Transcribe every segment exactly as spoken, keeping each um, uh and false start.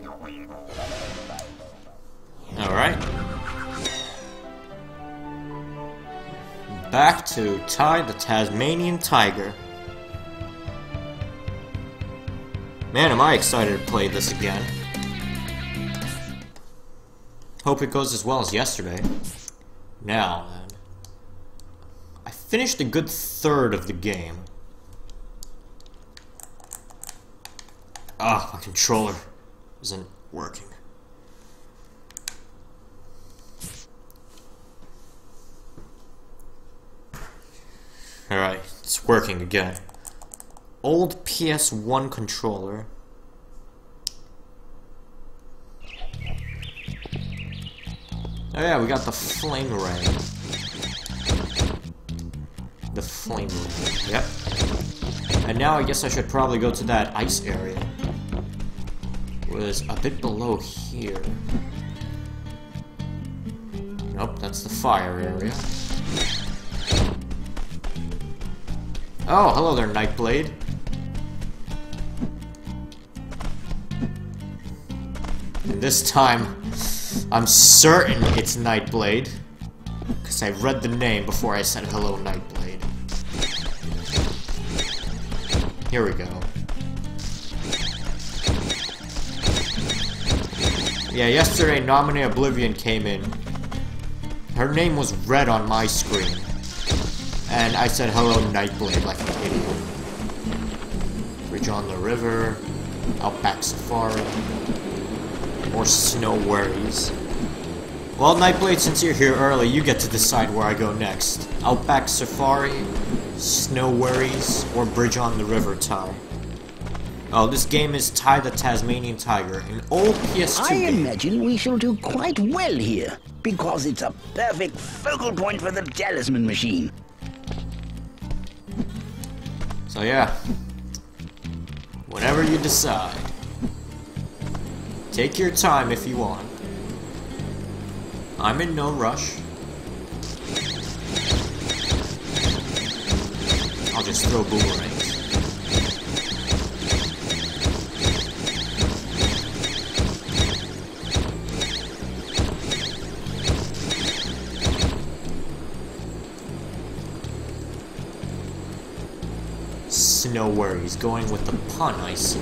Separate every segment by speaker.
Speaker 1: Alright. Back to Ty the Tasmanian Tiger. Man, am I excited to play this again. Hope it goes as well as yesterday. Now, then. I finished a good third of the game. Ah, my controller isn't working. Alright, it's working again. Old P S one controller. Oh yeah, we got the flame ray. The flame ray, yep. And now I guess I should probably go to that ice area. It was a bit below here. Nope, that's the fire area. Oh, hello there, Nightblade. And this time, I'm certain it's Nightblade, because I read the name before I said hello, Nightblade. Here we go. Yeah, yesterday Nominee Oblivion came in. Her name was red on my screen. And I said hello, Nightblade, like an idiot. Bridge on the river, Outback Safari, more snow worries. Well, Nightblade, since you're here early, you get to decide where I go next. Outback Safari, Snow Worries, or Bridge on the River, Ty. Oh, this game is Ty the Tasmanian Tiger, an old P S two
Speaker 2: I
Speaker 1: game.
Speaker 2: imagine we shall do quite well here, because it's a perfect focal point for the talisman machine.
Speaker 1: So yeah, whenever you decide, take your time if you want. I'm in no rush. I'll just throw boomerangs. No worries, going with the pun, I see.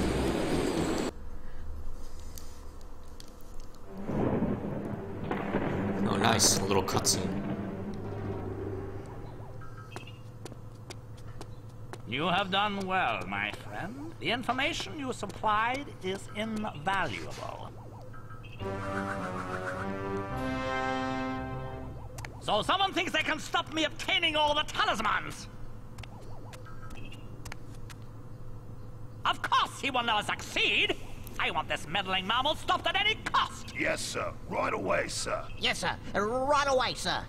Speaker 1: Oh, nice, a little cutscene.
Speaker 3: You have done well, my friend. The information you supplied is invaluable. So someone thinks they can stop me obtaining all the talismans! Of course he will never succeed! I want this meddling mammal stopped at any cost!
Speaker 4: Yes, sir. Right away, sir.
Speaker 5: Yes, sir. Right away, sir.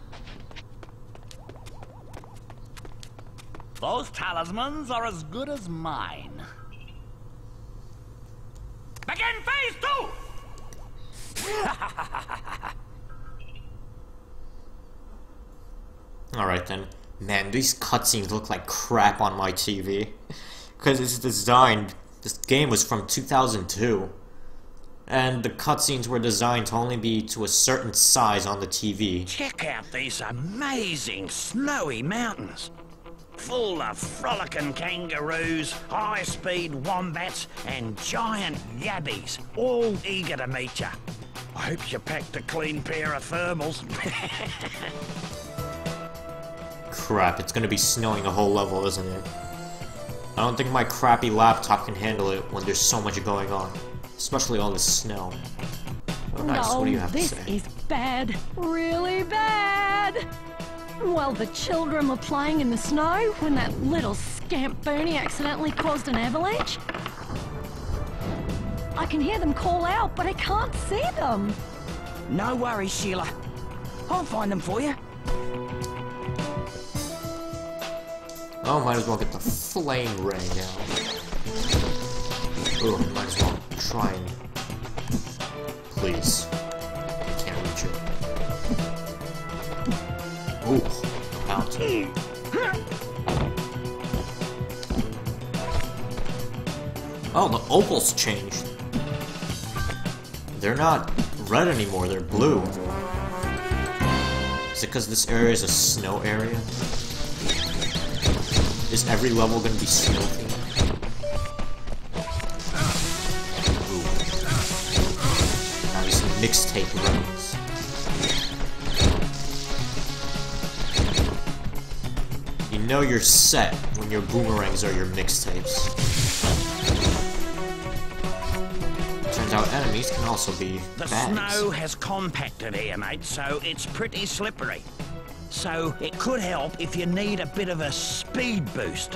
Speaker 3: Those talismans are as good as mine. Begin phase two!
Speaker 1: Alright then. Man, these cutscenes look like crap on my T V. Because it's designed, this game was from two thousand two, and the cutscenes were designed to only be to a certain size on the T V.
Speaker 2: Check out these amazing snowy mountains. Full of frolicking kangaroos, high-speed wombats, and giant yabbies, all eager to meet you. I hope you packed a clean pair of thermals.
Speaker 1: Crap, it's gonna be snowing a whole level, isn't it? I don't think my crappy laptop can handle it when there's so much going on. Especially all this snow. Oh nice,
Speaker 6: No,
Speaker 1: what do you have to
Speaker 6: this
Speaker 1: say?
Speaker 6: is bad. Really bad. Well, the children were playing in the snow when that little scamp Bernie accidentally caused an avalanche. I can hear them call out, but I can't see them.
Speaker 2: No worries, Sheila. I'll find them for you.
Speaker 1: Oh, might as well get the flame ray now. Oh, might as well try and... Please. I can't reach it. Ooh, about to. Oh, the opals changed. They're not red anymore, they're blue. Is it because this area is a snow area? Is every level gonna be snow themed? Ooh. Now these mixtape runs. You know you're set when your boomerangs are your mixtapes. Turns out enemies can also be
Speaker 2: The
Speaker 1: bags.
Speaker 2: snow has compacted here, mate, so it's pretty slippery. So it could help if you need a bit of a speed boost.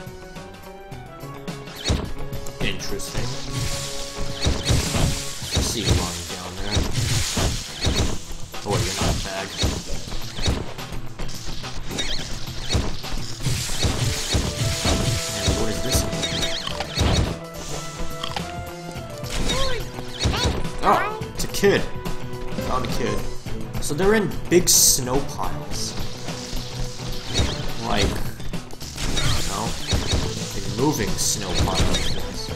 Speaker 1: Interesting. I see you lying down there. Oh, you're not a bag. And what is this? Oh, it's a kid. Found a kid. So they're in big snow piles. Like, you know, like moving snow piles.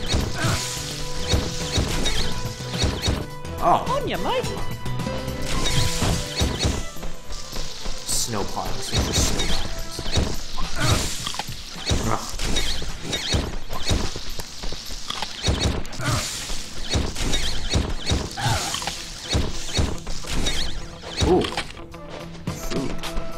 Speaker 1: Oh.
Speaker 3: On your mate.
Speaker 1: Snow piles. These are snow piles. Ugh. Ooh. Food.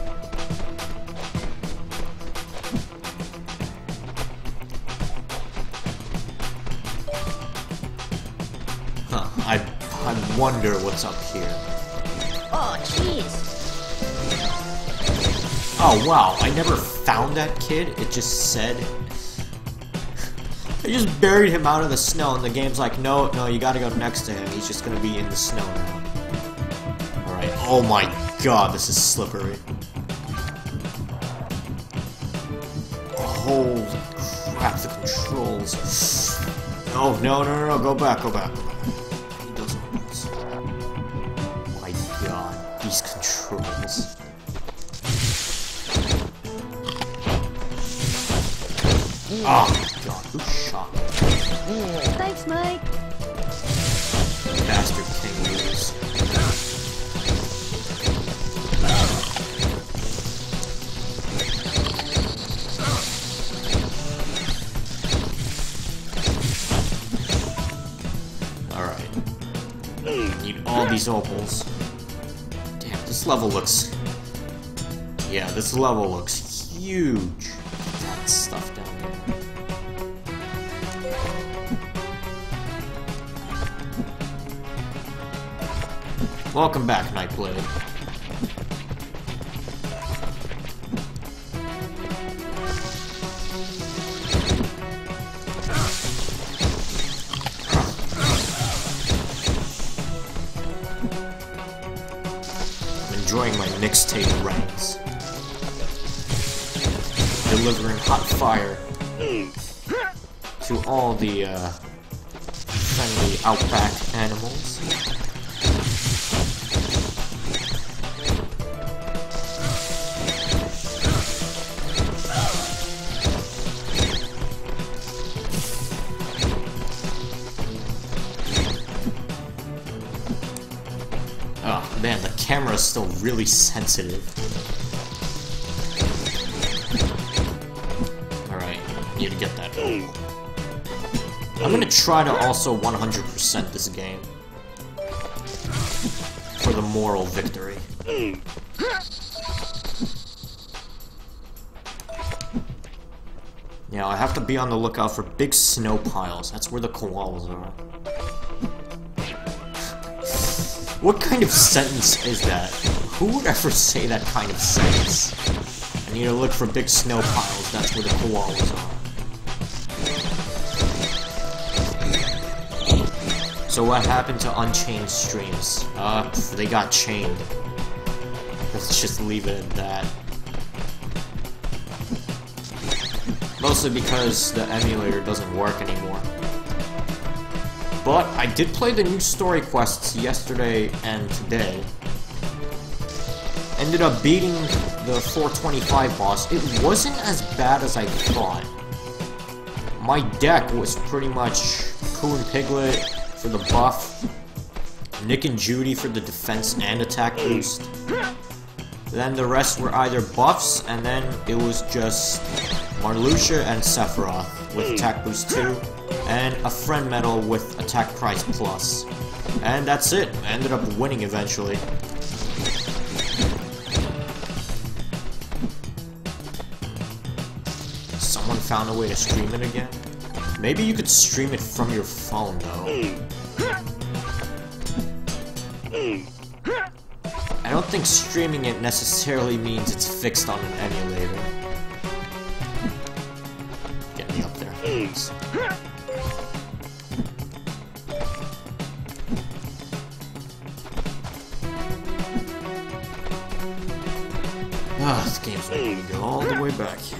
Speaker 1: Huh. I I wonder what's up here.
Speaker 5: Oh, cheers.
Speaker 1: Oh wow, I never found that kid. It just said I just buried him out of the snow and the game's like, no, no, you gotta go next to him. He's just gonna be in the snow now. Alright, oh my god, this is slippery. Holy crap, the controls. Oh, no, no, no, no, go back, go back, go back. He doesn't want this. My god, these controls. Oh my god, who shot me?
Speaker 6: Thanks, mate.
Speaker 1: Bastard kangaroos. Alright. Need all these opals. Damn, this level looks... Yeah, this level looks huge. That stuff down there. Welcome back, Nightblade. I'm enjoying my mixtape runs. Delivering hot fire to all the uh, friendly outback animals. Oh man, the camera is still really sensitive. Alright, need to get that opal. I'm gonna try to also one hundred percent this game. For the moral victory. Yeah, I have to be on the lookout for big snow piles. That's where the koalas are. What kind of sentence is that? Who would ever say that kind of sentence? I need to look for big snow piles, that's where the koalas are. So what happened to Unchained streams? Uh, pff, they got chained. Let's just leave it at that. Mostly because the emulator doesn't work anymore. But I did play the new story quests yesterday and today. Ended up beating the four twenty-five boss. It wasn't as bad as I thought. My deck was pretty much Pooh and Piglet for the buff. Nick and Judy for the defense and attack boost. Then the rest were either buffs, and then it was just Marluxia and Sephiroth with attack boost two, and a friend medal with attack price plus. And that's it. I ended up winning eventually. Someone found a way to stream it again? Maybe you could stream it from your phone though. I don't think streaming it necessarily means it's fixed on an emulator. Get me up there, please. Ah, this game's making me go all the way back here.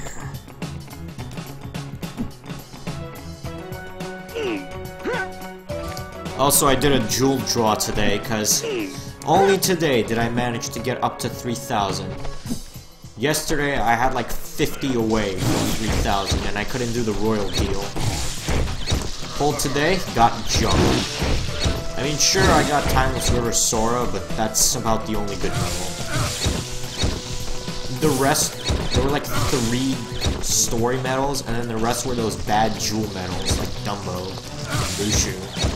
Speaker 1: Also, I did a jewel draw today, because only today did I manage to get up to three thousand. Yesterday, I had like fifty away from three thousand, and I couldn't do the royal deal. Pulled today, got jumped. I mean, sure, I got Timeless River Sora, but that's about the only good medal. The rest, there were like three story medals, and then the rest were those bad jewel medals, like Dumbo and Mushu.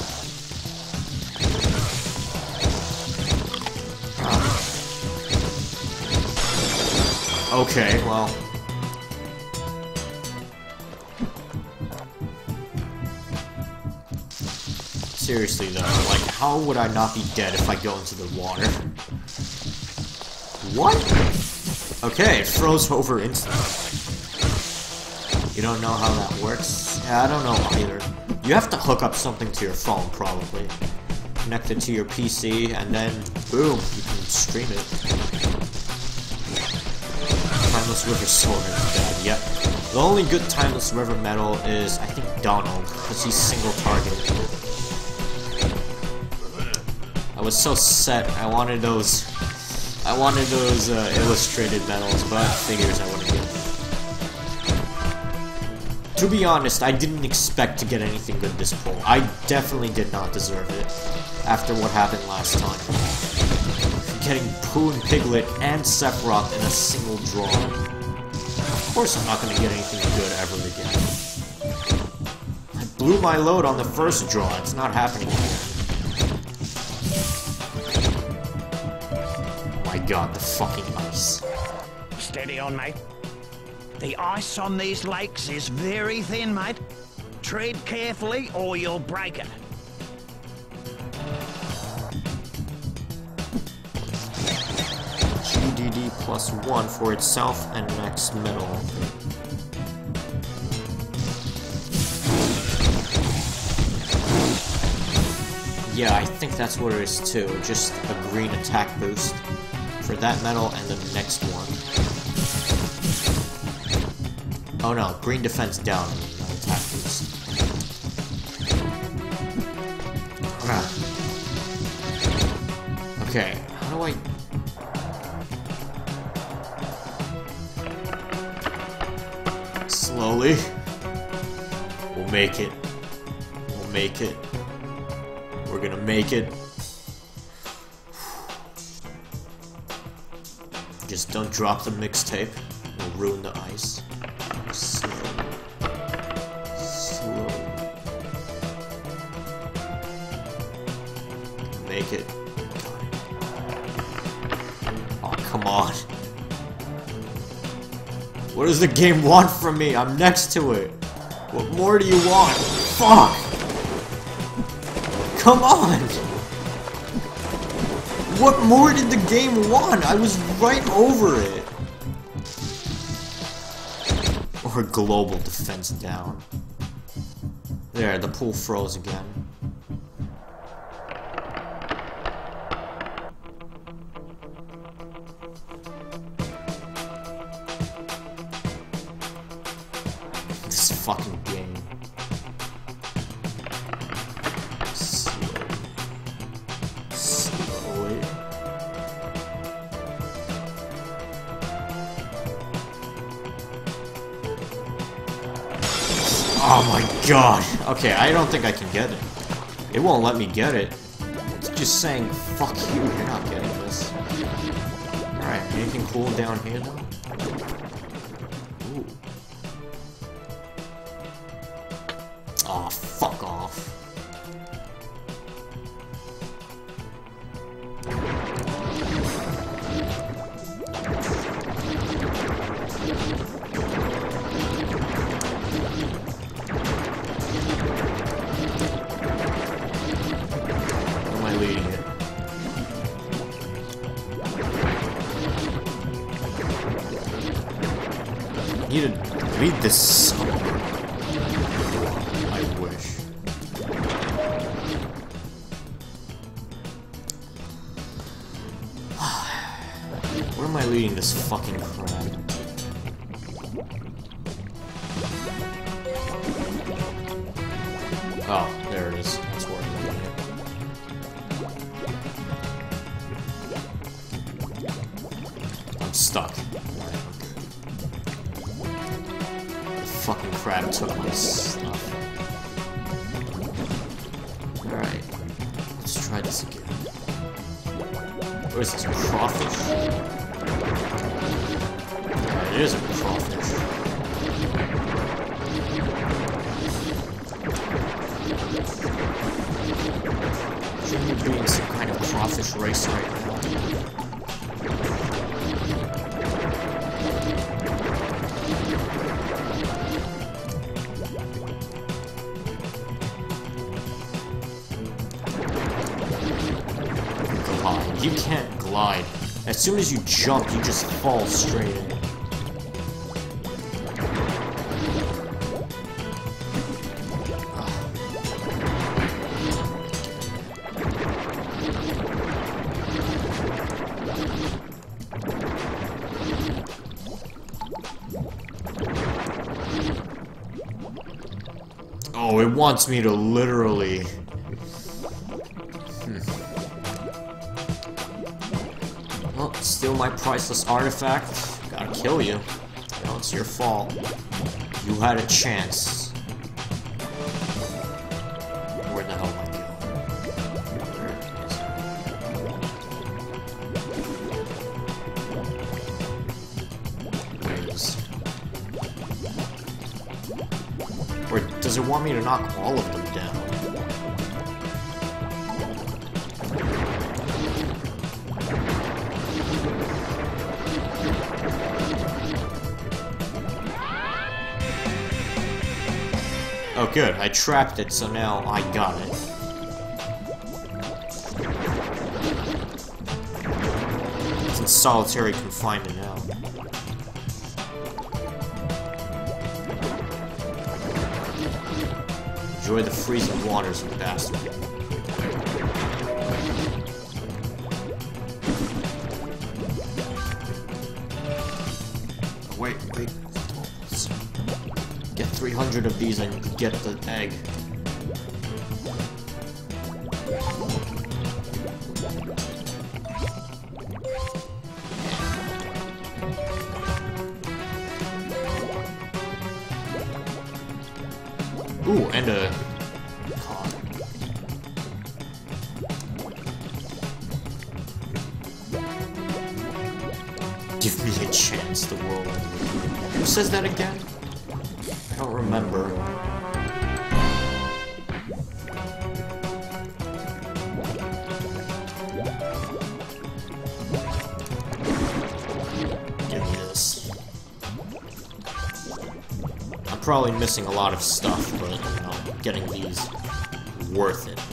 Speaker 1: Okay, well. Seriously though, like, how would I not be dead if I go into the water? What? Okay, it froze over instantly. You don't know how that works? Yeah, I don't know either. You have to hook up something to your phone, probably. Connect it to your P C, and then, boom, you can stream it. Timeless River Sword is bad, yep. The only good Timeless River medal is, I think, Donald, because he's single target. I was so set, I wanted those, I wanted those uh, illustrated medals, but figures I wouldn't get. To be honest, I didn't expect to get anything good this pull. I definitely did not deserve it, after what happened last time. Getting Pooh and Piglet and Sephiroth in a single draw. Of course I'm not going to get anything good ever again. I blew my load on the first draw, it's not happening again. Oh my god, the fucking ice.
Speaker 2: Steady on, mate. The ice on these lakes is very thin, mate. Tread carefully or you'll break it.
Speaker 1: G D D plus one for itself and next middle. Yeah, I think that's what it is too. Just a green attack boost for that medal and the next one. Oh no, green defense down, not attack boost. Ah. Okay, how do I... Slowly. We'll make it. We'll make it. We're gonna make it. Just don't drop the mixtape. We'll ruin the ice. Slowly. Slowly. Make it. Oh, come on. What does the game want from me? I'm next to it. What more do you want? Fuck! Come on! What more did the game want? I was right over it. Or global defense down. There, the pool froze again. This fucking game. Slowly. Slowly. Oh my god. Okay, I don't think I can get it. It won't let me get it. just saying, fuck you, you're not getting this. Alright, anything cool down here though? Ooh. Aw, oh, fuck off. Where am I leading it? I need to read this somewhere. I wish. Where am I leading this fucking crab? Oh, there it is. That's where I'm leading it. I'm stuck. The fucking crab took my stuff. Alright. Let's try this again. What is this, crawfish? It is a crawfish. Shouldn't we be in some kind of crawfish race right now? Glide. You can't glide. As soon as you jump, you just fall straight in. Oh, it wants me to literally... Hmm. Well, steal my priceless artifact. Gotta kill you. You know, it's your fault. You had a chance. Where the hell am I going? Where is... Or does it want me to knock all of them down? Oh good, I trapped it, so now I got it. It's in solitary confinement now. Enjoy the freezing waters of the bastard. Oh, wait, wait. Let's get three hundred of these and get the egg. Ooh, and a cod. Give me a chance, the world. Who says that again? I don't remember. Give me this. I'm probably missing a lot of stuff, but, you know, getting these worth it.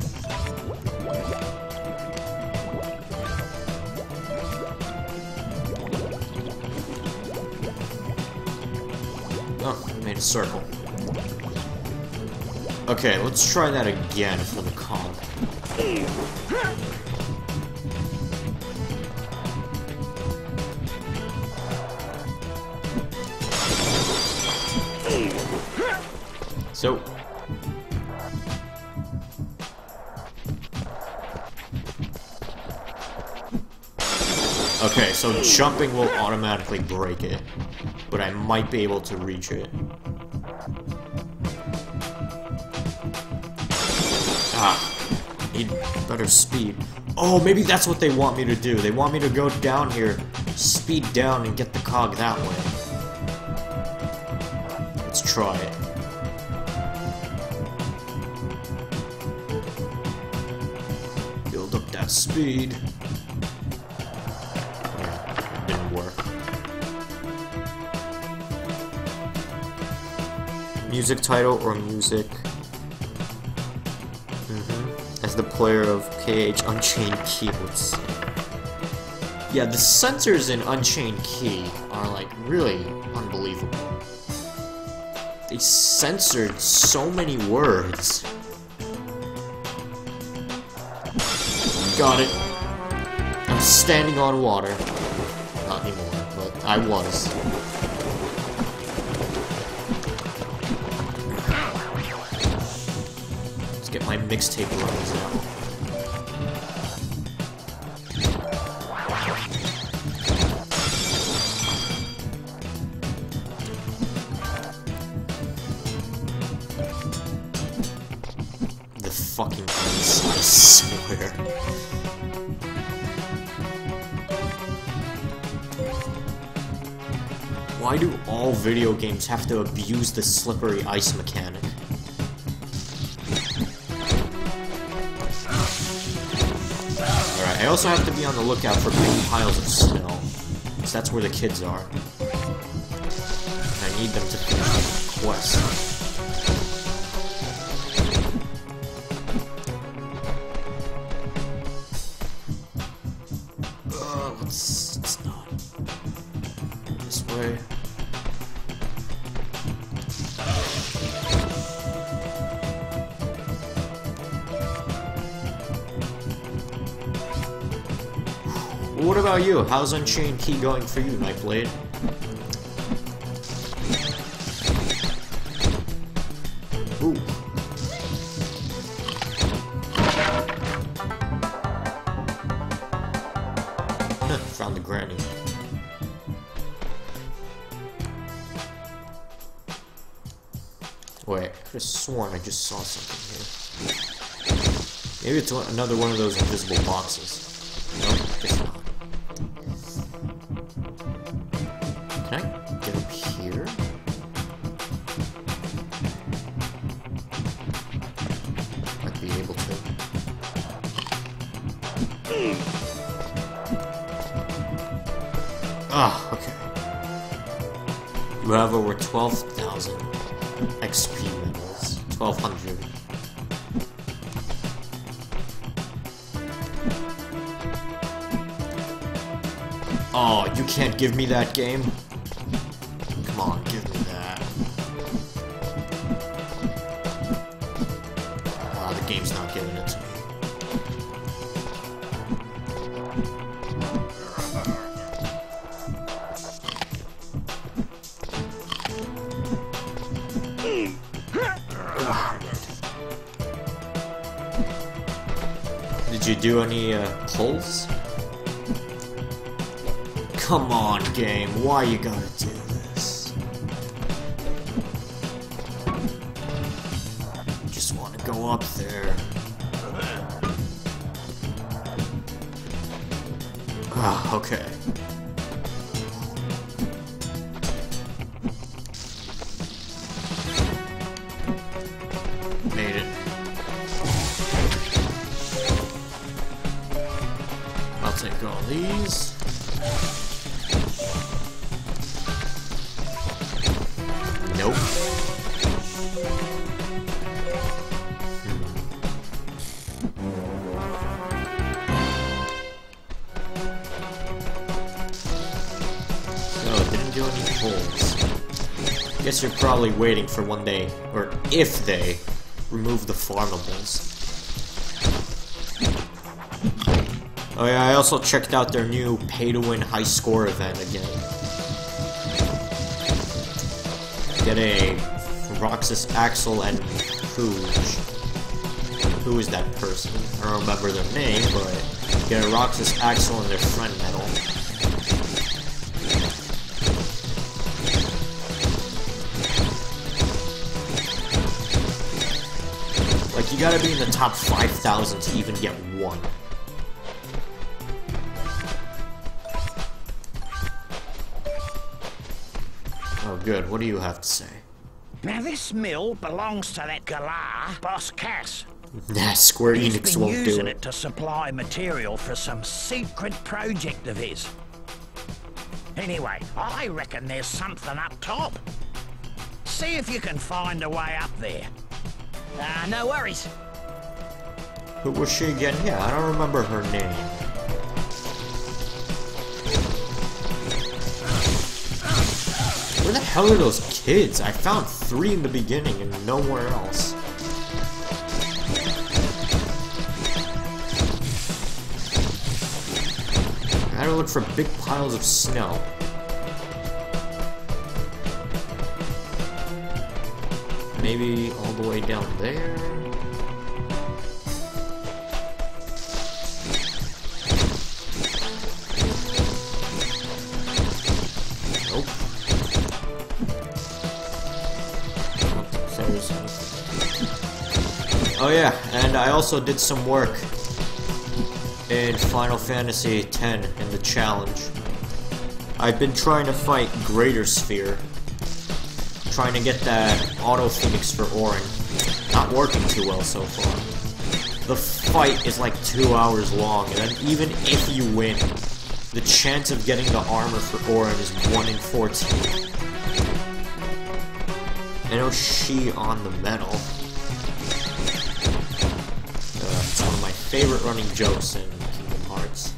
Speaker 1: Oh, I made a circle. Okay, let's try that again for the conch. So... Okay, so jumping will automatically break it, but I might be able to reach it. Ah. Need better speed. Oh, maybe that's what they want me to do. They want me to go down here, speed down, and get the cog that way. Let's try it. Build up that speed. Yeah, didn't work. Music title or music? As the player of K H Unchained Key, let's see. Yeah, the censors in Unchained Key are like really unbelievable. They censored so many words. Got it. I'm standing on water. Not anymore, but I was. Get my mixtape runs out. The fucking ice, I swear. Why do all video games have to abuse the slippery ice mechanic? I also have to be on the lookout for big piles of snow, because that's where the kids are. And I need them to finish the quest. Uh, let's, let's not. This way. What about you? How's Unchained Key going for you, Nightblade? Ooh. Found the granny. Wait, I could have sworn I just saw something here. Maybe it's another one of those invisible boxes. Nope, it's not. Can I get up here? Might be able to. Ah, okay. You have over twelve thousand X P levels. twelve hundred. Oh, you can't give me that game? Come on, give me that. Ah, the game's not giving it to me. Did you do any uh, pulls? Come on, game, why you gotta do this? Just wanna go up there. Ah, okay. Made it. I'll take all these. Nope. No, didn't do any pulls. Guess you're probably waiting for one day, or if they remove the farmables. Oh yeah, I also checked out their new pay-to-win high score event again. Get a Roxas, Axel, and Hooge. Who is that person? I don't remember their name, but get a Roxas, Axel, and their friend medal. Like, you gotta be in the top five thousand to even get one. Oh, good. What do you have to say?
Speaker 2: Now, this mill belongs to that galah, Boss Cass.
Speaker 1: Nah, Square
Speaker 2: He's
Speaker 1: Enix
Speaker 2: been
Speaker 1: won't do
Speaker 2: using
Speaker 1: it.
Speaker 2: it to supply material for some secret project of his. Anyway, I reckon there's something up top. See if you can find a way up there.
Speaker 3: Ah, uh, no worries.
Speaker 1: Who was she again? Yeah, I don't remember her name. Where the hell are those kids? I found three in the beginning and nowhere else. I gotta look for big piles of snow. Maybe all the way down there? Nope. Oh yeah, and I also did some work in Final Fantasy X in the challenge. I've been trying to fight Greater Sphere, trying to get that Auto Phoenix for Orin. Not working too well so far. The fight is like two hours long, and then even if you win, the chance of getting the armor for Orin is one in fourteen. I know she on the medal. Uh, it's one of my favorite running jokes in Kingdom Hearts.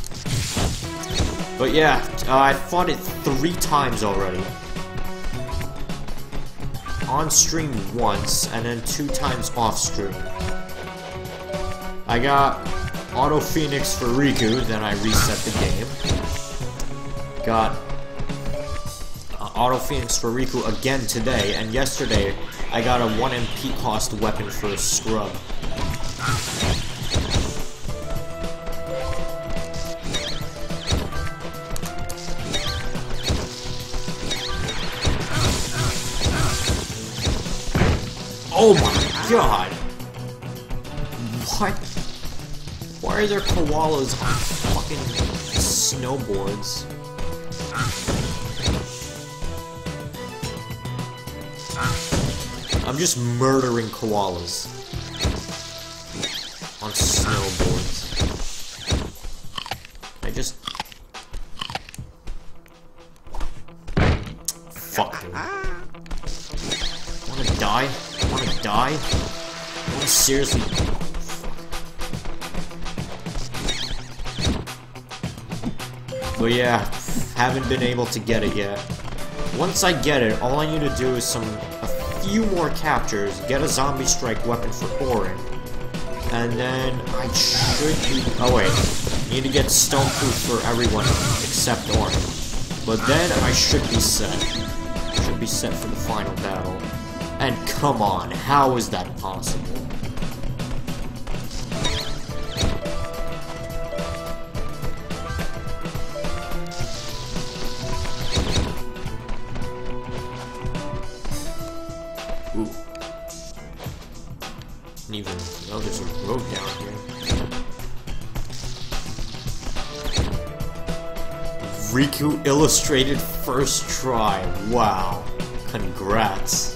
Speaker 1: But yeah, uh, I fought it three times already. On stream once, and then two times off stream. I got Auto Phoenix for Riku, then I reset the game. Got uh, Auto Phoenix for Riku again today, and yesterday I got a one M P cost weapon for Scrub. Oh my god! What? Why are there koalas on fucking snowboards? I'm just murdering koalas on snowboards. I just... Fuck dude. Wanna die? Wanna die? Wanna seriously? But yeah, haven't been able to get it yet. Once I get it, all I need to do is some a few more captures, get a zombie strike weapon for Orin, and then I should be. Oh wait, need to get stoneproof for everyone except Orin. But then I should be set. Should be set for the final battle. And come on, how is that possible? Ooh. Didn't even know there's a road down here. Riku illustrated first try. Wow. Congrats.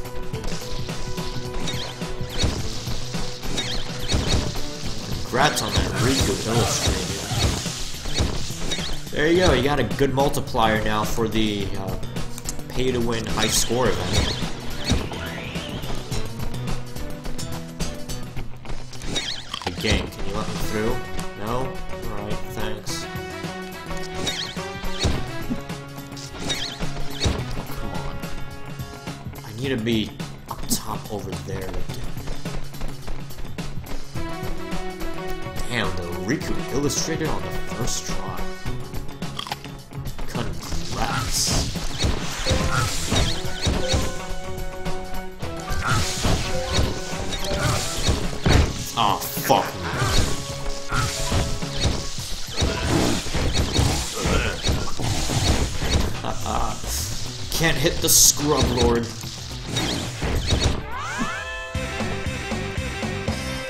Speaker 1: Congrats on that Riku illustrated. There you go, you got a good multiplier now for the uh, pay-to-win high score event. Hey game, can you let me through? No? Alright, thanks. Oh, come on. I need to be up top over there again. Damn, the Riku illustrated on the first try. Congrats. Oh, fuck me. Can't hit the Scrub Lord.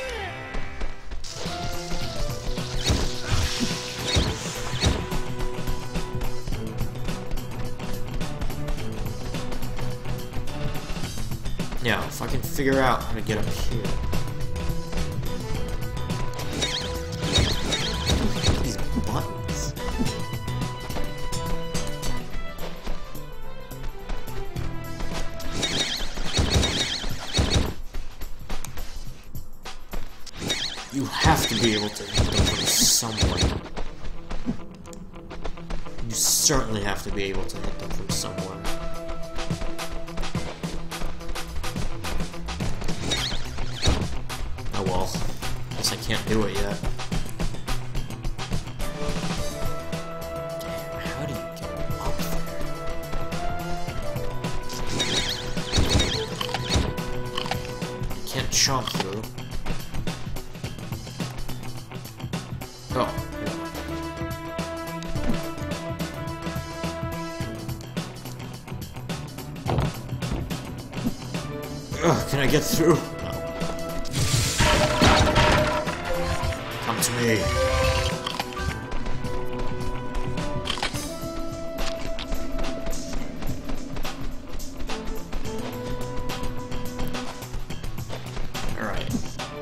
Speaker 1: Now, if I can figure out how to get up here. These buttons. You have to be able to hit them from somewhere. You certainly have to be able to hit them from somewhere. Oh well. Guess I can't do it yet. Damn, how do you get up there? You can't chomp through. Oh. Ugh, can I get through? No. Come to me. Alright.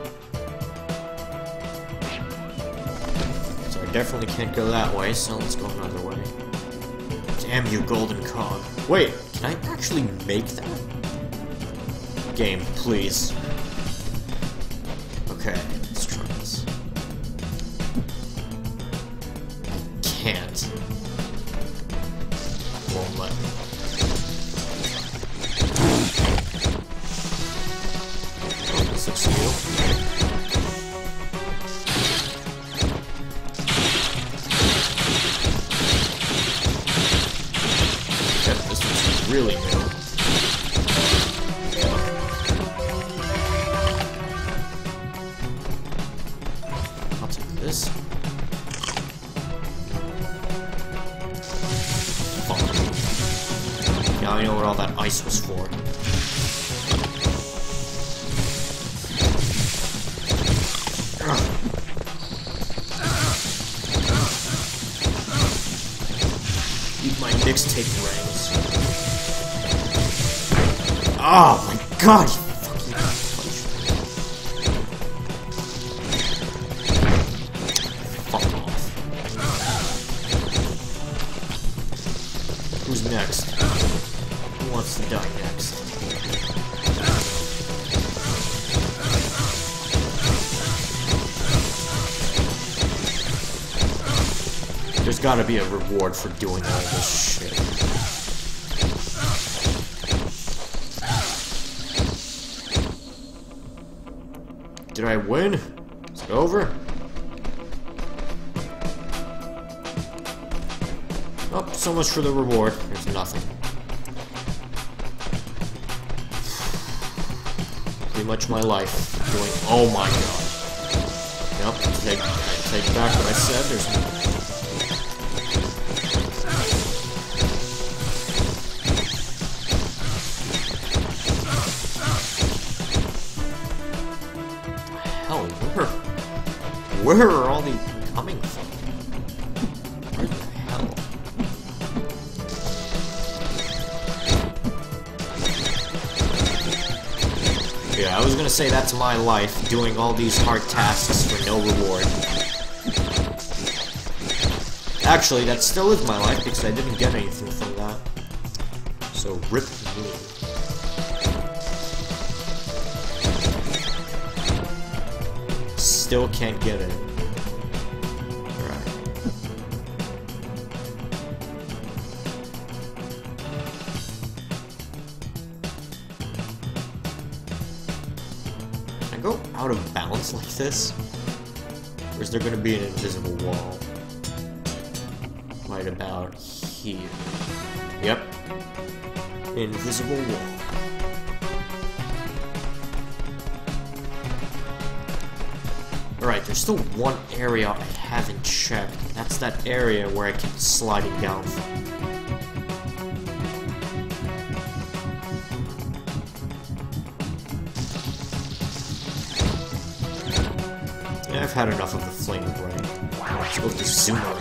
Speaker 1: So I definitely can't go that way, so let's go another way. Damn you, golden cog. Wait, can I actually make that? Game, please. Okay, let's try this. I can't. Won't let me. Oh, this looks new. Yeah, this looks really new. This. Fuck. Now I know what all that ice was for. Ugh. Eat my mixtape rings. Oh my god! Who's next? Who wants to die next? There's gotta be a reward for doing all this shit. Did I win? Is it over? Oh, so much for the reward. There's nothing. Pretty much my life doing. Oh my god. Yep, take, take back what I said. There's no. Hell, where? Where are all these coming from? Where the hell? Yeah, I was gonna say that's my life, doing all these hard tasks for no reward. Actually, that still is my life, because I didn't get anything from that. So, rip me. Still can't get it. Alright. Can I go out of bounds like this? Or is there gonna be an invisible wall? Right about here. Yep. Invisible wall. Alright, there's still one area I haven't checked. That's that area where I keep sliding down from. Yeah, I've had enough of the flame brain. Let's go to Sumo.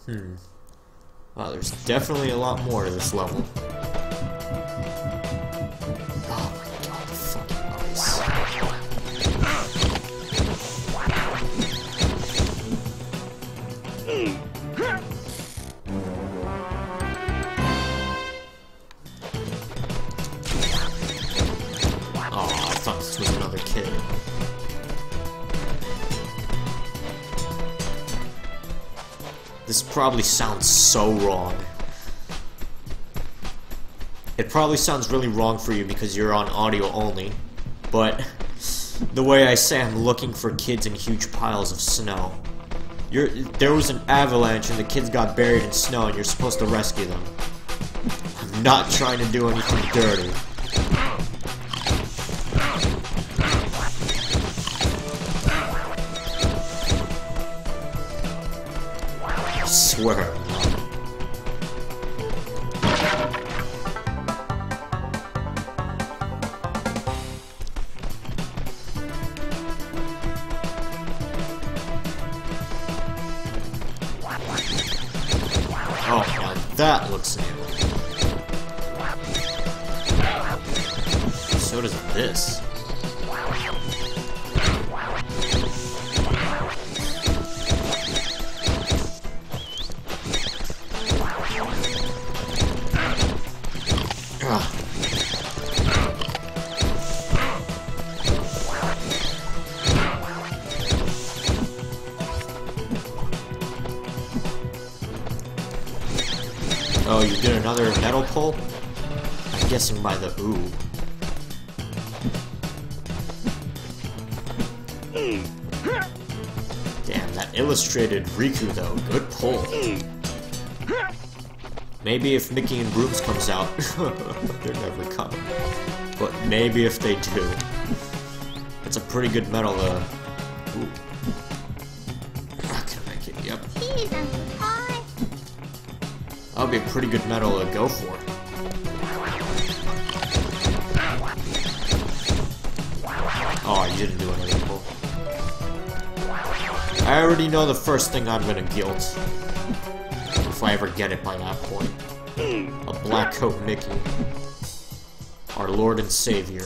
Speaker 1: Hmm. Wow, there's definitely a lot more to this level. Oh my god, the fucking ice. Oh, I thought this was another kid. This probably sounds so wrong. It probably sounds really wrong for you because you're on audio only, but the way I say I'm looking for kids in huge piles of snow. You're, there was an avalanche and the kids got buried in snow and you're supposed to rescue them. I'm not trying to do anything dirty. I swear. Oh, now that looks new. So does this. Ugh. Oh, you did another metal pull? I'm guessing by the ooh. Damn, that illustrated Riku though. Good pull. Maybe if Mickey and Brooms comes out, they're never coming. But maybe if they do. It's a pretty good medal though. Ooh. Not gonna make it, yep.
Speaker 5: Here's Uncle Ty.
Speaker 1: That would be a pretty good medal to go for. Oh, you didn't do anything cool. I already know the first thing I'm gonna guilt. If I ever get it by that point. A black coat Mickey. Our Lord and Savior.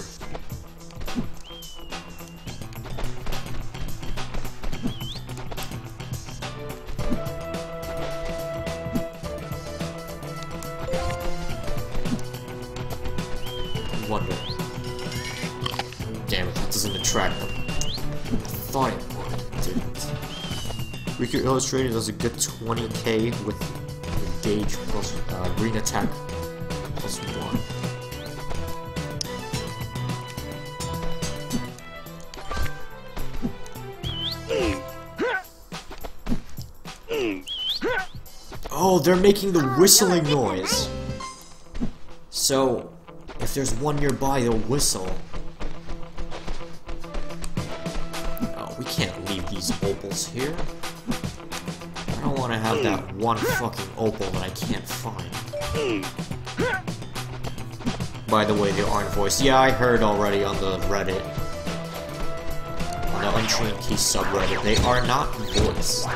Speaker 1: Wonder. Damn it, that doesn't attract them. I thought it would, it didn't. Riku Illustrated does a good twenty K with gauge plus uh, green attack plus one. Oh, they're making the whistling noise. So, if there's one nearby, they'll whistle. Oh, we can't leave these opals here. I don't want to have that one fucking opal that I can't find. By the way, they aren't voiced. Yeah, I heard already on the Reddit. On the Unchained Key subreddit. They are not voiced.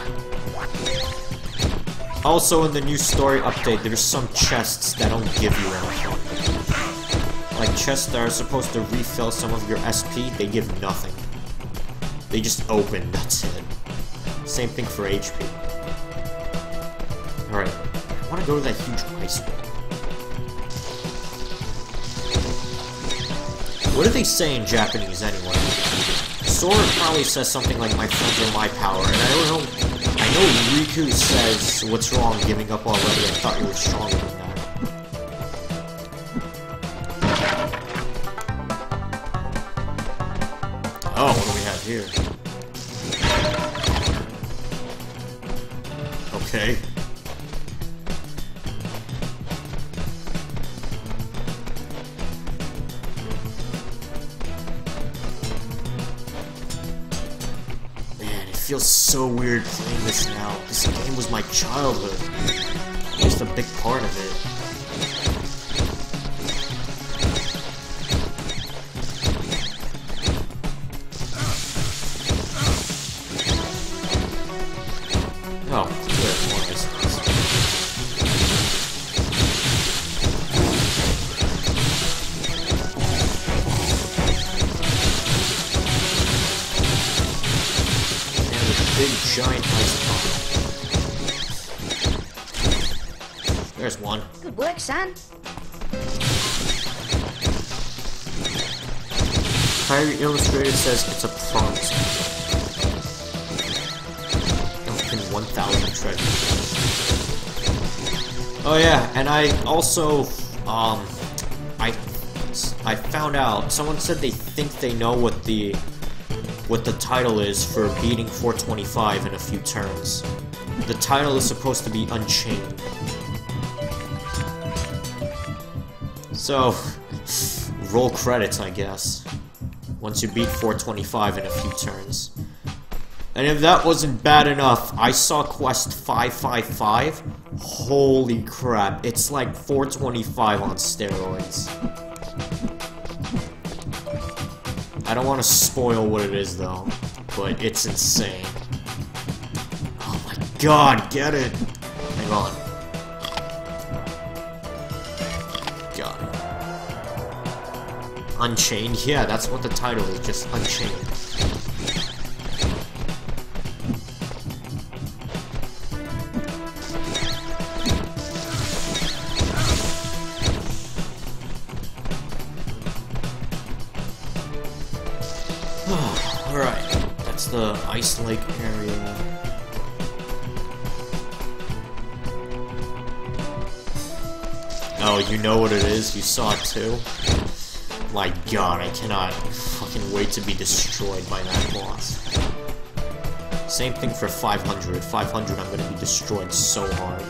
Speaker 1: Also, in the new story update, there's some chests that don't give you anything. Like chests that are supposed to refill some of your S P, they give nothing. They just open, that's it. Same thing for H P. Alright, I want to go to that huge ice wall. What do they say in Japanese anyway? Sora probably says something like, my friends are my power, and I don't know... I know Riku says, what's wrong, giving up already, I thought you were stronger than that. Oh, what do we have here? Okay. Man, it feels so weird playing this now. This game was my childhood. Just a big part of it. Oh, good, more ice white dice pop. There's one.
Speaker 5: Good work, son.
Speaker 1: Kyrie Illustrated says it's a prompt. Elfin one thousand treasure. Oh yeah, and I also, um, I, I found out, someone said they think they know what the, what the title is for beating four twenty-five in a few turns. The title is supposed to be Unchained. So, roll credits, I guess, once you beat four twenty-five in a few turns. And if that wasn't bad enough, I saw quest five five five. Holy crap, it's like four twenty-five on steroids. I don't want to spoil what it is though, but it's insane. Oh my god, get it! Hang on. Got it. Unchained? Yeah, that's what the title is, just Unchained. Alright, that's the Ice Lake area. Oh, you know what it is? You saw it too? My god, I cannot fucking wait to be destroyed by that boss. Same thing for five hundred. five hundred, I'm gonna be destroyed so hard.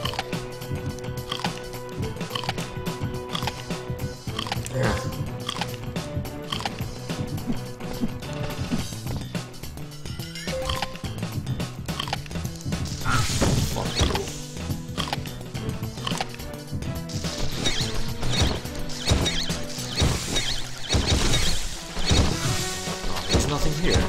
Speaker 1: Nothing here.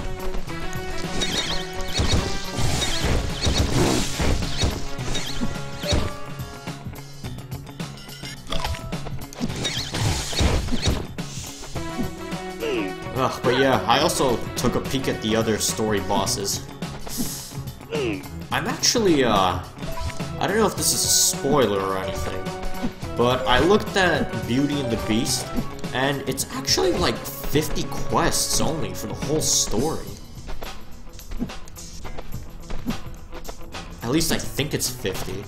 Speaker 1: Ugh, but yeah, I also took a peek at the other story bosses. I'm actually, uh, I don't know if this is a spoiler or anything, but I looked at Beauty and the Beast, and it's actually like fifty quests only for the whole story. At least I think it's fifty.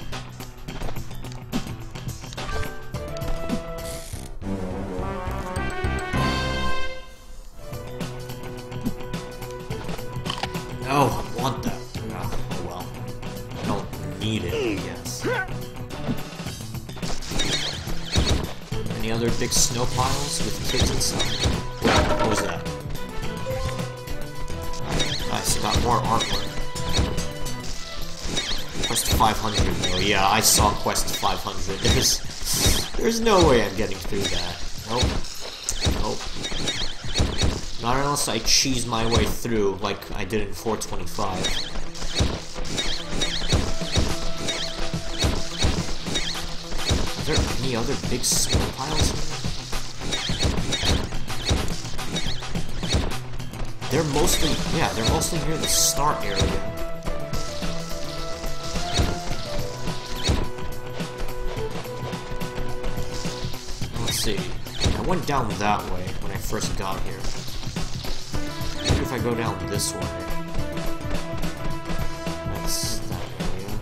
Speaker 1: Oh, I want that. Oh, well. I don't need it, I guess. Any other big snow piles with kids inside? What was that? Nice, got more artwork. Quest five hundred though. Yeah, I saw Quest five hundred. There's, there's no way I'm getting through that. Nope. Nope. Not unless I cheese my way through like I did in four twenty-five. Are there any other big snow piles here? They're mostly, yeah, they're mostly near the start area. Let's see. I went down that way when I first got here. Maybe if I go down this way. That's that area.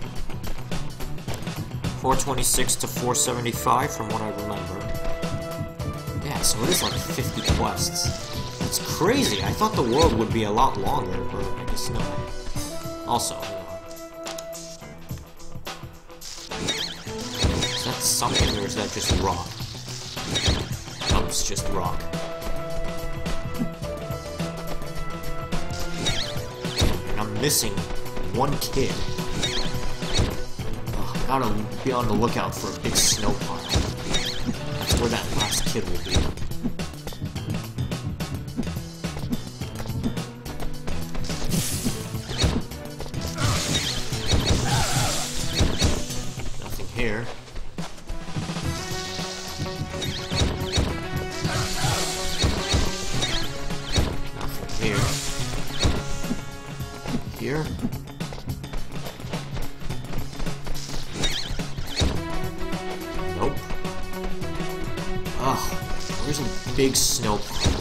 Speaker 1: four twenty-six to four seventy-five from what I remember. Yeah, so it is like fifty quests. It's crazy. I thought the world would be a lot longer, but I guess not. Also, is that something or is that just rock? No, it's just rock. And I'm missing one kid. Oh, I gotta be on the lookout for a big snow pile. That's where that last kid will be. Here. Nothing here. Here? big snow pile.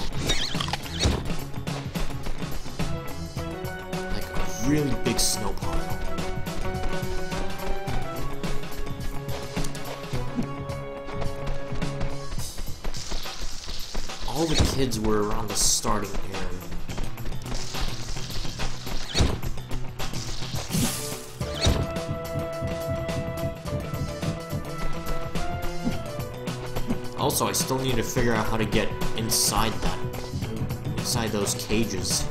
Speaker 1: Like a really big snow pile. All the kids were around the starting area. Also, I still need to figure out how to get inside that, inside those cages.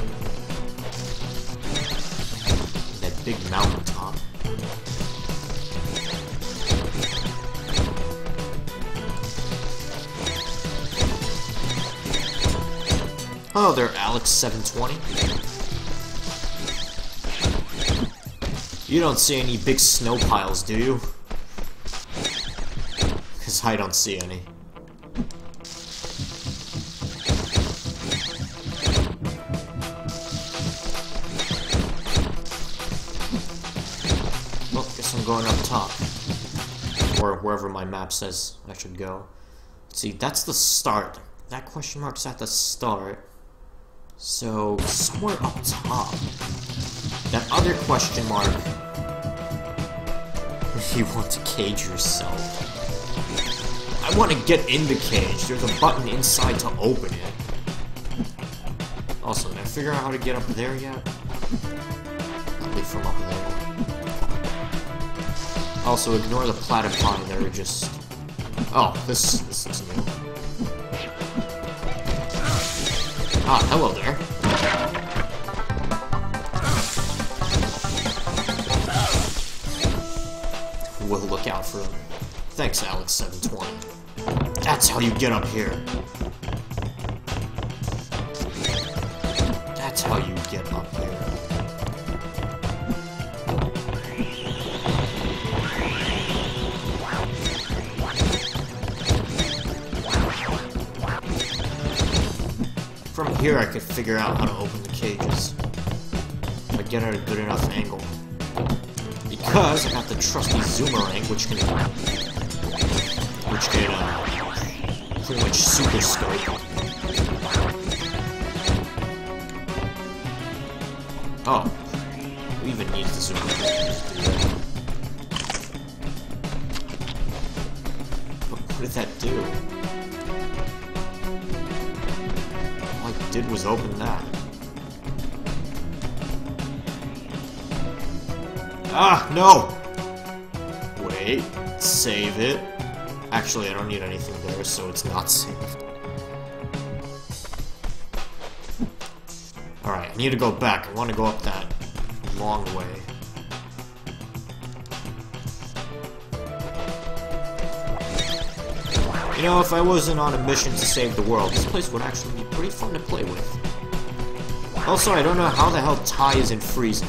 Speaker 1: That big mountain top. Hello there, Alex seven twenty. You don't see any big snow piles, do you? Because I don't see any. Well, guess I'm going up top. Or wherever my map says I should go. See, that's the start. That question mark's at the start. So, somewhere up top. That other question mark. You want to cage yourself. I want to get in the cage. There's a button inside to open it. Also, did I figure out how to get up there yet? Probably from up there. Also, ignore the platypi. They're just... Oh, this, this is new. Ah, hello there. We'll look out for him. Thanks, Alex seven twenty. That's how you get up here. That's how you get up here. From here, I could figure out how to open the cages. If I get at a good enough angle. Because I got the trusty zoomerang, which can... Which can, uh... pretty much super scope. Oh. We even need the zoomerang. But what did that do? All I did was open that. Ah, no! Wait, save it. Actually, I don't need anything there, so it's not saved. Alright, I need to go back. I want to go up that long way. You know, if I wasn't on a mission to save the world, this place would actually be pretty fun to play with. Also, I don't know how the hell Ty isn't freezing.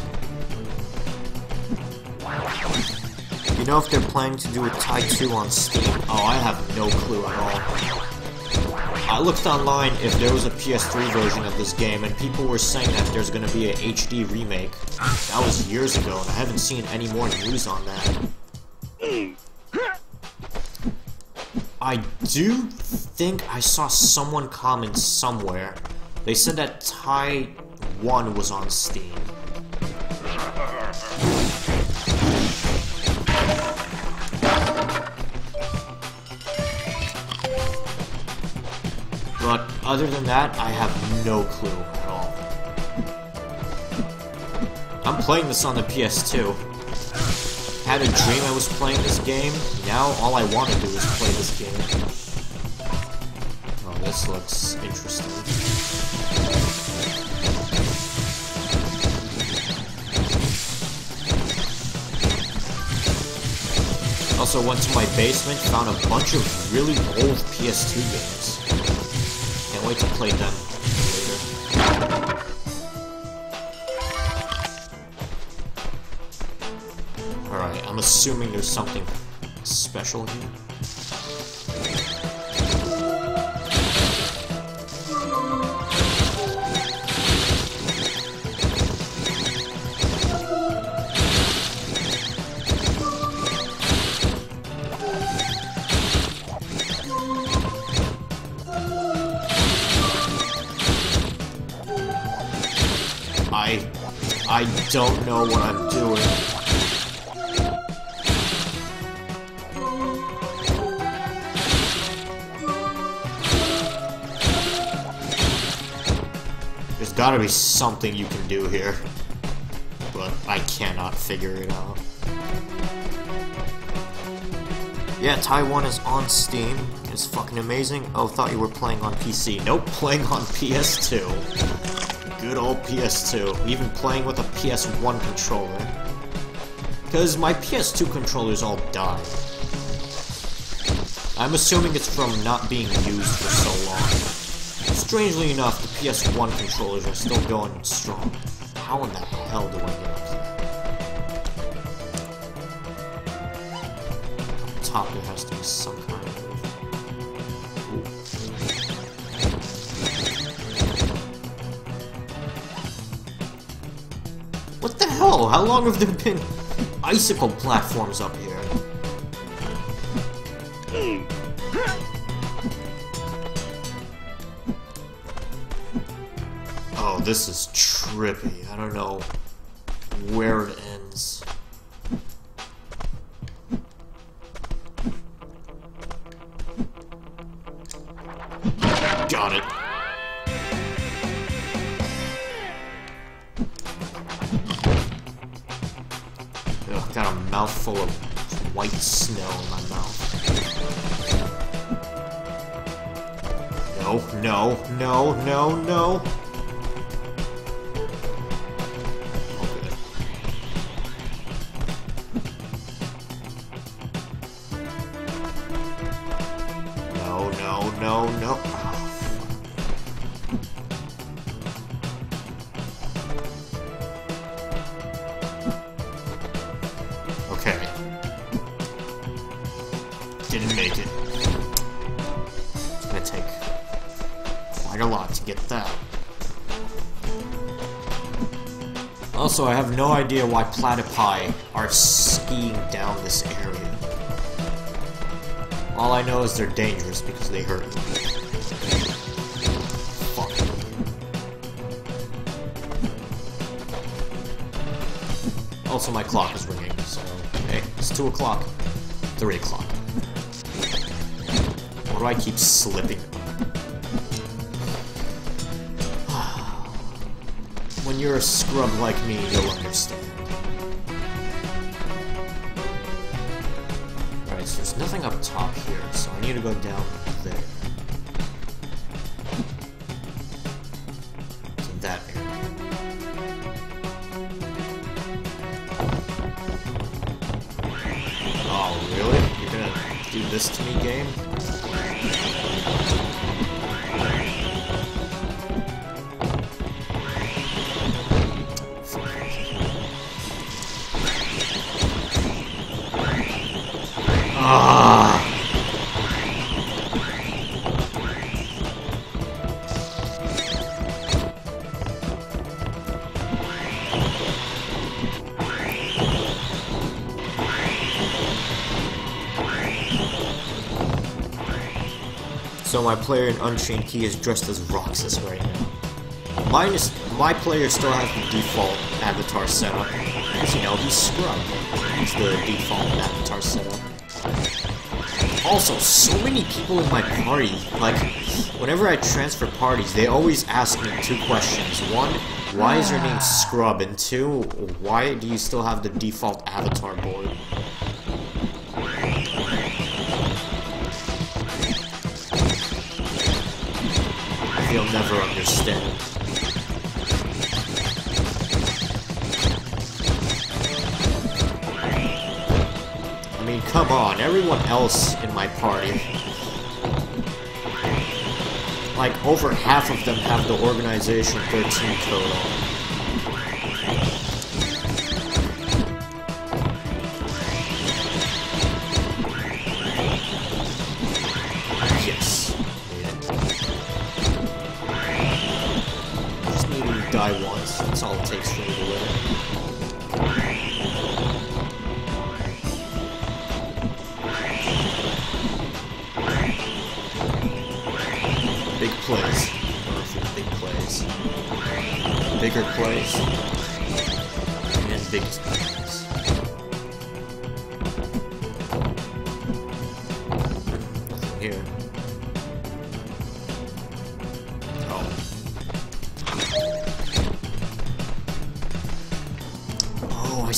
Speaker 1: You know if they're planning to do a Ty two on Steam? Oh, I have no clue at all. I looked online if there was a P S three version of this game, and people were saying that there's gonna be a H D remake. That was years ago, and I haven't seen any more news on that. I do think I saw someone comment somewhere. They said that Ty one was on Steam. But other than that, I have no clue at all. I'm playing this on the P S two. Had a dream I was playing this game. Now all I want to do is play this game. Oh, this looks interesting. Also went to my basement, found a bunch of really old P S two games. Can't wait to play them later. Alright, I'm assuming there's something special here. don't know what I'm doing. There's gotta be something you can do here, but I cannot figure it out. Yeah, Taiwan is on Steam. It's fucking amazing. Oh, thought you were playing on P C. Nope, playing on P S two. Good old P S two. Even playing with a P S one controller. Because my P S two controllers all died. I'm assuming it's from not being used for so long. Strangely enough, the P S one controllers are still going strong. How in the hell do I get up there? Up top there has to be some kind of... Ooh. What the hell? How long have there been icicle platforms up here? Oh, this is trippy. I don't know where it ends. Got it. Ugh, got a mouthful of white snow in my mouth. No, no, no, no, no. Okay. No, no, no, no. Okay. Didn't make it. It's gonna take quite a lot to get that. Also, I have no idea why platypi are skiing down this area. All I know is they're dangerous because they hurt you. Fuck. Also, my clock is ringing, so... Hey, it's two o'clock. three o'clock. Why do I keep slipping? When you're a scrub like me, you'll understand. Alright, so there's nothing up top here, so I need to go down there. To that area. Oh, really? You're gonna do this to me, game? Ah. So my player in Unchained Key is dressed as Roxas right now. Mine is, my player still has the default avatar setup. As you know, he's Scrub. He's the default avatar setup. Also, so many people in my party, like, whenever I transfer parties, they always ask me two questions. One, why is your name Scrub? And two, why do you still have the default avatar board? They'll never understand. I mean, come on, everyone else in my party, like, over half of them have the Organization thirteen code on. Yes. Just need to die once, that's all it takes for me to win. Big plays. Going for big plays. Bigger plays.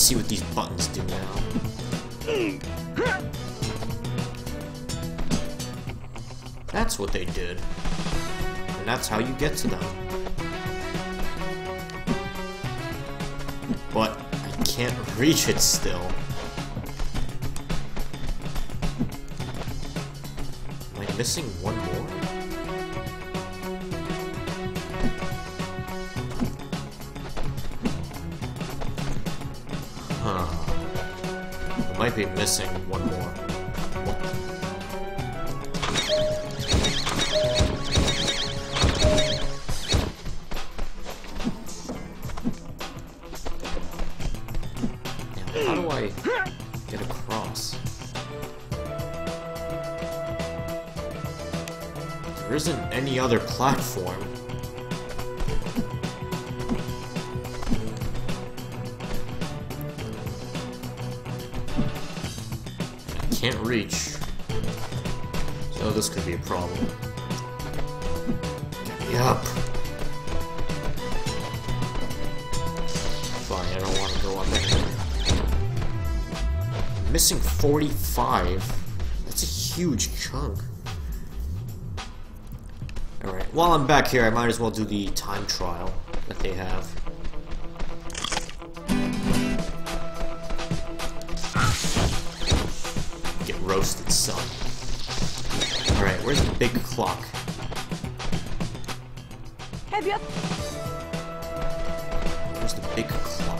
Speaker 1: see what these buttons do now. That's what they did. And that's how you get to them. But I can't reach it still. Am I missing one more? Huh. I might be missing one more. How do I get across? There isn't any other platform. I can't reach. So this could be a problem. Get me up. Fine, I don't want to go up there. Missing forty-five. That's a huge chunk. Alright, while I'm back here, I might as well do the time trial that they have. Get roasted, son. Alright, where's the big clock?
Speaker 6: Have you?
Speaker 1: Where's the big clock?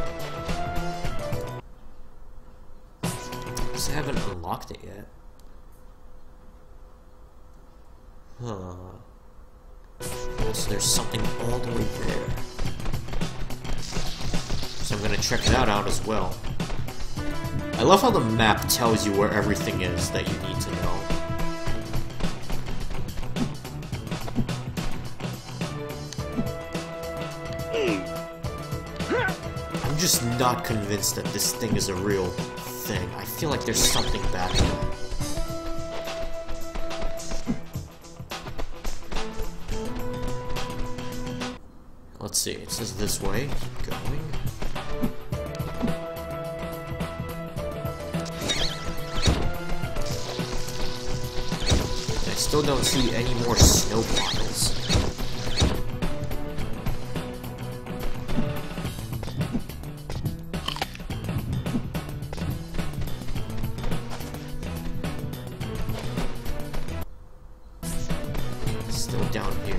Speaker 1: I haven't unlocked it yet. Huh. So there's something all the way there. So I'm gonna check that out as well. I love how the map tells you where everything is that you need to know. I'm just not convinced that this thing is a real thing. I feel like there's something back there. Let's see, it says this way. Keep going. I still don't see any more snow piles. Still down here.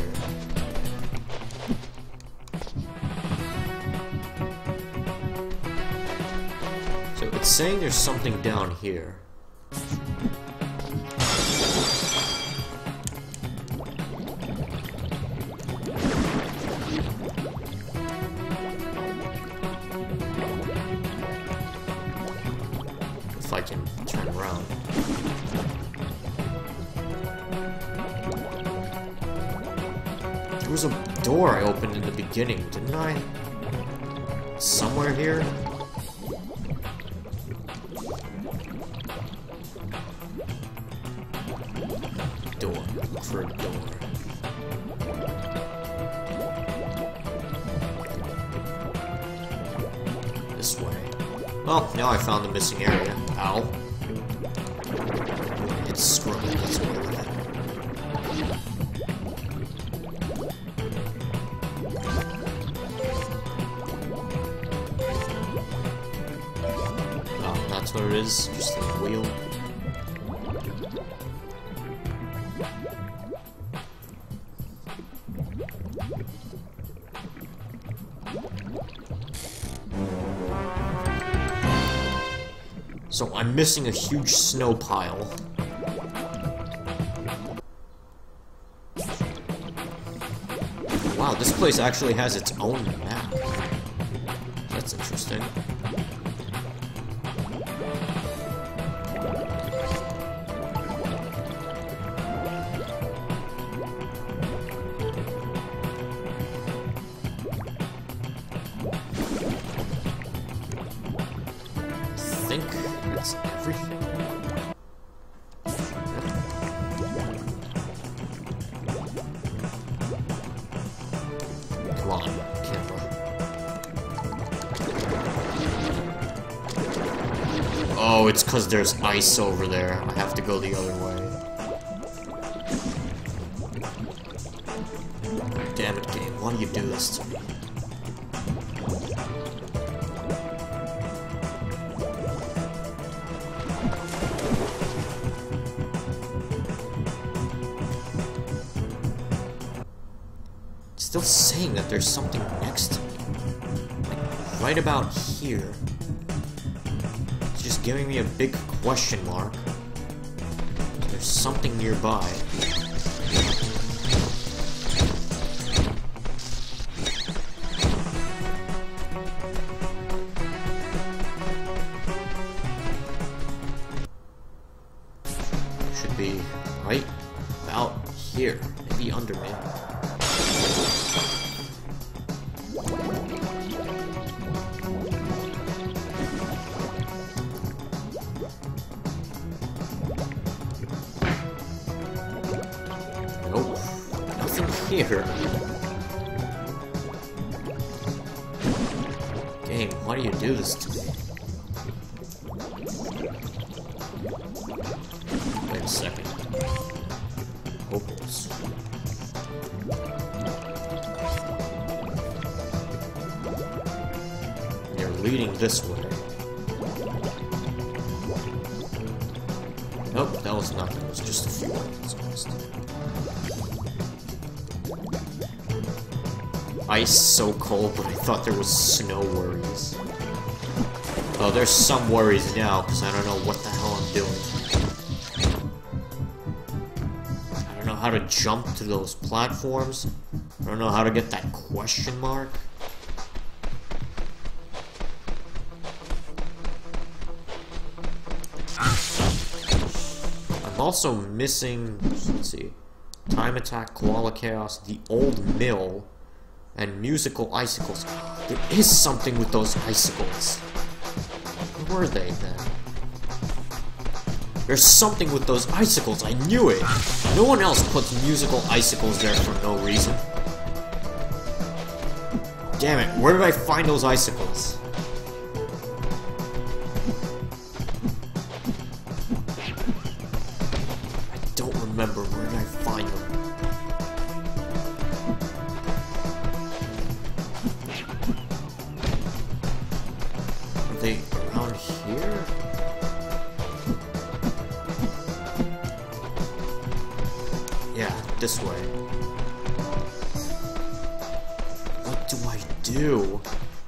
Speaker 1: So it's saying there's something down here. If I can turn around. There was a door I opened in the beginning, didn't I? Somewhere here? Door. Look for a door. This way. Well, now I found the missing area. Ow. It's scrubby, that's what I got. Oh, that's what it is, just a wheel. So I'm missing a huge snow pile. Wow, this place actually has its own map. That's interesting. I think that's everything. Come on, camera. Oh, it's because there's ice over there. I have to go the other way. Damn it, game. Why do you do this to me? It's still saying that there's something next to me. Like, right about here. It's just giving me a big question mark. There's something nearby. Should be right about here. Maybe under me. Here. Game, why do you do this to me? Wait a second. Opals. They're leading this way. Nope, that was nothing. It was just a few opals, honestly. Ice so cold, but I thought there was snow worries. Oh, there's some worries now, because I don't know what the hell I'm doing. I don't know how to jump to those platforms. I don't know how to get that question mark. I'm also missing, let's see, Time Attack, Koala Chaos, the Old Mill, and musical icicles. There is something with those icicles. Where were they then? There's something with those icicles. I knew it. No one else puts musical icicles there for no reason. Damn it, where did I find those icicles? I don't remember. Where did I find them? Are they around here? Yeah, this way. What do I do?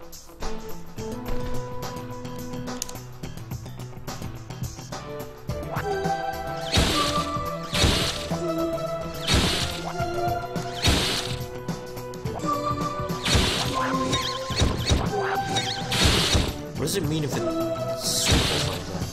Speaker 1: What does it mean if it circles like that?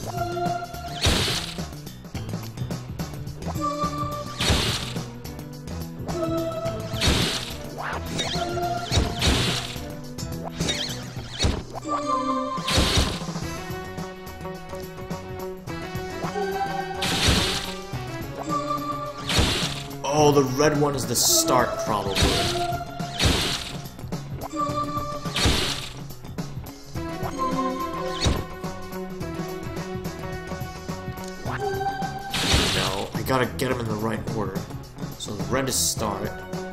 Speaker 1: Oh, the red one is the start, probably. Gotta get them in the right order. So the red is start.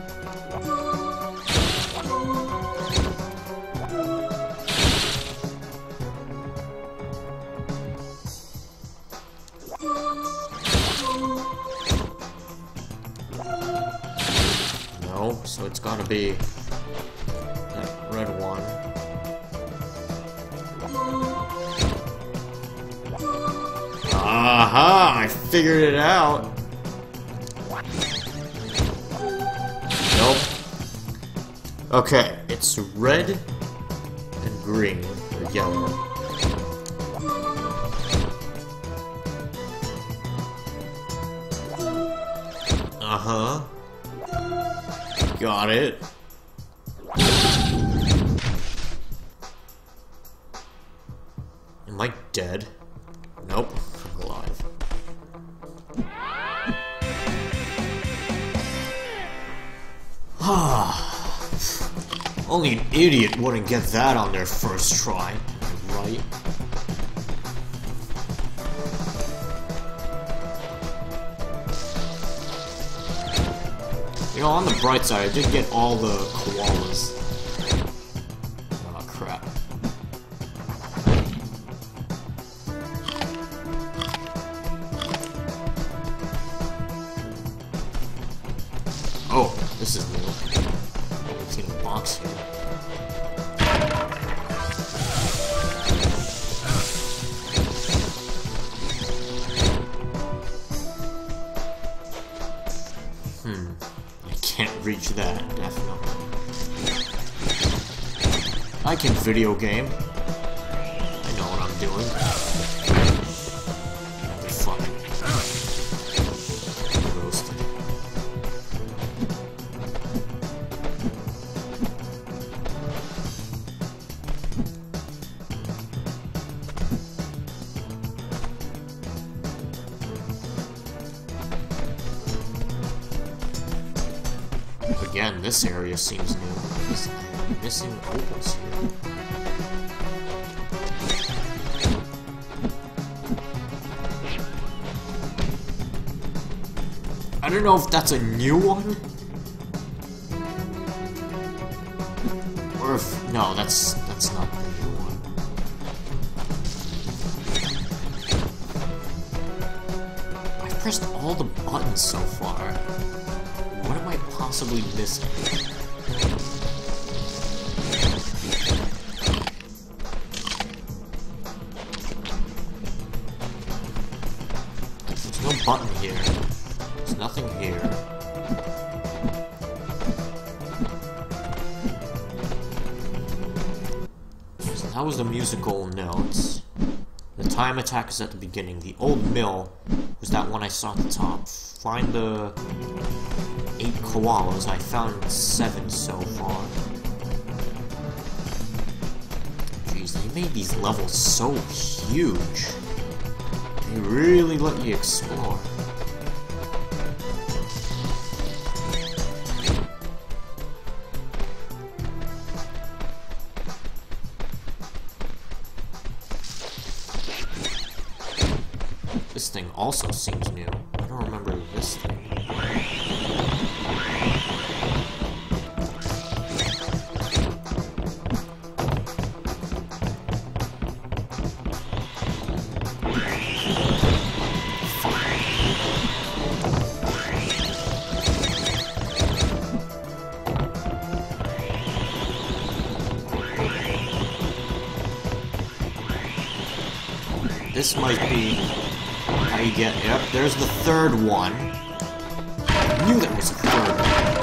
Speaker 1: No, so it's gotta be that red one. Aha! I figured it out! Nope. Okay, it's red and green, or yellow. Uh-huh. Got it. Am I dead? Nope. I'm alive. Only an idiot wouldn't get that on their first try, right? know, on the bright side, I did get all the koalas. Oh, crap. Oh, this is new. I've seen a box here. Hmm. I can't reach that, definitely. I can video game. I know what I'm doing. The fuck. Roasted. Again, this area seems new. Because I'm missing opals here. I don't know if that's a new one. Or if... no, that's... that's not the new one. I've pressed all the buttons so far. What am I possibly missing? There's no button here. There's nothing here. So that was the musical notes. The time attack is at the beginning. The old mill was that one I saw at the top. Find the eight koalas. I found seven so far. Jeez, they made these levels so huge. They really let you explore. This thing also seems new. I don't remember this thing. This might be how you get... yep, there's the third one. I knew that was the third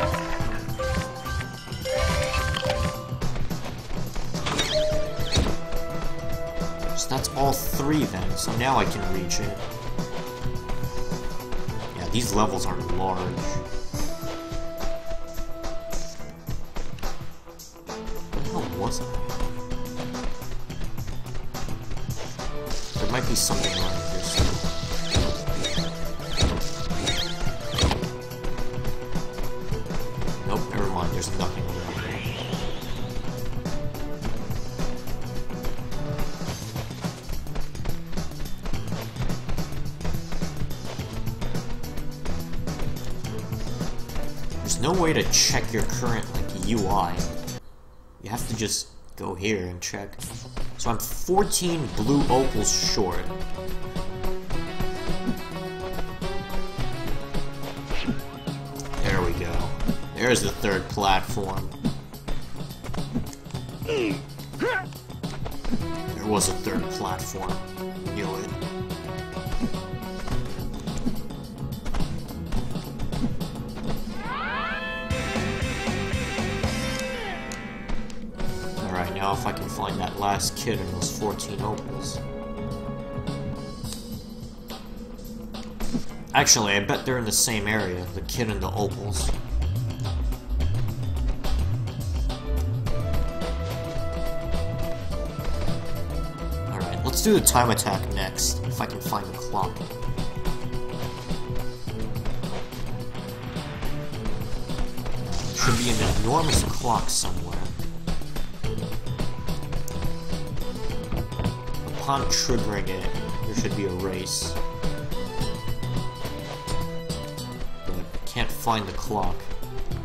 Speaker 1: one. So that's all three then, so now I can reach it. Yeah, these levels are large. Where the hell was I? There might be something around here still. Nope, never mind, there's nothing around here. There's no way to check your current, like, U I. You have to just go here and check. So I'm fourteen blue opals short. There we go. There's the third platform. There was a third platform. Knew it. Alright, now if I can find that last kid and those fourteen opals. Actually, I bet they're in the same area, the kid and the opals. Alright, let's do the time attack next, if I can find the clock. There should be an enormous clock somewhere. Upon triggering it, there should be a race. But I can't find the clock.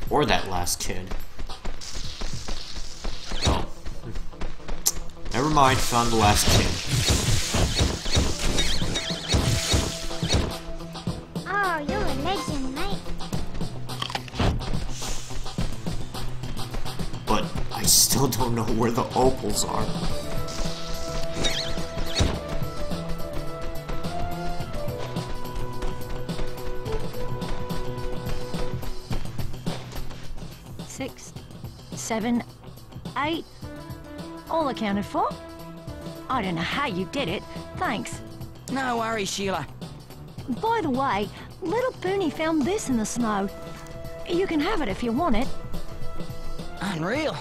Speaker 1: Or that last kid. Oh. Never mind, found the last kid.
Speaker 5: Oh, you're a legend, mate.
Speaker 1: But I still don't know where the opals are.
Speaker 6: Six, seven, eight. All accounted for. I don't know how you did it. Thanks.
Speaker 2: No worries, Sheila.
Speaker 6: By the way, little Booney found this in the snow. You can have it if you want it.
Speaker 2: Unreal.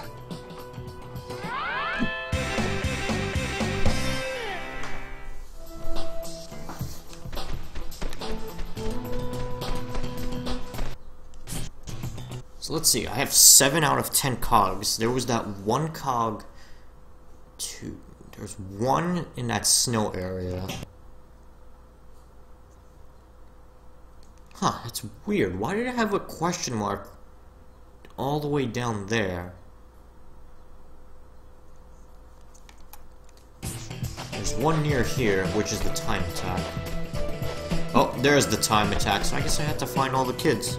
Speaker 1: So let's see, I have seven out of ten cogs. There was that one cog... Two... There's one in that snow area. Huh, that's weird. Why did I have a question mark all the way down there? There's one near here, which is the time attack. Oh, there's the time attack, so I guess I have to find all the kids.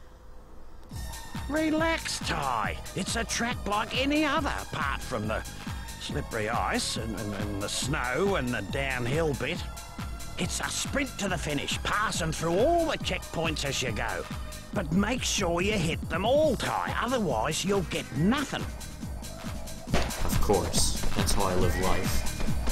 Speaker 2: Relax, Ty. It's a track like any other, apart from the slippery ice and, and, and the snow and the downhill bit. It's a sprint to the finish, passing through all the checkpoints as you go. But make sure you hit them all, Ty, otherwise you'll get nothing.
Speaker 1: Of course, that's how I live life.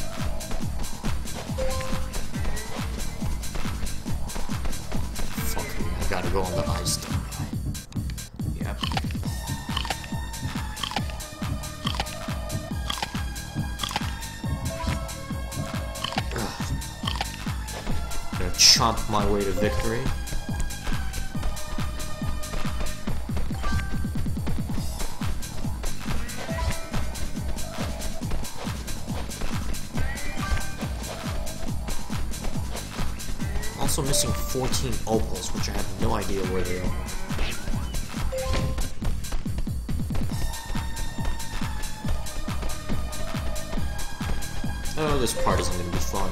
Speaker 1: Fuck me, I gotta go on the ice, don't I? Yep. Gonna chomp my way to victory. Also missing fourteen opals, which I have no idea where they are. Oh, this part isn't gonna be fun.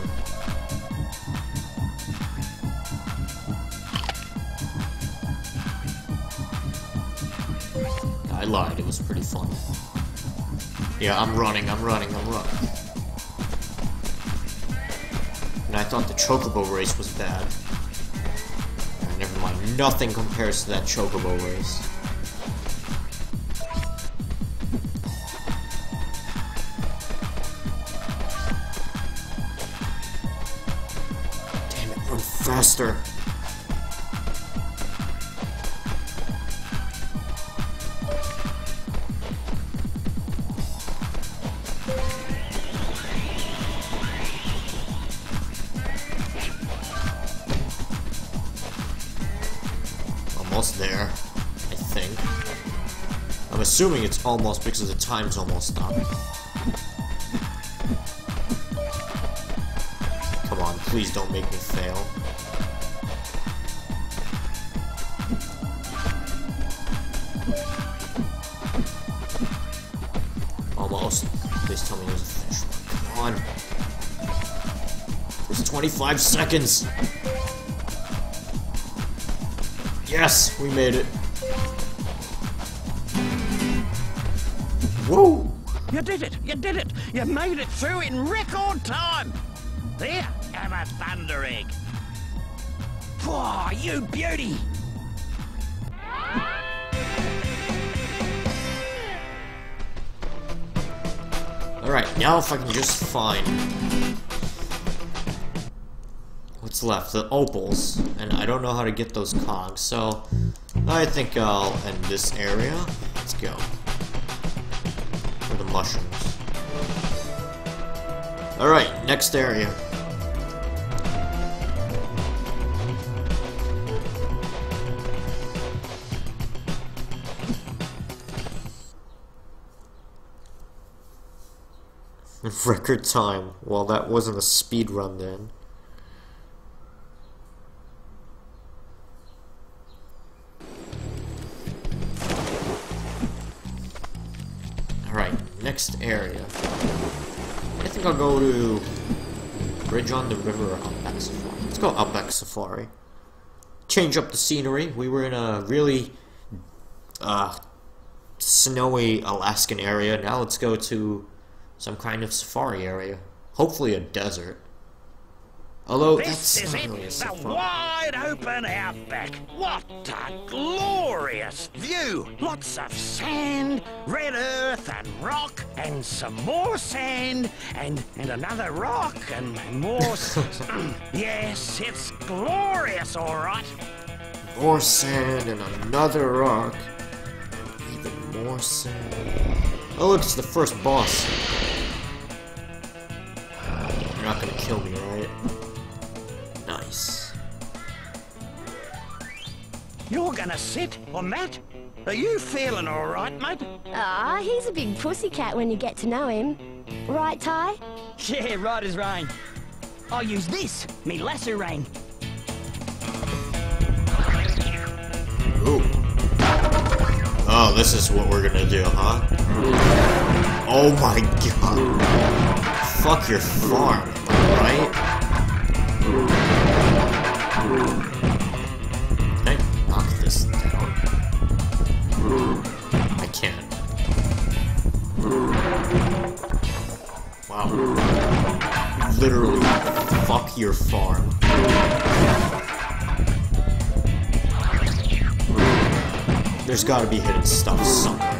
Speaker 1: I lied, it was pretty fun. Yeah, I'm running, I'm running, I'm running. And I thought the Chocobo race was bad. Uh, never mind, nothing compares to that Chocobo race. Damn it, run faster. Almost there, I think. I'm assuming it's almost because the time's almost up. Come on, please don't make me fail. Almost. Please tell me there's a finish line. Come on. There's twenty-five seconds. Yes, we made it. Whoa!
Speaker 2: You did it! You did it! You made it through in record time! There, have a thunder egg. Whoa, you beauty!
Speaker 1: Alright, now if I can just find what's left, the opals, and I don't know how to get those cogs, so I think I'll end this area. Let's go. For the mushrooms. Alright, next area. Record time. Well, that wasn't a speed run then. Alright, next area. I think I'll go to Bridge on the River or Outback Safari. Let's go Outback Safari. Change up the scenery. We were in a really uh, snowy Alaskan area. Now let's go to some kind of safari area. Hopefully a desert. Although
Speaker 2: This
Speaker 1: that's
Speaker 2: is
Speaker 1: not
Speaker 2: it,
Speaker 1: really a
Speaker 2: the
Speaker 1: safari.
Speaker 2: wide open outback. What a glorious view! Lots of sand, red earth and rock, and some more sand, and, and another rock, and more s- Yes, it's glorious, all right.
Speaker 1: More sand and another rock. Even more sand. Oh look, it's the first boss. You're not gonna kill me, right? Nice.
Speaker 2: You're gonna sit on that? Are you feeling all right, mate?
Speaker 7: Ah, he's a big pussycat when you get to know him. Right, Ty?
Speaker 3: Yeah, right as rain. I'll use this, me lasso ring.
Speaker 1: Ooh. Oh, this is what we're gonna do, huh? Oh my god. Fuck your farm, right? Can I knock this down? I can't. Wow. Literally, fuck your farm. There's gotta be hidden stuff somewhere.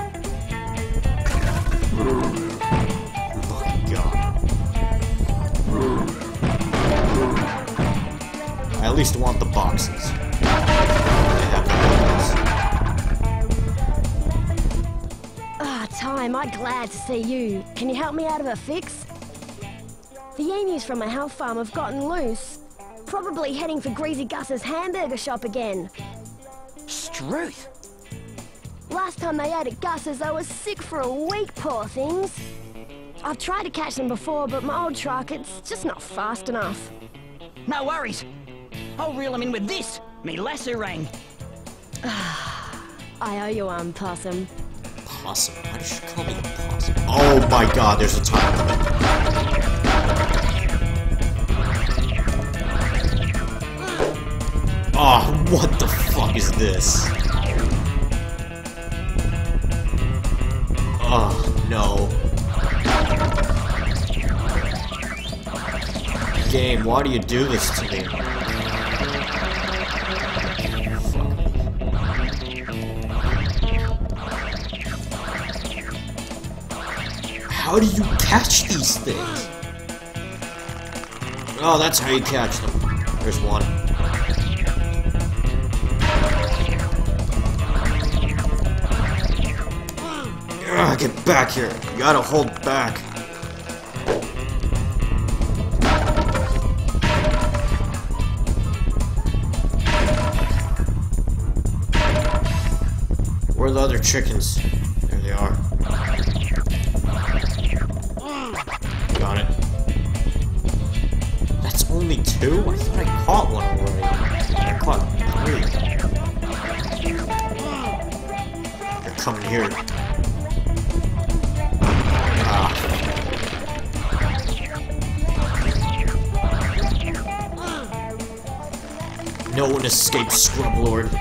Speaker 1: Oh my god. I at least want the boxes. They have the
Speaker 7: Ah, Ty, am I glad to see you. Can you help me out of a fix? The emus from my health farm have gotten loose. Probably heading for Greasy Gus's hamburger shop again.
Speaker 3: Struth.
Speaker 7: Last time they ate at Gus's, I was sick for a week, poor things. I've tried to catch them before, but my old truck, it's just not fast enough.
Speaker 3: No worries. I'll reel him in with this, me lasso ring.
Speaker 7: I owe you one, Possum.
Speaker 1: possum. Why does she call me a possum? Oh my god, there's a time limit. Oh, what the fuck is this? Oh, no. Game, why do you do this to me? How do you catch these things? Oh, that's how you catch them. There's one. Ugh, get back here. You gotta hold back. Where are the other chickens? There they are. Got it. That's only two? I thought I caught one already. I caught three. They're coming here. Ah. No one escapes, Scrub Lord.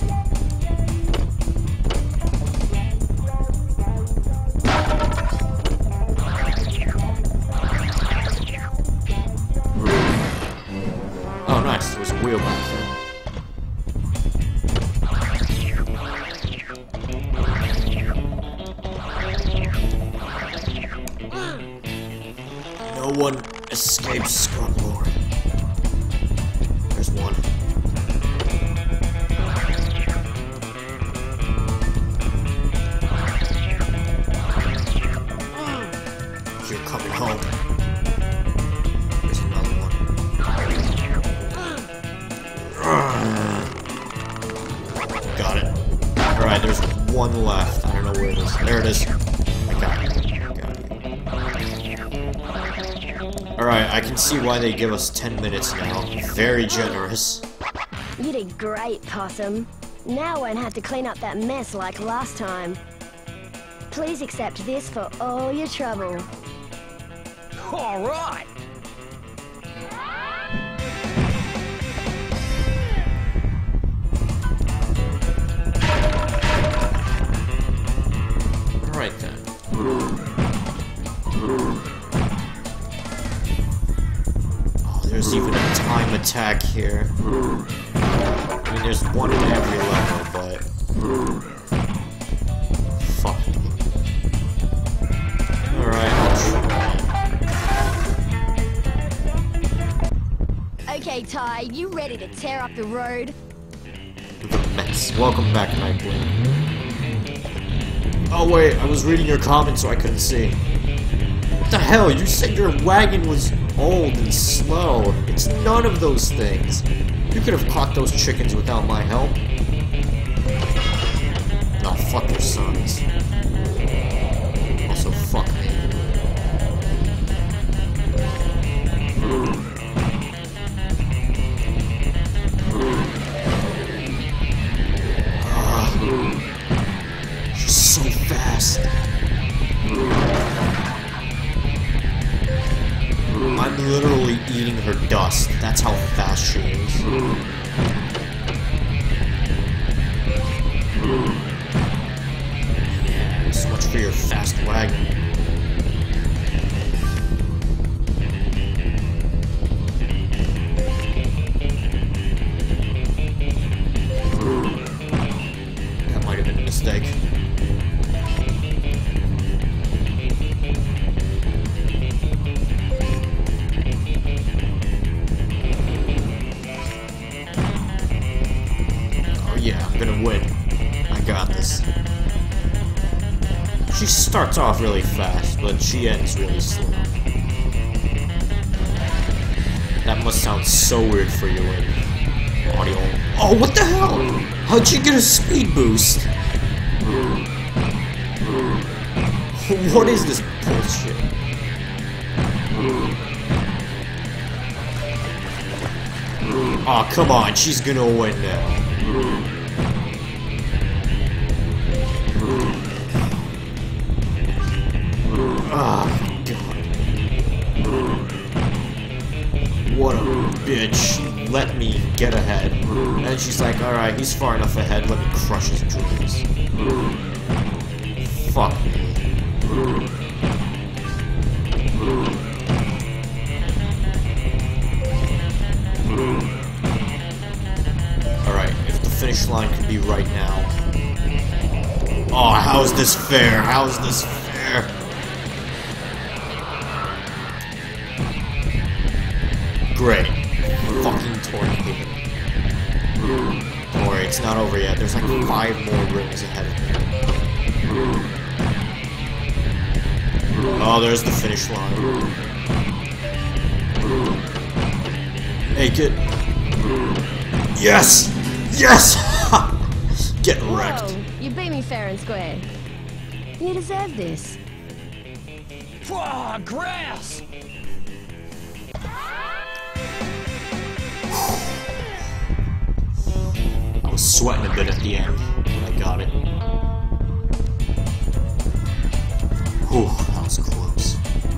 Speaker 1: Oh, nice. There was a wheel back there. No one escapes, Scrub Lord. There's one. You're coming home. There's another one. Got it. Alright, there's one left. I don't know where it is. There it is. I got it. Got it. Alright, I can see why they give us ten minutes now. Very generous.
Speaker 7: You did great, Possum. Now I won't have to clean up that mess like last time. Please accept this for all your trouble.
Speaker 2: All right.
Speaker 1: Alright then. Oh, there's even a time attack here. I mean, there's one in every level, but... Fuck. Alright, I'll try.
Speaker 7: Okay, Ty, you ready to tear up the road?
Speaker 1: The mess. Welcome back, Nightblade. Oh wait, I was reading your comments so I couldn't see. What the hell? You said your wagon was old and slow. It's none of those things. You could have caught those chickens without my help. No, fuck your sons. Also, fuck me. She's so fast. I'm literally eating her dust. That's how fast she is. Yeah, so much for your fast wagon. That might have been a mistake. Yeah, I'm gonna win. I got this. She starts off really fast, but she ends really slow. That must sound so weird for you in audio. Oh, what the hell? How'd you get a speed boost? What is this bullshit? Oh, come on, she's gonna win now. Oh, God. What a bitch. Let me get ahead. And she's like, alright, he's far enough ahead, let me crush his dreams. Fuck me. Alright, if the finish line could be right now. Oh, how's this fair? How's this fair? Great. Fucking tornado. Don't worry, it's not over yet. There's like five more rings ahead of me. Oh, there's the finish line. Make it. Yes! Yes! Get wrecked.
Speaker 7: Whoa, you beat me fair and square. You deserve this.
Speaker 2: Whoa, grass!
Speaker 1: I was sweating a bit at the end, but I got it. Whew, that was close.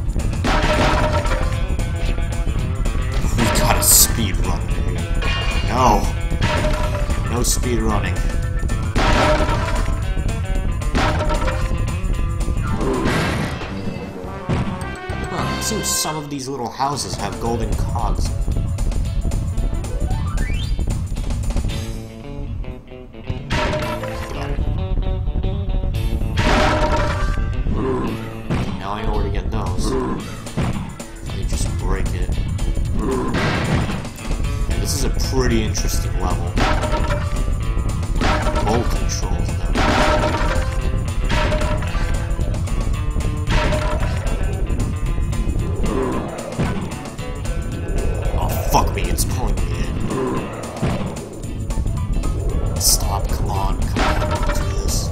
Speaker 1: We gotta speed run, dude. No. No speed running. Huh, it seems some of these little houses have golden cogs. Now I know where to get those. Let me just break it. Yeah, this is a pretty interesting level. Bowl controls, though. Oh, fuck me, it's pulling me in. Stop, come on, come on, do this.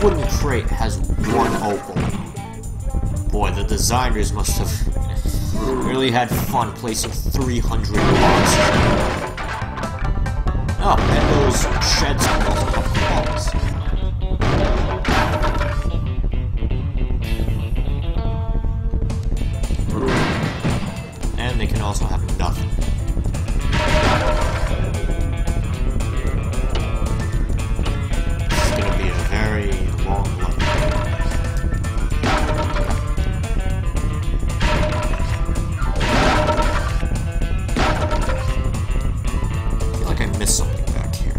Speaker 1: wooden crate has one opal. Boy, the designers must have really had fun placing three hundred boxes. Oh, and those sheds can also have claws. And they can also have nothing. This is gonna be a very long life. I feel like I missed something back here.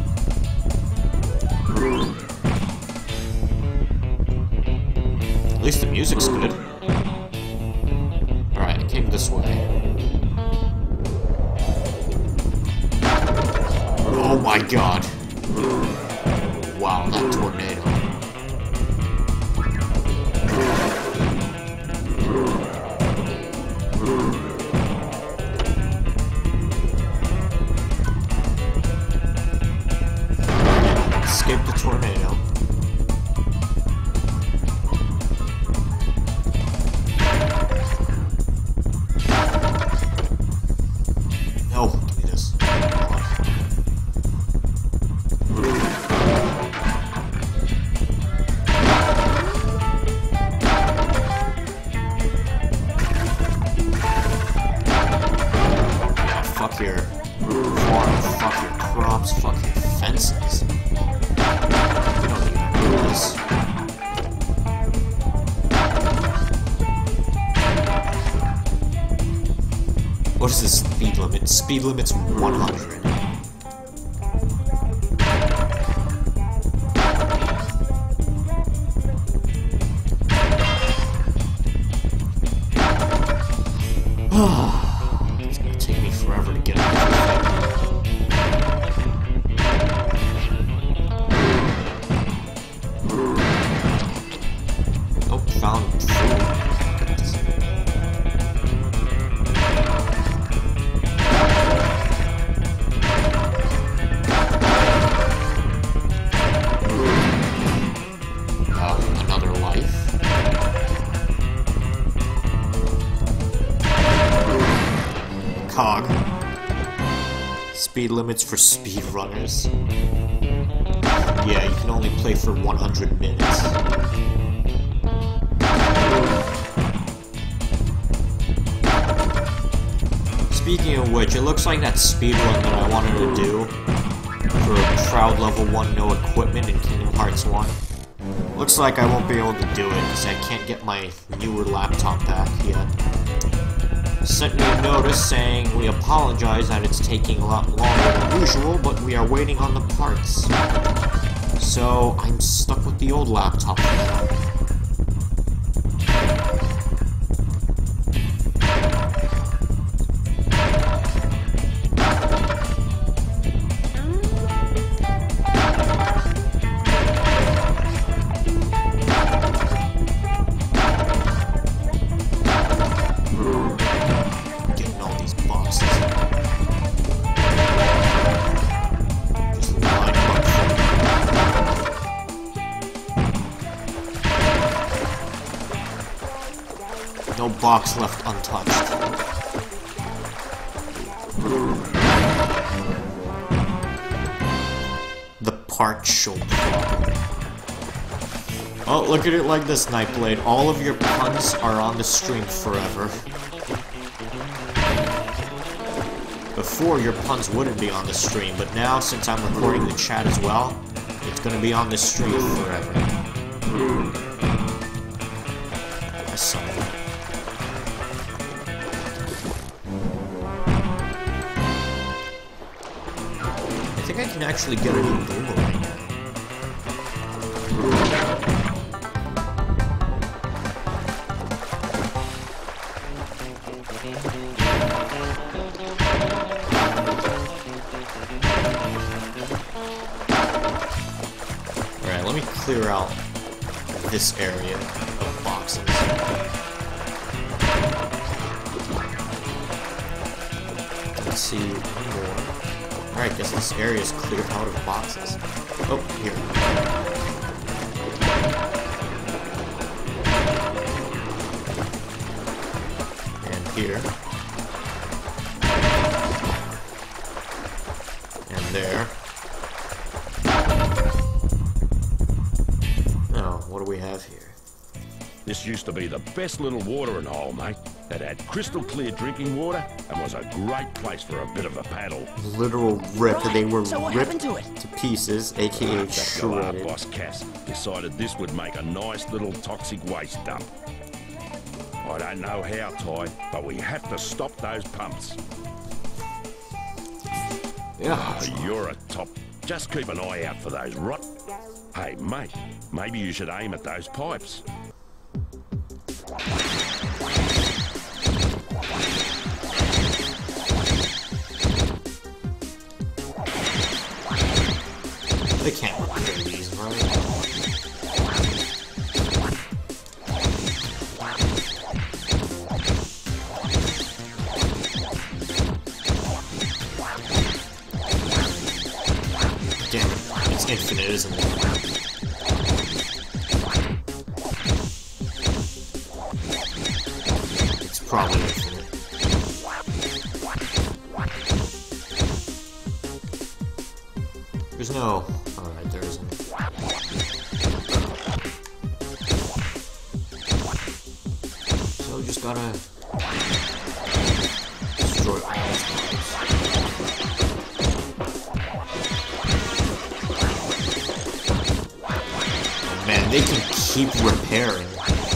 Speaker 1: At least the music's good. Alright, it came this way. Oh my god. Wow, that tornado. Escape the tornado. No, give me this. Fuck your farm, fuck your crops, fuck your fences. We don't need any of this. What is the speed limit? Speed limit's one hundred. It's gonna take me forever to get out of here. Oh, found food. Oh, another life. Cog. Speed limits for speedrunners. Yeah, you can only play for one hundred minutes. Speaking of which, it looks like that speedrun that I wanted to do for Shroud Level one No Equipment in Kingdom Hearts one. Looks like I won't be able to do it because I can't get my newer laptop back yet. Sent me a notice saying we apologize that it's taking a lot longer than usual, but we are waiting on the parts. So I'm stuck with the old laptop now. No box left untouched. The part shoulder. Oh, look at it like this, Nightblade. All of your puns are on the stream forever. Before, your puns wouldn't be on the stream, but now, since I'm recording the chat as well, it's gonna be on the stream forever. I saw it. I think I can actually get a new boomerang. Alright, let me clear out this area of boxes. Let's see more. Alright, guess this area is cleared out of boxes. Oh, here. here. And there. Oh, what do we have here?
Speaker 8: This used to be the best little watering hole, mate. It had crystal clear drinking water and was a great place for a bit of a paddle.
Speaker 1: Literal rip.
Speaker 7: Right,
Speaker 1: They were
Speaker 7: so what
Speaker 1: ripped
Speaker 7: happened to it?
Speaker 1: to pieces, aka
Speaker 8: That guy, our
Speaker 1: shredded.
Speaker 8: boss Cass, decided this would make a nice little toxic waste dump. I don't know how, Ty, but we have to stop those pumps.
Speaker 1: Yeah.
Speaker 8: Oh, you're a top. Just keep an eye out for those rot... Hey, mate, maybe you should aim at those pipes.
Speaker 1: They can't repair these, right? Damn it. It's infinite, isn't it? It's probably infinite. There's no... Alright, there isn't. So we just gotta... destroy all these pipes. Oh man, they can keep repairing.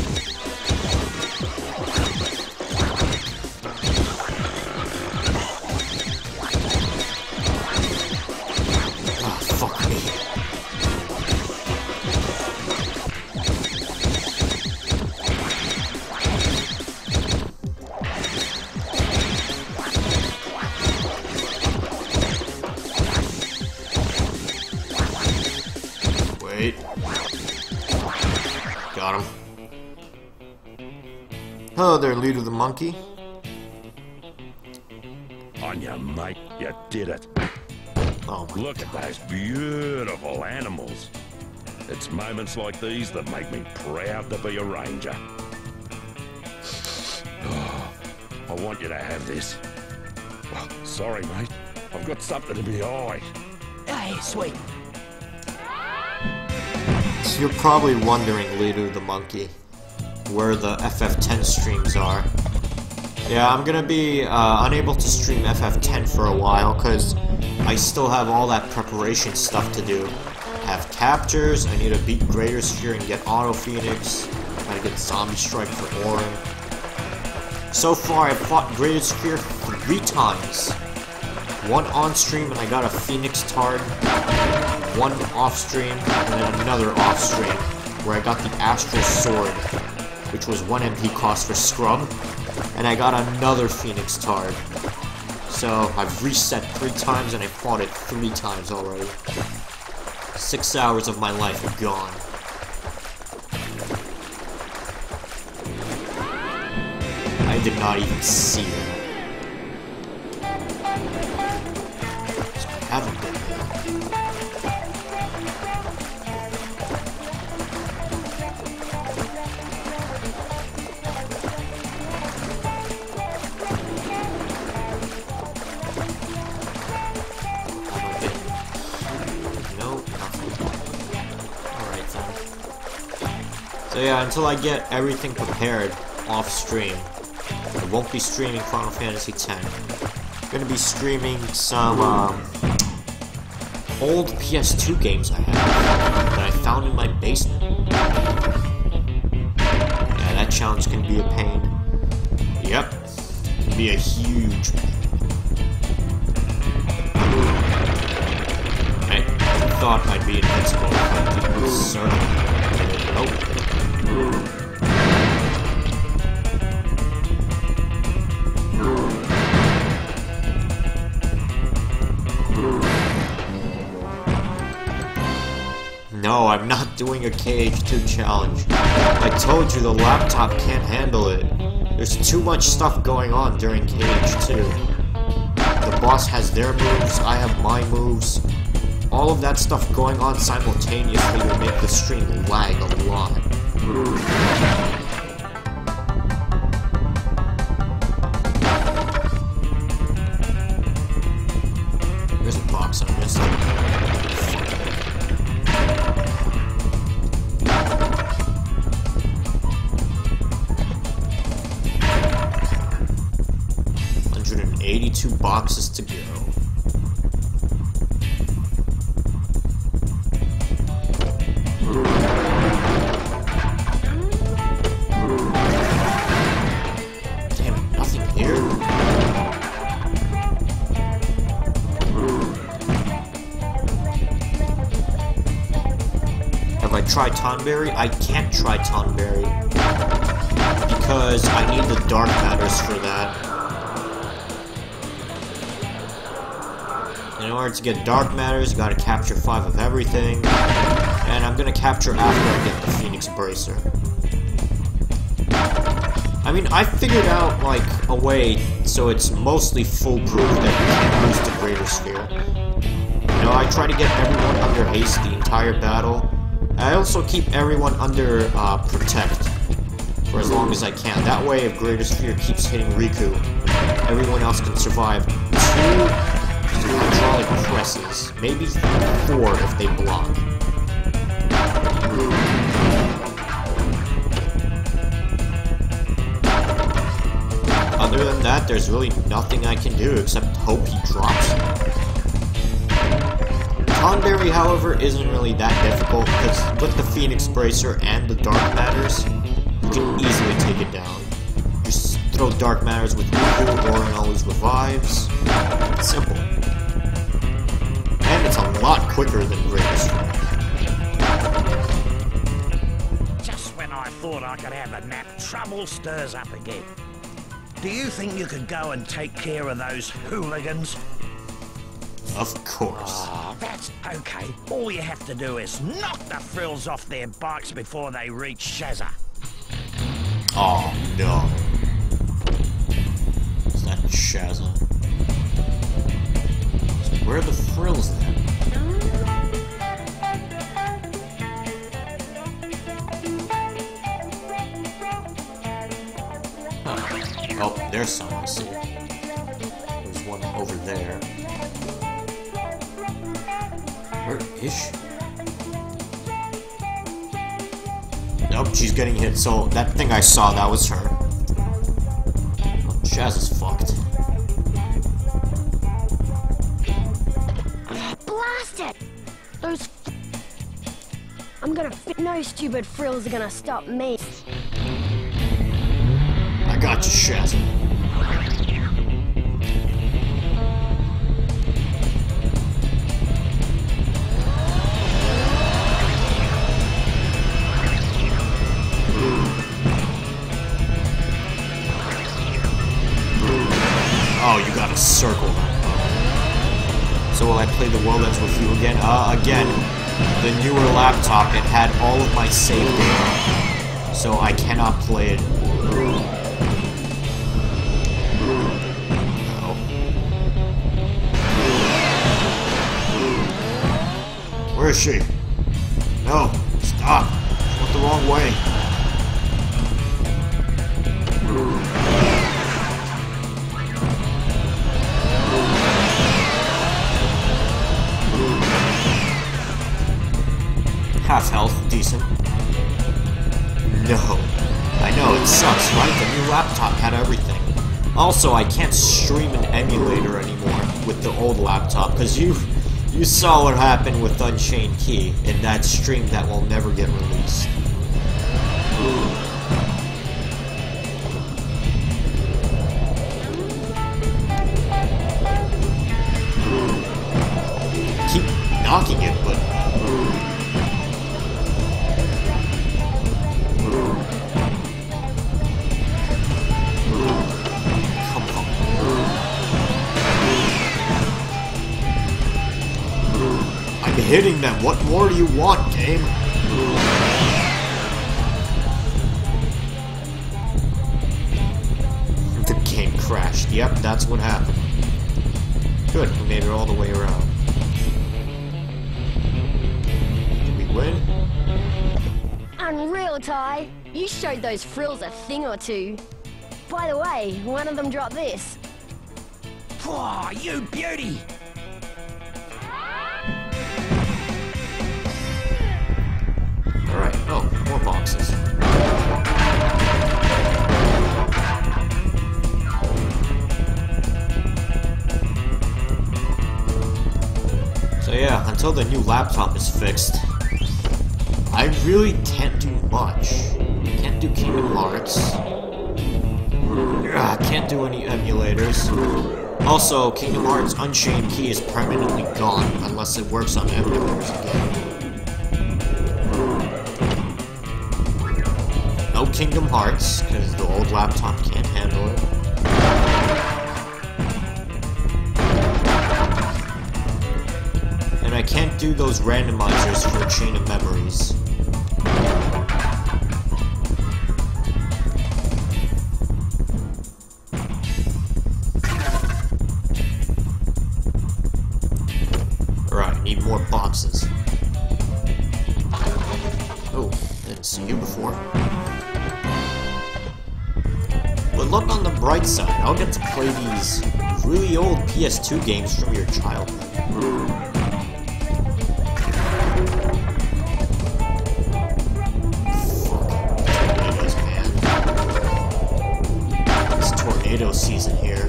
Speaker 1: Wait. Got him. Hello there, leader the monkey.
Speaker 8: On ya, mate, you did it.
Speaker 1: Oh my
Speaker 8: Look at those beautiful animals. It's moments like these that make me proud to be a ranger. Oh, I want you to have this. Oh, sorry, mate. I've got something in my eye.
Speaker 2: Hey, sweet.
Speaker 1: So you're probably wondering, leader the monkey, where the F F ten streams are. Yeah, I'm gonna be uh, unable to stream F F ten for a while because I still have all that preparation stuff to do. I have captures, I need to beat Greater Sphere and get Auto Phoenix, gotta get Zombie Strike for Orin. So far, I've fought Greater Sphere three times. One on stream and I got a Phoenix Tard, one off stream, and then another off stream where I got the Astral Sword, which was one M P cost for Scrub, and I got another Phoenix Tard. So I've reset three times and I fought it three times already. Six hours of my life are gone. I did not even see it. So I haven't been there. So yeah, until I get everything prepared off stream, I won't be streaming Final Fantasy X. I'm gonna be streaming some um, old P S two games I have that I found in my basement. Yeah, that challenge can be a pain. Yep, it can be a huge pain. I thought I'd be invincible if I didn't circle. Nope. No, I'm not doing a K H two challenge. I told you the laptop can't handle it. There's too much stuff going on during K H two. The boss has their moves, I have my moves. All of that stuff going on simultaneously will make the stream lag a lot. boxes to go. Damn, nothing here. Have I tried Tonberry? I can't try Tonberry because I need the dark matters for that. In order to get dark matters, you gotta capture five of everything. And I'm gonna capture after I get the Phoenix Bracer. I mean, I figured out, like, a way so it's mostly foolproof that you can't lose the Greater Sphere. You know, I try to get everyone under haste the entire battle. I also keep everyone under uh, Protect for as long as I can. That way, if Greater Sphere keeps hitting Riku, everyone else can survive two hydraulic presses, maybe four if they block. Other than that, there's really nothing I can do except hope he drops it. Tonberry, however, isn't really that difficult because with the Phoenix Bracer and the Dark Matters, you can easily take it down. Just throw Dark Matters with Riku, Orin always revives. It's simple. And it's a lot quicker than Greater Sphere.
Speaker 2: Just when I thought I could have a nap, trouble stirs up again. Do you think you could go and take care of those hooligans?
Speaker 1: Of course.
Speaker 2: Oh, that's okay. All you have to do is knock the frills off their bikes before they reach Shazza.
Speaker 1: Oh, no. Is that Shazza? Where are the frills then? Huh. Oh, there's some, I see. There's one over there. Where is she? Nope, she's getting hit, so that thing I saw, that was her. Oh, Shaz is fucked.
Speaker 7: Blast it! Those f I'm gonna f no stupid frills are gonna stop me.
Speaker 1: I got you, Shaz. Oh, you gotta circle that. So will I play the World Ends with you again? Uh, again, the newer laptop, it had all of my save data, so I cannot play it. No. Where is she? No, stop. She went the wrong way. Half health, decent. No. I know, it sucks, right? The new laptop had everything. Also, I can't stream an emulator anymore with the old laptop, because you you saw what happened with Unchained Key in that stream that will never get released. Keep knocking it, but... hitting them. What more do you want, game? The game crashed. Yep, that's what happened. Good, we made it all the way around. Did we win?
Speaker 7: Unreal, Ty. You showed those frills a thing or two. By the way, one of them dropped this.
Speaker 2: Oh, you beauty!
Speaker 1: Alright, oh, more boxes. until the new laptop is fixed, I really can't do much. Can't do Kingdom Hearts. Ah, can't do any emulators. Also, Kingdom Hearts Unchained Key is permanently gone unless it works on emulators again. No Kingdom Hearts, because the old laptop can't handle it. And I can't do those randomizers for Chain of Memories. Alright, I need more boxes. Oh, didn't see you before. But look on the bright side, I'll get to play these really old P S two games from your childhood. Tornado season here.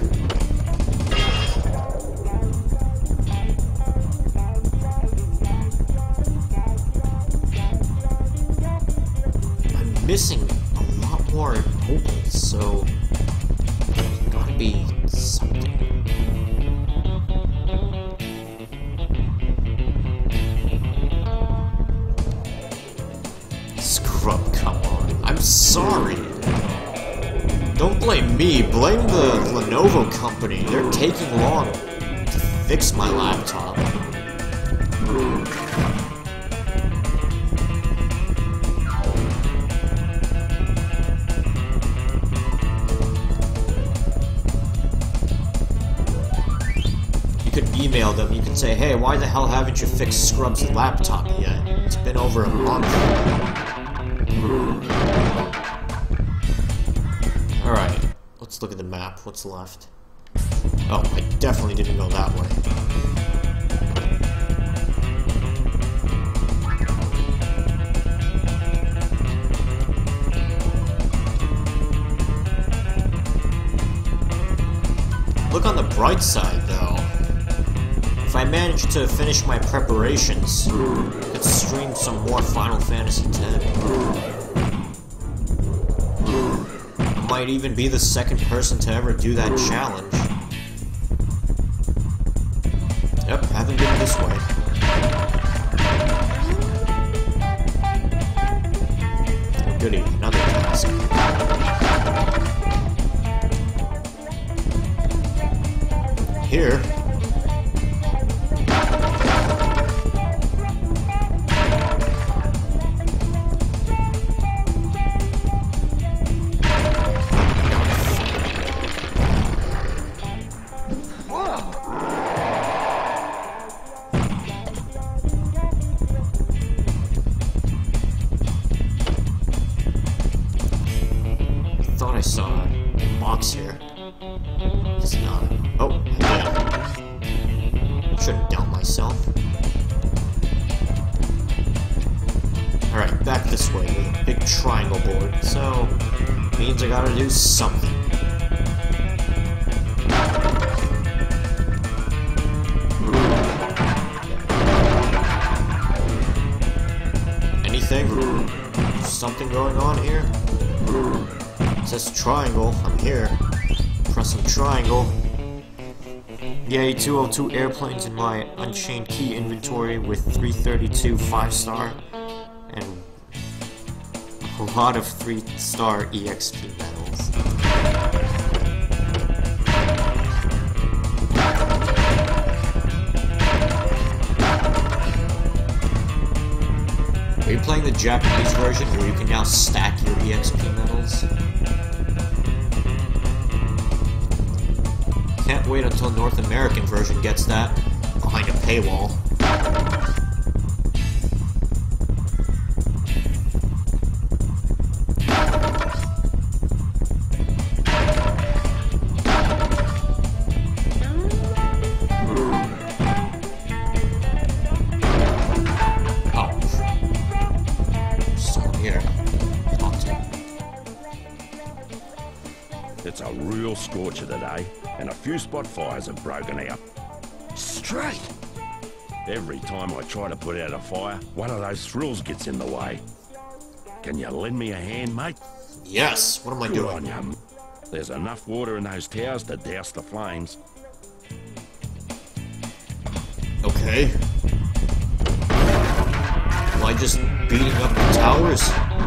Speaker 1: I'm missing a lot more opals, so there's gotta be something. Scrub, come on. I'm sorry. Don't blame me, blame the Lenovo company. They're taking long to fix my laptop. You could email them, you could say, hey, why the hell haven't you fixed Scrub's laptop yet? It's been over a month. Alright, let's look at the map. What's left? Oh, I definitely didn't go that way. Look on the bright side, though. If I manage to finish my preparations, let's stream some more Final Fantasy X. Might even be the second person to ever do that challenge. Yep, haven't been this way. Oh, goody, another task. Here. I saw a box here. It's not. Oh, I did. Shouldn't doubt myself. Alright, back this way with a big triangle board. So, means I gotta do something. Anything? Something going on here? It says triangle. I'm here. Pressing triangle. Yay, two oh two airplanes in my Unchained Key inventory with three thirty-two five star and a lot of three star E X P medals. Are you playing the Japanese version where you can now stack your E X P medals? Can't wait until North American version gets that behind a paywall.
Speaker 8: It's a real scorcher today, and a few spot fires have broken out.
Speaker 2: Straight.
Speaker 8: Every time I try to put out a fire, one of those thrills gets in the way. Can you lend me a hand, mate?
Speaker 1: Yes. What am I
Speaker 8: Good
Speaker 1: doing?
Speaker 8: on you. There's enough water in those towers to douse the flames.
Speaker 1: Okay. Am I just beating up the towers?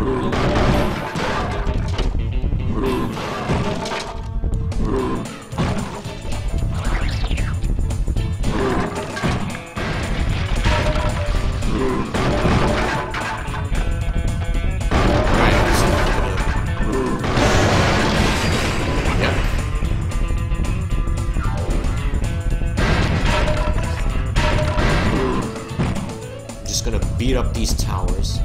Speaker 1: Beat up these towers.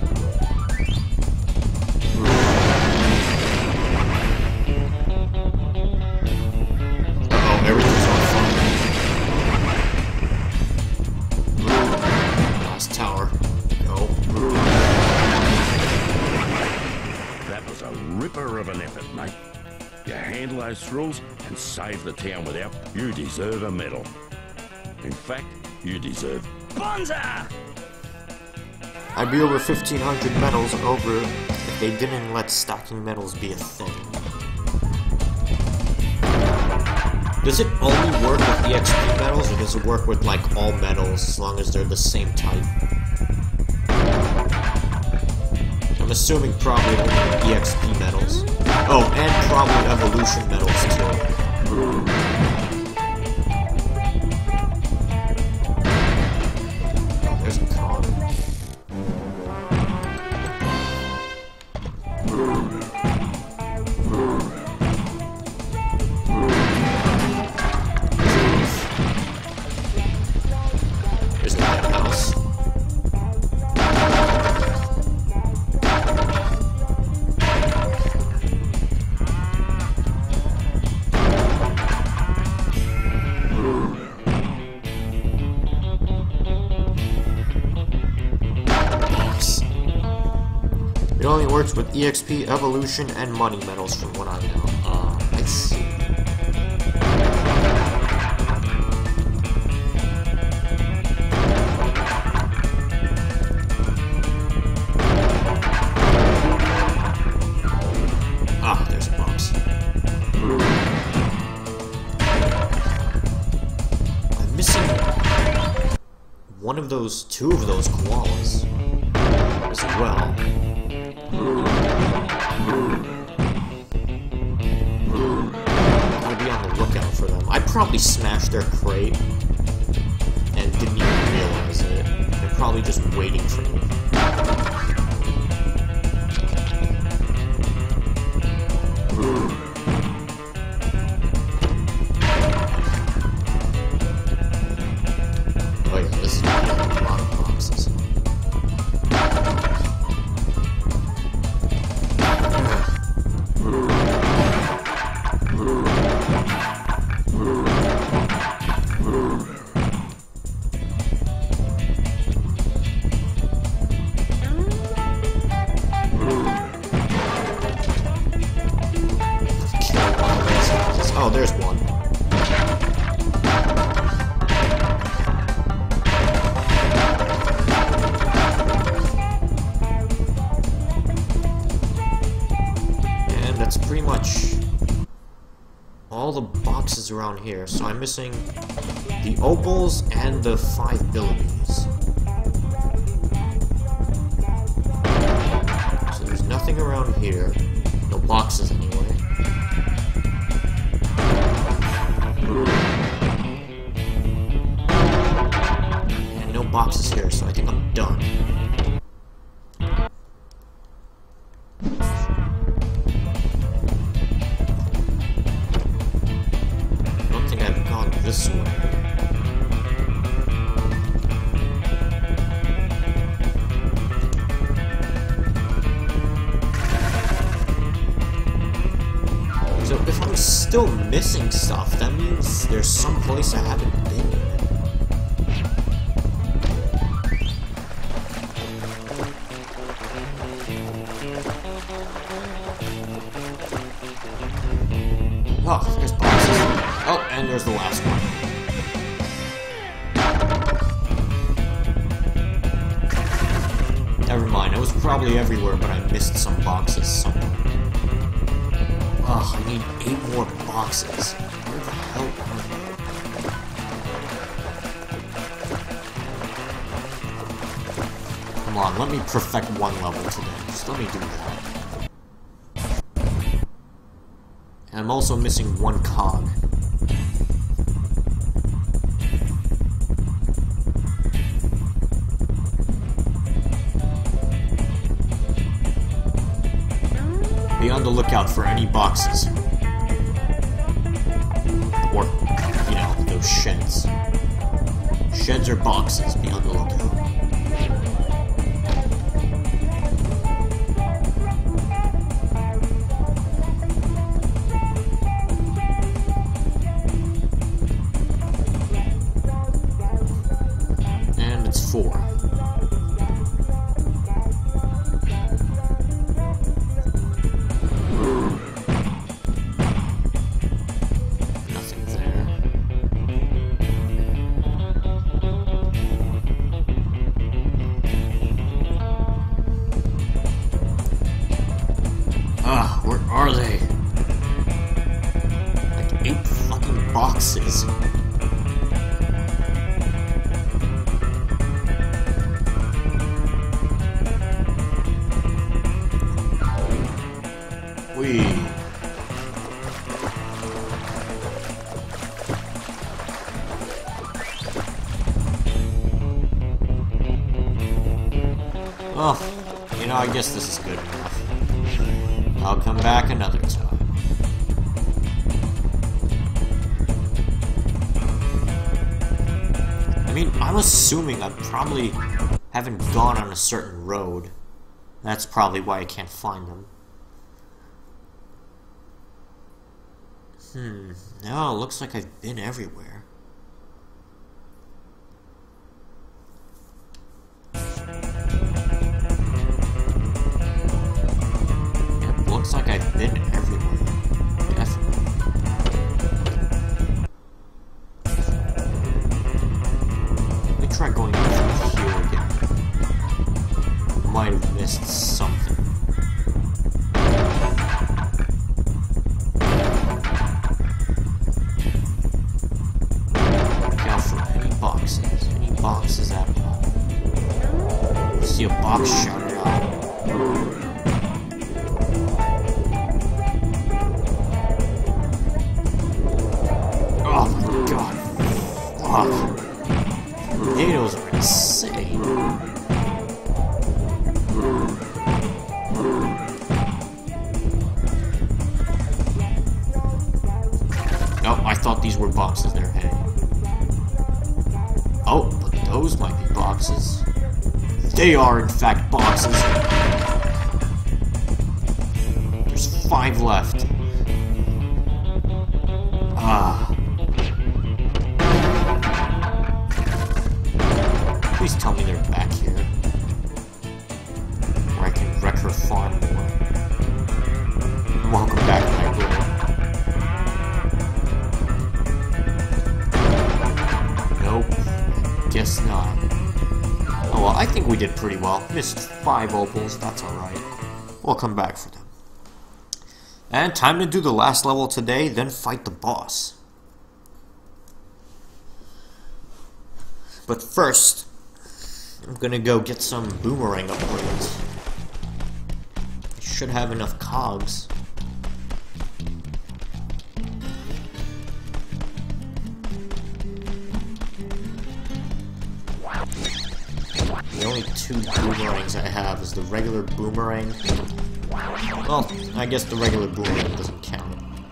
Speaker 1: Uh-oh, everything's on fire. Last tower. Go.
Speaker 8: That was a ripper of an effort, mate. You handle those thrills and save the town without. You deserve a medal. In fact, you deserve Bonza!
Speaker 1: I'd be over fifteen hundred medals over if they didn't let stacking medals be a thing. Does it only work with E X P medals, or does it work with like all medals as long as they're the same type? I'm assuming probably only E X P medals. Oh, and probably evolution medals too. Oh, there's a con. It only works with E X P, evolution, and money medals from what I know. Uh, I see. Ah, there's a box. I'm missing one of those, two of those koalas as well. Gotta be on the lookout for them. I probably smashed their crate and didn't even realize it. They're probably just waiting for me. Oh yeah, this is gonna be a lot of boxes. Oh, there's one. And that's pretty much all the boxes around here. So I'm missing the opals and the five billies. So there's nothing around here. No boxes anyway. And no boxes here, so I think I'm done. I don't think I've gone this way. So if I'm still missing stuff, that means there's some place I haven't been. Oh, there's boxes. Oh, and there's the last one. Never mind, it was probably everywhere, but I missed some boxes somewhere. Ugh, I need eight more boxes. Where the hell are they? Come on, let me perfect one level today. Just let me do that. And I'm also missing one cog. Be on the lookout for any boxes. Or, you know, those sheds. Sheds or boxes, be on the lookout. And it's four. Ah, where are they? Like eight fucking boxes. Wee. Oh, you know, I guess this is good enough. I'll come back another time. I mean, I'm assuming I probably haven't gone on a certain road. That's probably why I can't find them. Hmm, no, it looks like I've been everywhere. Looks like I've been everywhere. Definitely. Let me try going through here again. Might have missed something. Look out for any boxes. Any boxes at all. See a box shouted out. Potatoes are insane. Oh, I thought these were boxes there. Hey. Oh, but those might be boxes. They are, in fact, boxes. There's five left. Ah. Please tell me they're back here. Where I can wreck her farm more. Welcome back, my brother. Nope. Guess not. Oh well, I think we did pretty well. Missed five opals, that's alright. We'll come back for them. And time to do the last level today, then fight the boss. But first, I'm gonna go get some boomerang upgrades. I should have enough cogs. The only two boomerangs I have is the regular boomerang. Well, I guess the regular boomerang doesn't count.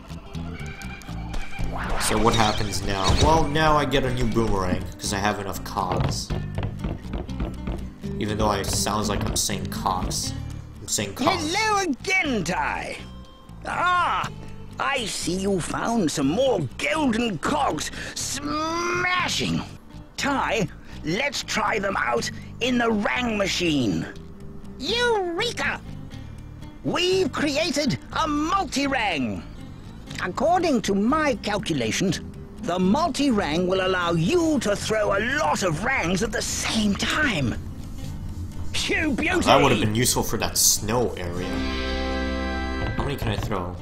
Speaker 1: So what happens now? Well, now I get a new boomerang, because I have enough cogs. Even though it sounds like I'm saying cogs. I'm saying cogs.
Speaker 2: Hello again, Ty. Ah, I see you found some more golden cogs. Smashing. Ty, let's try them out in the Rang machine. Eureka! We've created a multi-rang. According to my calculations, the multi-rang will allow you to throw a lot of rangs at the same time. you beauty!
Speaker 1: That would have been useful for that snow area. How many can I throw?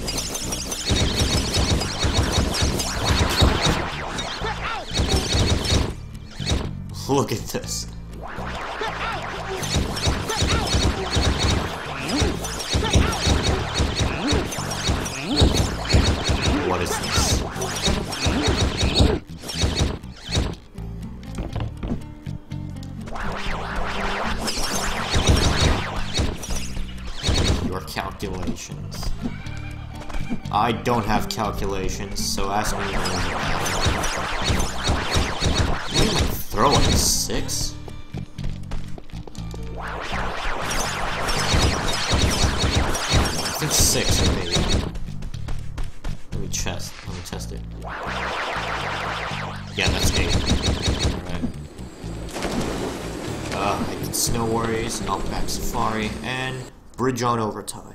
Speaker 1: Look at this. What is this? Your calculations. I don't have calculations, so ask me anything. Throw it six. I think six or maybe. Let me test. Let me test it. Yeah, that's eight. Alright. Uh, I did Snow Warriors, Outback Safari, and Bridge on Over Ty.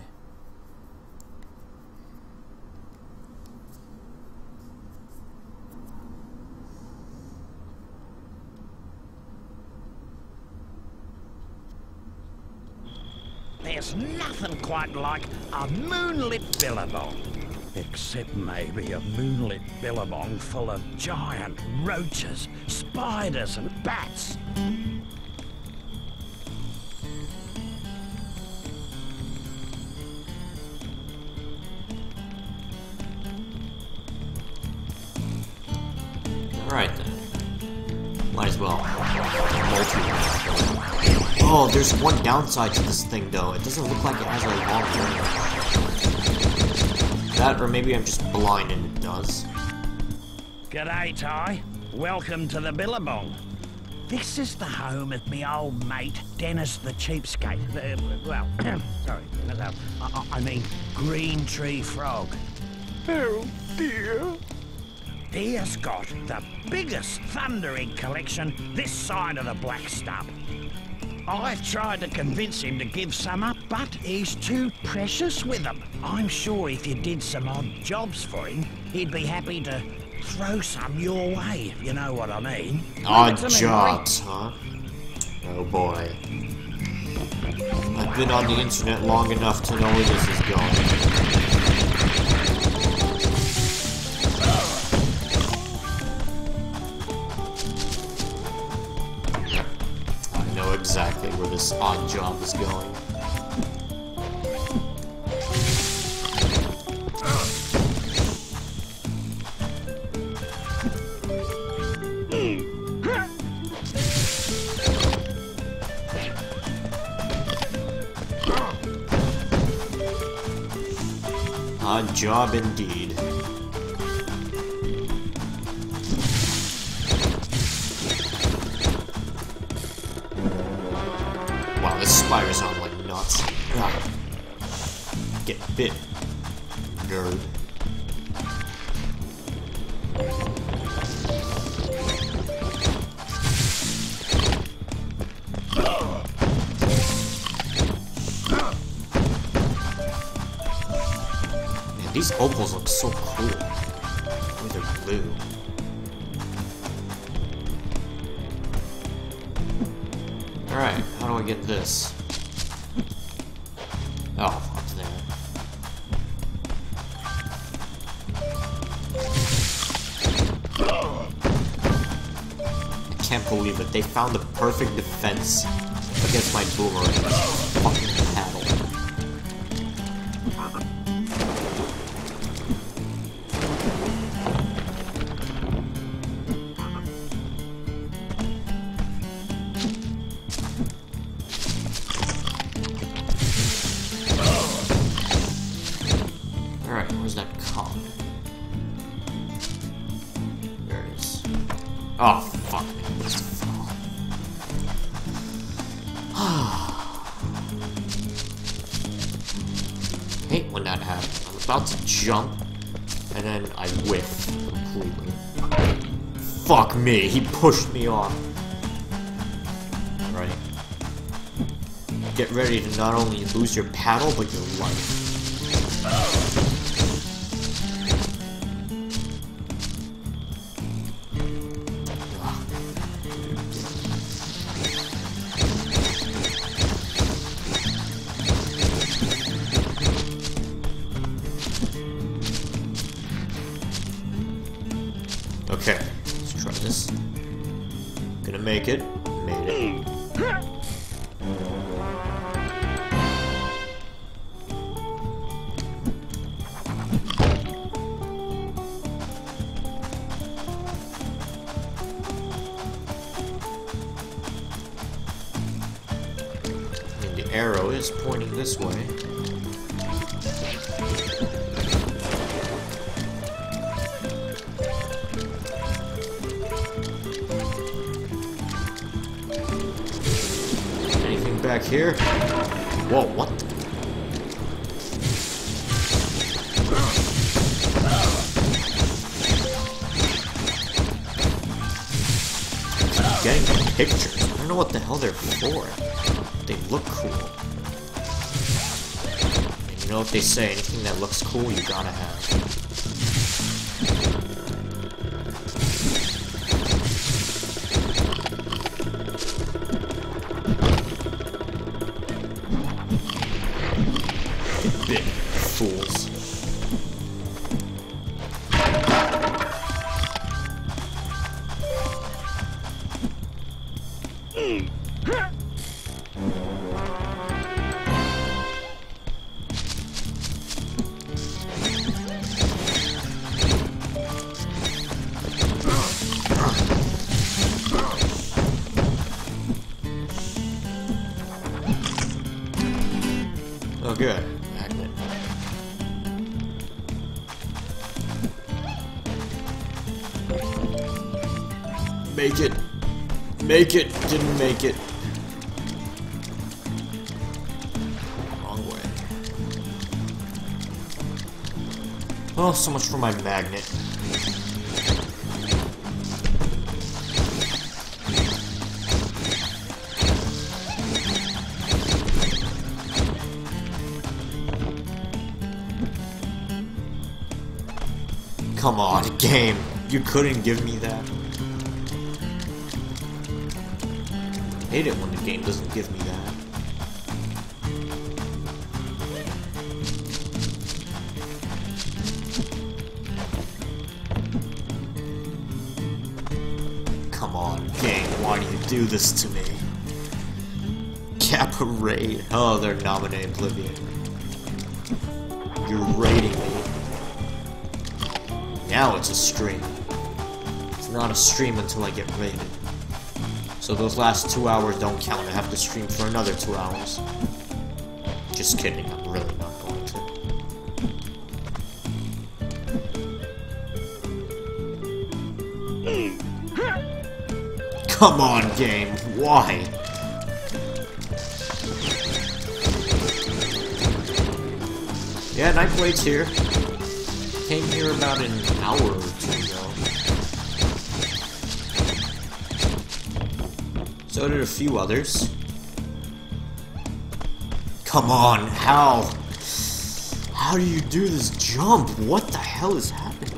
Speaker 2: There's nothing quite like a moonlit billabong. Except maybe a moonlit billabong full of giant roaches, spiders and bats.
Speaker 1: Alright then. Might as well. Oh, there's one downside to this thing though. It doesn't look like it has a long range. That, or maybe I'm just blind and it does.
Speaker 2: G'day, Ty. Welcome to the Billabong. This is the home of me old mate, Dennis the Cheapskate. Uh, well, sorry, I, I mean Green Tree Frog.
Speaker 4: Oh dear.
Speaker 2: He has got the biggest thundering collection this side of the Black Stub. I've tried to convince him to give some up, but he's too precious with them. I'm sure if you did some odd jobs for him, he'd be happy to throw some your way, if you know what I mean.
Speaker 1: Odd jobs, huh? Oh boy. I've been on the internet long enough to know where this is going. Exactly where this odd job is going. Odd job indeed. This spider's on like nuts. God. Get bit, nerd. Man, these opals look so cool. Oh, they're blue. Alright, how do I get this? Oh, up there. I can't believe it. They found the perfect defense against my boomerang. Fucking paddle. Oh, fuck. Hate when that happens. I'm about to jump, and then I whiff completely. Fuck me, he pushed me off. Right. Get ready to not only lose your paddle, but your life. make it. Made it. And the arrow is pointing this way. Back here. Whoa, what the? I'm getting pictures. I don't know what the hell they're for. They look cool. And you know what they say, anything that looks cool, you gotta have. Fools. Oh, good. Magnet. Make it. Make it. Didn't make it. Wrong way. Oh, so much for my magnet. Come on, game. You couldn't give me that. I hate it when the game doesn't give me that. Come on, game. Why do you do this to me? Kappa raid. Oh, they're nominating Oblivion. You're raiding me. Now it's a stream. It's not a stream until I get raided. So those last two hours don't count. I have to stream for another two hours. Just kidding, I'm really not going to. Come on, game. Why? Yeah, Nightblade's here. Came here about an hour or two ago. So did a few others. Come on, how? How do you do this jump? What the hell is happening?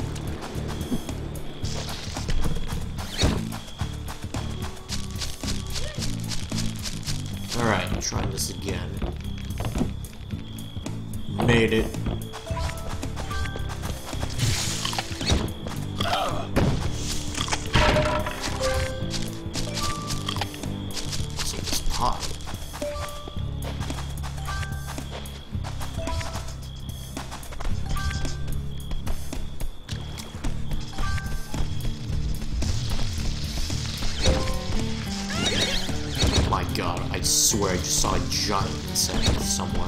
Speaker 1: Alright, trying this again. Made it. God, I swear I just saw a giant insect somewhere.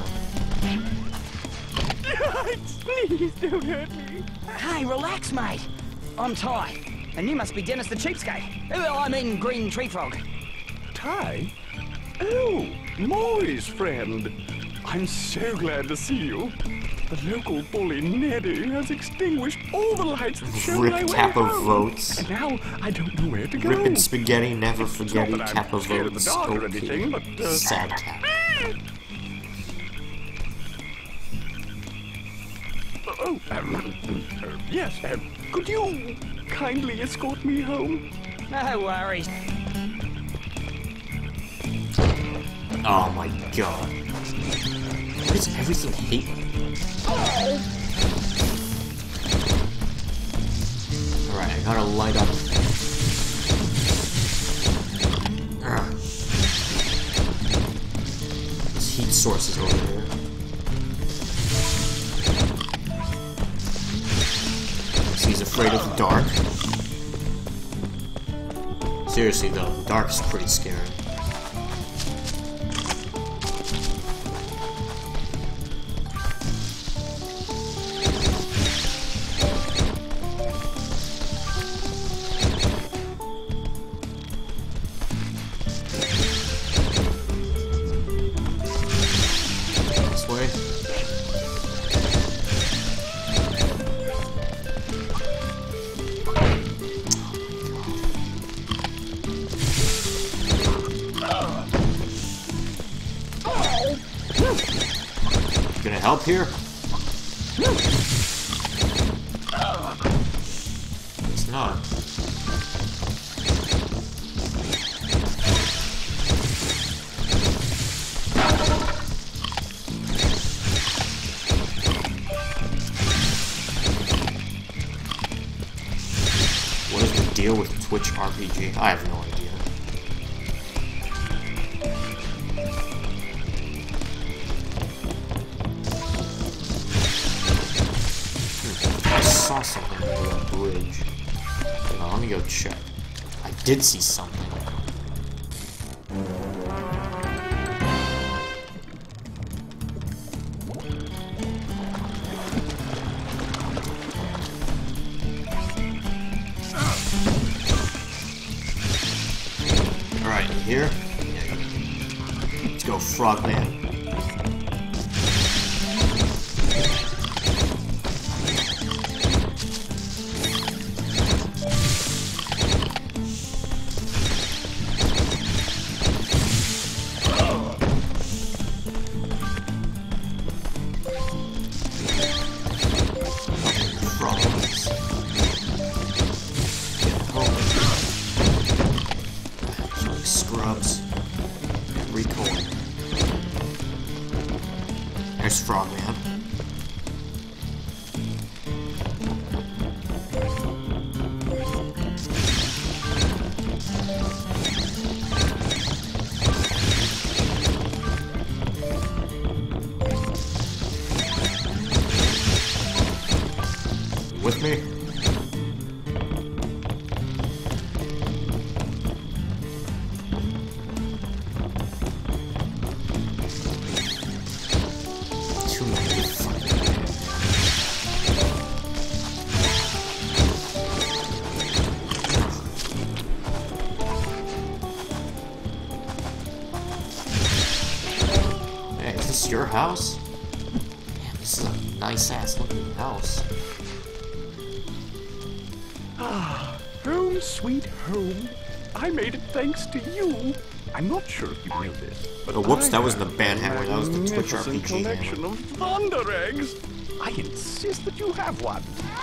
Speaker 4: Please don't hurt me.
Speaker 9: Hey, relax, mate. I'm Ty, and you must be Dennis the Cheapskate. Well, I mean Green Tree Frog.
Speaker 4: Ty? Oh, Maury's friend. I'm so glad to see you. The local bully Neddy has extinguished all the lights that show my way
Speaker 1: Rip Kappa
Speaker 4: home.
Speaker 1: votes.
Speaker 4: And now I don't know where to go.
Speaker 1: Rippin' spaghetti, never forget
Speaker 4: Not that
Speaker 1: Kappa
Speaker 4: I'm scared of the
Speaker 1: votes.
Speaker 4: dark or
Speaker 1: Okay.
Speaker 4: anything, but, uh,
Speaker 1: Sad cat.
Speaker 4: Oh, um, uh, yes, um, could you kindly escort me home?
Speaker 9: No worries.
Speaker 1: Oh my god. Why does everything hate me? Alright, I gotta light up. This heat source is over here. So he's afraid of the dark. Seriously though, the dark is pretty scary. Gonna help here? It's not. What is the deal with Twitch R P G? I have no idea. I saw something over that bridge. Hold on, let me go check. I did see something. Alright, here? Yeah. Let's go, Frogman. Scrubs. Recoil. There's Frogman. You with me? Your house? Man, this is a nice ass looking house.
Speaker 4: Ah, home sweet home. I made it thanks to you. I'm not sure if you know this, but
Speaker 1: oh, whoops,
Speaker 4: I
Speaker 1: that wasn't the
Speaker 4: have
Speaker 1: band hammer, that was the Twitch R P G
Speaker 4: collection
Speaker 1: hammer.
Speaker 4: of thunder eggs. I insist that you have one.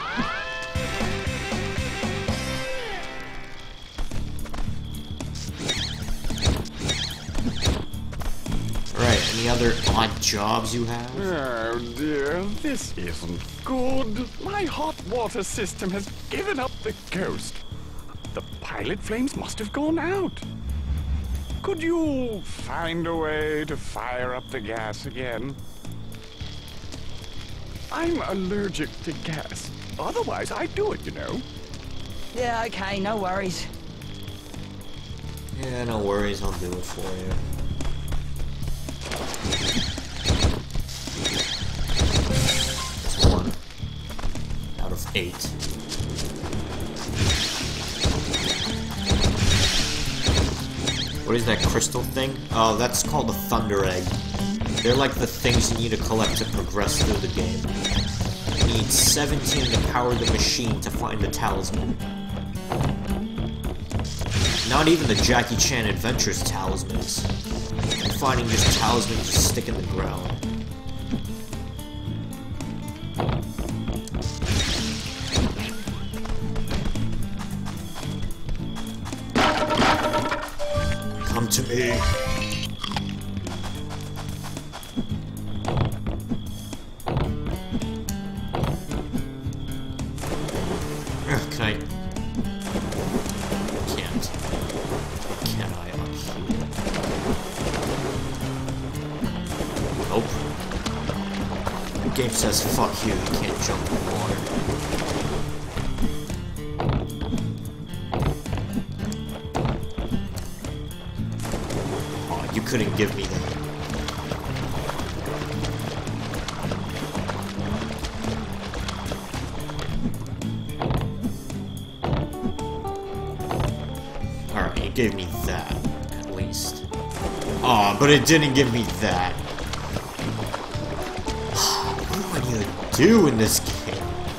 Speaker 1: Alright, any other odd jobs you have?
Speaker 4: Oh dear, this isn't good. My hot water system has given up the ghost. The pilot flames must have gone out. Could you find a way to fire up the gas again? I'm allergic to gas. Otherwise, I'd do it, you know.
Speaker 9: Yeah, okay, no worries.
Speaker 1: Yeah, no worries, I'll do it for you. That's one out of eight. What is that crystal thing? Oh, that's called a thunder egg. They're like the things you need to collect to progress through the game. You need seventeen to power the machine to find the talisman. Not even the Jackie Chan Adventures talismans. And finding this talisman just stick in the ground. Come to me. Can I? Can't. Can I up here? game says fuck you, you can't jump in water. Oh, you couldn't give me that. Alright, it gave me that, at least. Aw, oh, but it didn't give me that. What do I need to do in this game?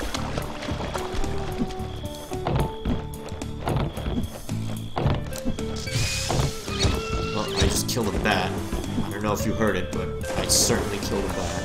Speaker 1: Well, I just killed a bat. I don't know if you heard it, but I certainly killed a bat.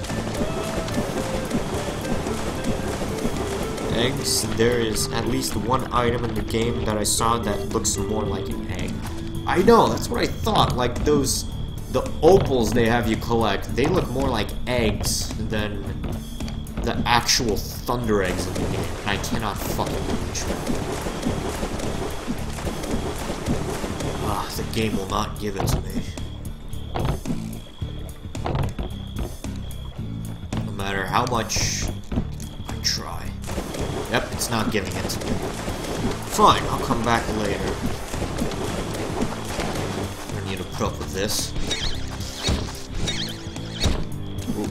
Speaker 1: Eggs, there is at least one item in the game that I saw that looks more like an egg. I know, that's what I thought. Like those, the opals they have you collect, they look more like eggs than the actual thunder eggs in the game. And I cannot fucking reach that. Ah, the game will not give it to me. No matter how much I try. Yep, it's not giving it to me. Fine, I'll come back later. I need to put up with this. Ooh.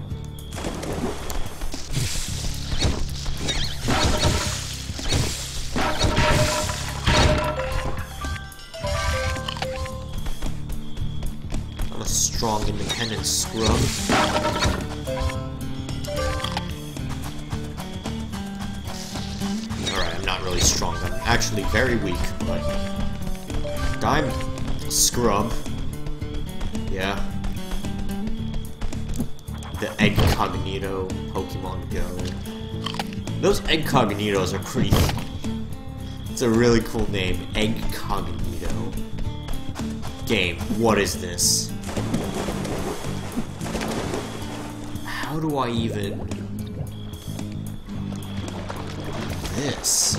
Speaker 1: I'm a strong, independent scrub. Really strong. I'm actually very weak, but I'm a scrub. Yeah. The Eggcognito Pokemon Go. Those Eggcognitos are pretty funny. It's a really cool name, Eggcognito. Game, what is this? How do I even... this?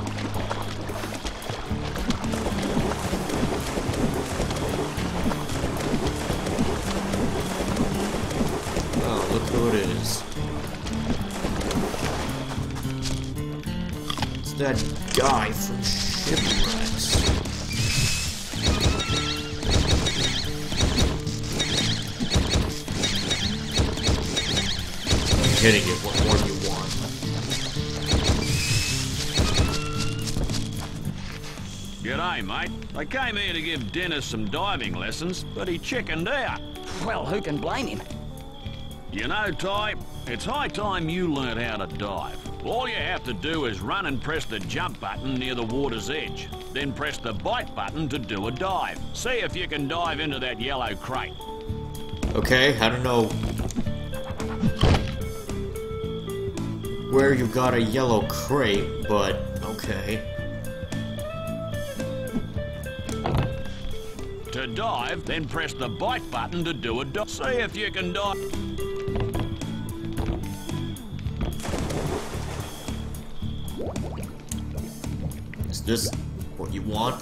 Speaker 1: Oh, look who it is. It's that guy from Shipwrecks. I'm kidding you, what more do you want?
Speaker 8: G'day, mate. I came here to give Dennis some diving lessons, but he chickened out.
Speaker 9: Well, who can blame him?
Speaker 8: You know, Ty, it's high time you learnt how to dive. All you have to do is run and press the jump button near the water's edge. Then press the bite button to do a dive. See if you can dive into that yellow crate.
Speaker 1: Okay, I don't know where you got a yellow crate, but okay.
Speaker 8: To dive, then press the bite button to do a dive. See if you can dive.
Speaker 1: Is this what you want?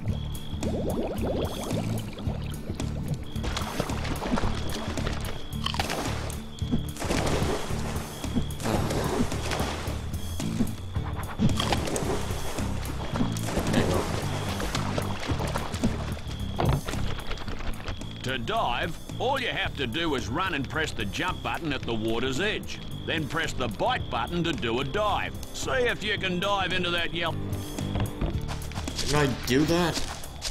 Speaker 8: To dive, all you have to do is run and press the jump button at the water's edge. Then press the bite button to do a dive. See if you can dive into that yellow...
Speaker 1: Can I do that?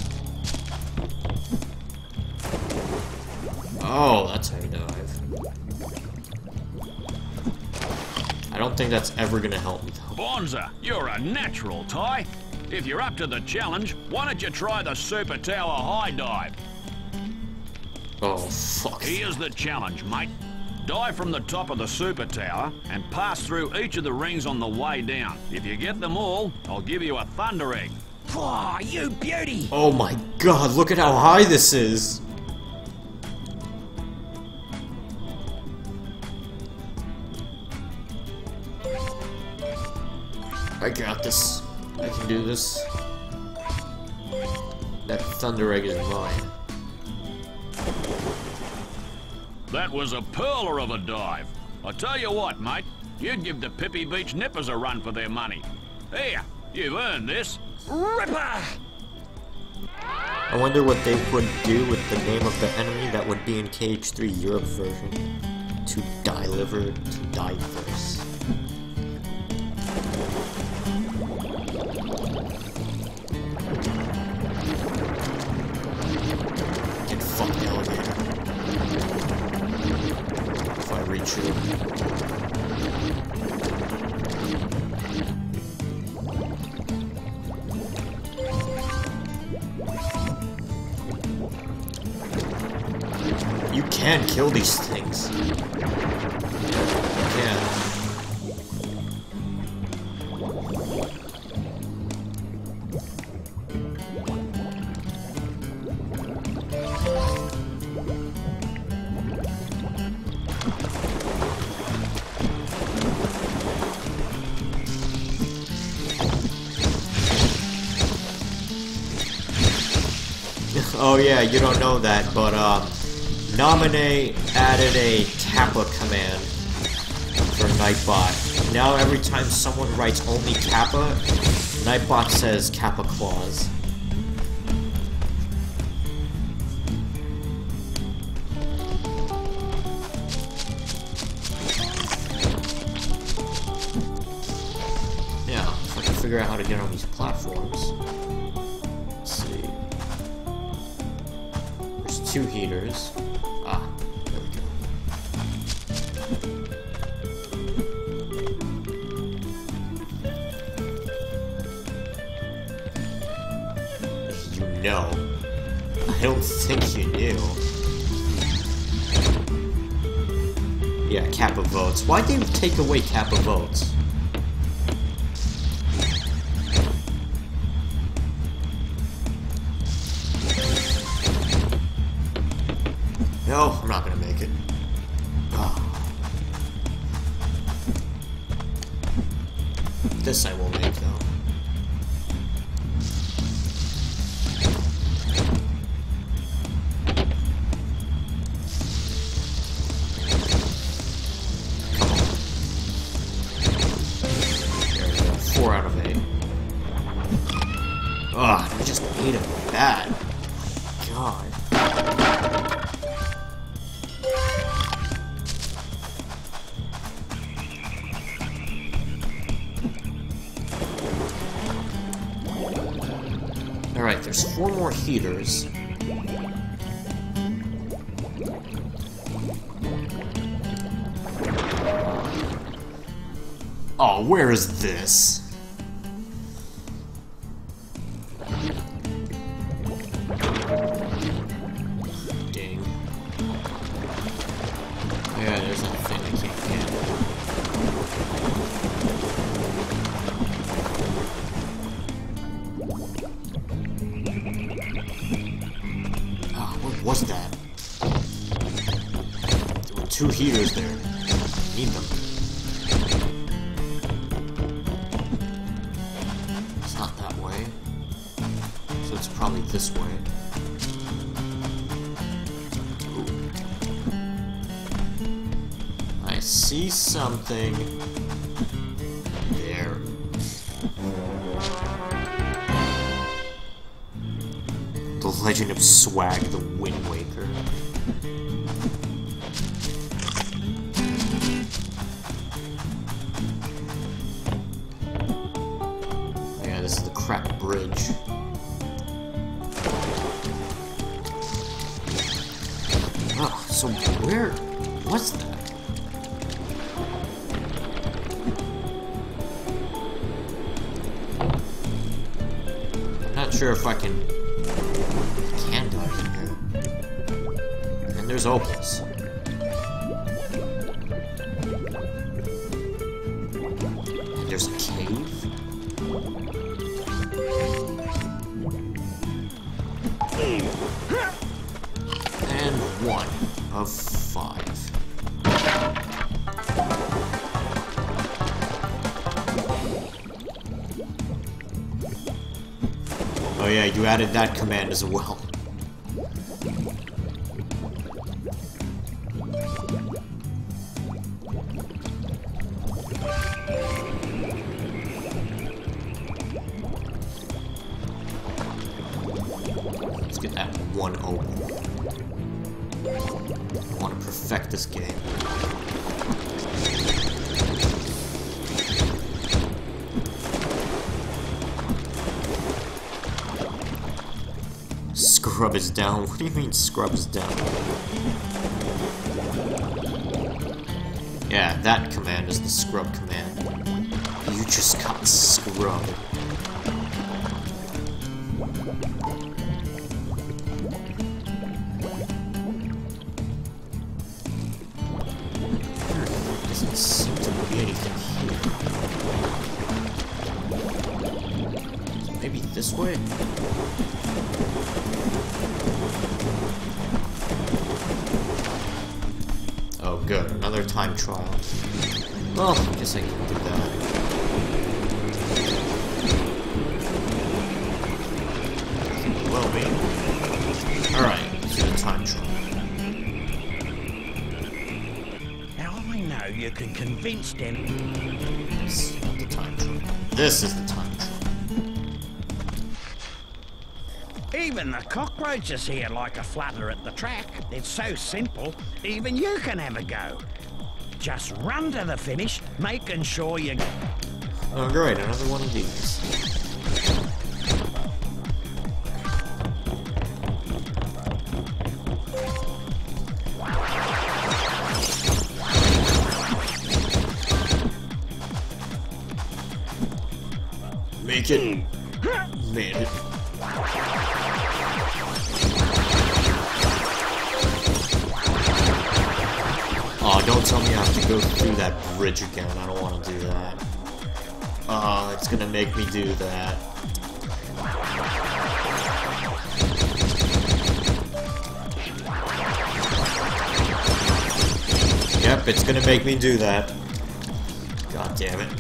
Speaker 1: Oh, that's how you dive. I don't think that's ever gonna help me though.
Speaker 8: Bonza, you're a natural, Ty. If you're up to the challenge, why don't you try the Super Tower High Dive?
Speaker 1: Oh, fuck.
Speaker 8: Here's the challenge, mate. Dive from the top of the Super Tower and pass through each of the rings on the way down. If you get them all, I'll give you a Thunder Egg.
Speaker 9: Oh, you beauty!
Speaker 1: Oh my god, look at how high this is! I got this. I can do this. That Thunder Egg is mine.
Speaker 8: That was a pearler of a dive. I tell you what, mate. You'd give the Pippi Beach nippers a run for their money. Here, you've earned this.
Speaker 9: Ripper!
Speaker 1: I wonder what they would do with the name of the enemy that would be in K H three Europe version. To deliver to diverse. Get fucked elevator. If I reach it. You can kill these things. You can. Oh yeah, you don't know that, but um, Nominate added a Kappa command for Nightbot. Now every time someone writes only Kappa, Nightbot says Kappa Clause. Yeah, if I can figure out how to get on these platforms. Let's see. There's two heaters. Ah, there we go. You know. I don't think you knew. Yeah, Kappa votes. Why'd they take away Kappa votes? No, I'm not gonna make it. Oh. This I will make, though. Come on. There we go. Four out of eight. Ugh, I just ate it bad. God. Alright, there's four more heaters. Oh, where is this? Ding. Yeah, there's that thing I can't get. What's that? There were two heaters there. I need them. It's not that way. So it's probably this way. Ooh. I see something. There. The Legend of Swag, the Wind Waker. Yeah, this is the cracked bridge. Oh, so where was that? I'm not sure if I can can die in here. And there's opals. And there's a cave. And one of five. Oh yeah, you added that command as well. Let's get that one open. I want to perfect this game. Scrub is down. What do you mean scrub is down? Yeah, that command is the scrub command. You just got scrubbed. Doesn't seem to be anything here. Maybe this way? Oh, good. Another time trial. Well, I guess I can do that. Will be. Alright, let's do the time trial.
Speaker 2: Now I know you can convince them.
Speaker 1: This is not the time trial. This is the time trial.
Speaker 2: Even the cockroaches here like a flutter at the track. It's so simple, even you can have a go. Just run to the finish, making sure you...
Speaker 1: Oh great, another one of these. Make it. Made it. Oh, don't tell me I have to go through that bridge again. I don't want to do that. Oh, it's gonna make me do that. Yep, it's gonna make me do that. God damn it.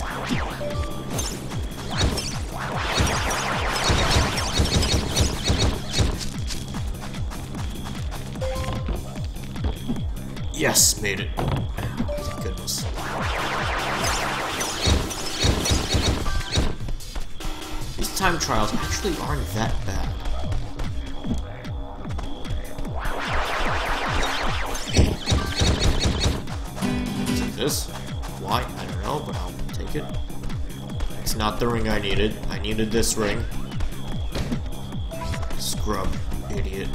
Speaker 1: Yes, made it. Thank goodness. These time trials actually aren't that bad. Take this. Why? I don't know, but I'll take it. It's not the ring I needed. I needed this ring. Scrub, idiot.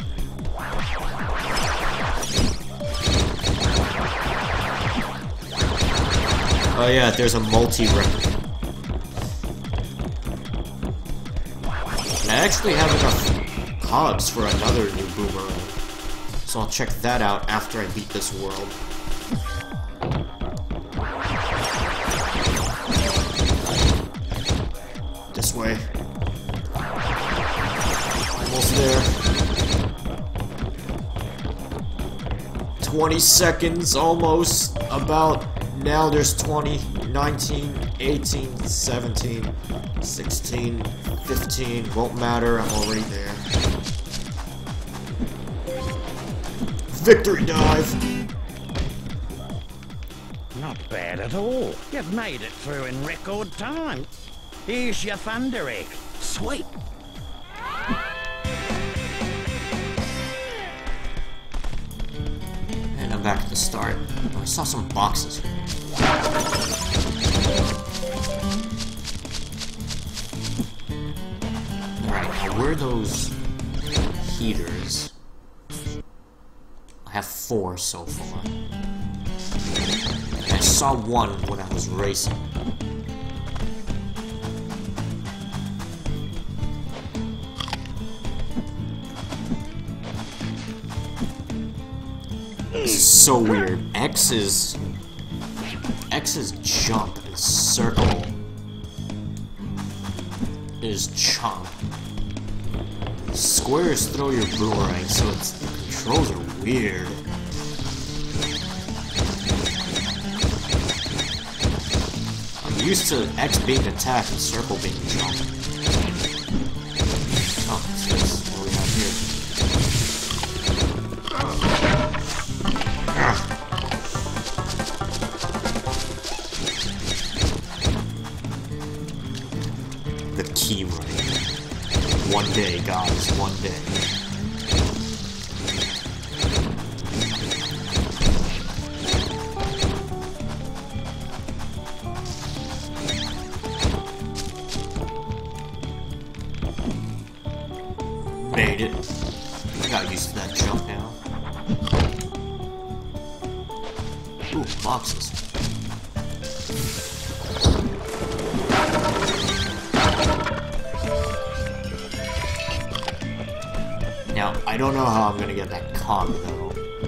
Speaker 1: Oh yeah, there's a multi-ring. I actually have enough cogs for another new boomerang. So I'll check that out after I beat this world. This way. Almost there. twenty seconds, almost. About. Now there's twenty, nineteen, eighteen, seventeen, sixteen, fifteen. Won't matter, I'm already there. Victory dive!
Speaker 2: Not bad at all. You've made it through in record time. Here's your thunder egg. Sweet.
Speaker 1: And I'm back at the start. I saw some boxes here. Alright, now where are those heaters? I have four so far. I saw one when I was racing. This is so weird. X is... X is jump and circle is chomp. Squares throw your boomerang, so it's, the controls are weird. I'm used to X being attack and circle being jump. Oh, what's this? What do we have here? dies one day. Made it. I got used to that jump now. Ooh, boxes. Now, I don't know how I'm gonna get that cog, though.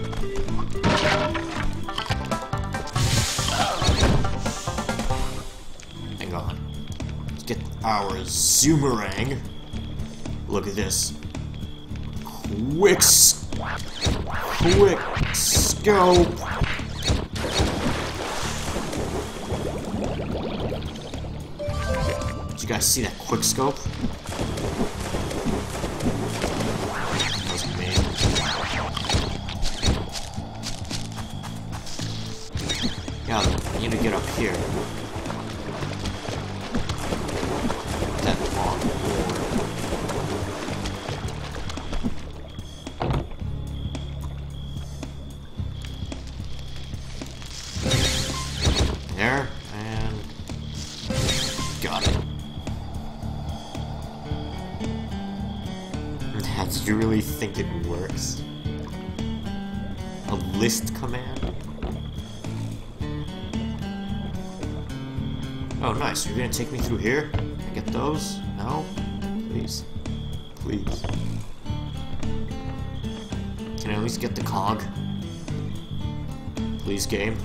Speaker 1: Hang on. Let's get our Zoomerang. Look at this. Quick, quick scope. Did you guys see that quick scope? That was amazing. Yeah, I need to get up here. That long board. There, and got it. How did you really think it works? A list command? Oh, nice. You're gonna take me through here? Can I get those? No? Please. Please. Can I at least get the cog? Please, game.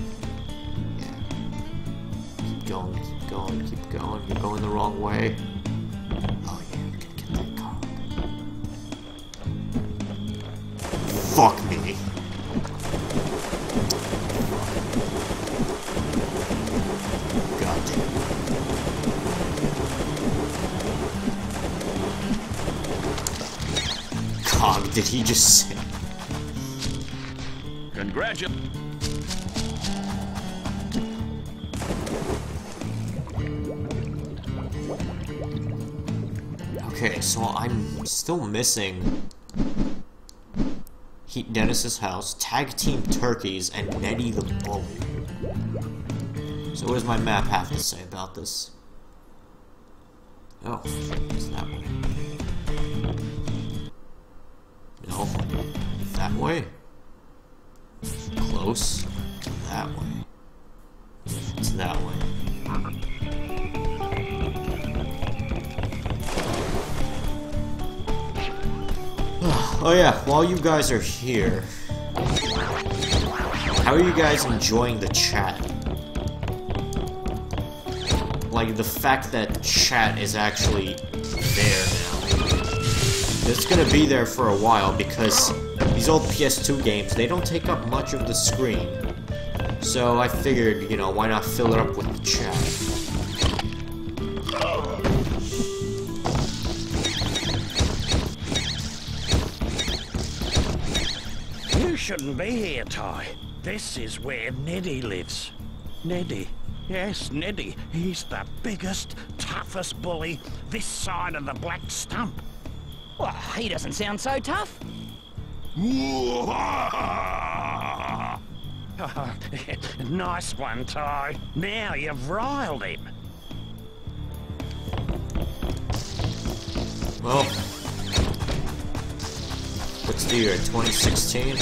Speaker 1: Going, keep going, keep going. You're going the wrong way. Oh yeah, we can get that cog. Fuck me. God damn. Cog, did he just say?
Speaker 8: Congratulations.
Speaker 1: Okay, so I'm still missing Heat Dennis's house, Tag Team Turkeys, and Nettie the Bully. So what does my map have to say about this? Oh, it's that way. No, that way. Close. That way. It's that way. Oh yeah, while you guys are here, how are you guys enjoying the chat? Like, the fact that chat is actually there now. It's gonna be there for a while because these old P S two games, they don't take up much of the screen. So I figured, you know, why not fill it up with the chat?
Speaker 2: You shouldn't be here, Ty. This is where Neddy lives. Neddy. Yes, Neddy. He's the biggest, toughest bully this side of the black stump.
Speaker 9: Well, he doesn't sound so tough.
Speaker 2: Nice one, Ty. Now you've riled him.
Speaker 1: Well, what's the year? twenty sixteen?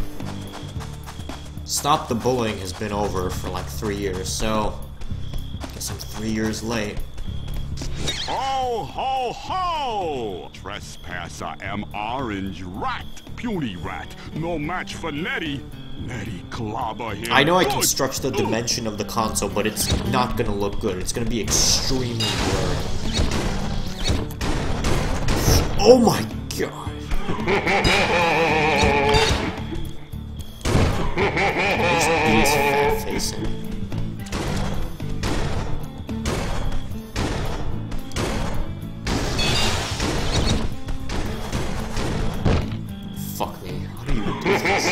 Speaker 1: Stop the Bullying has been over for like three years, so I guess I'm three years late.
Speaker 10: Ho, ho, ho! Trespasser am orange rat, puny rat, no match for Nettie. Nettie clobber him.
Speaker 1: I know I can stretch the dimension of the console, but it's not gonna look good. It's gonna be extremely blurry. Oh my god! Where's Beast fat facing? Fuck me. How do you do this?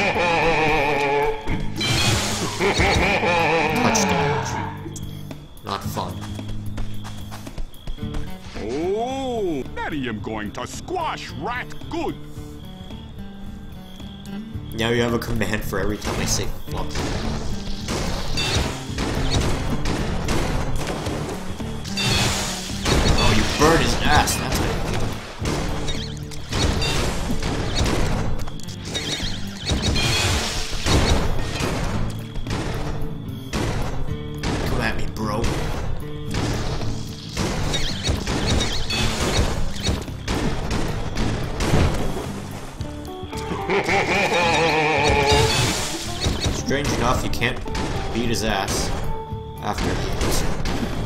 Speaker 1: Touch damage. Not fun.
Speaker 10: Oh, Nettie am going to squash Rat good.
Speaker 1: Now you have a command for every time I say fuck. Oh, you burn his ass, that's it. Come at me, bro. Strange enough, you can't beat his ass after he hits you.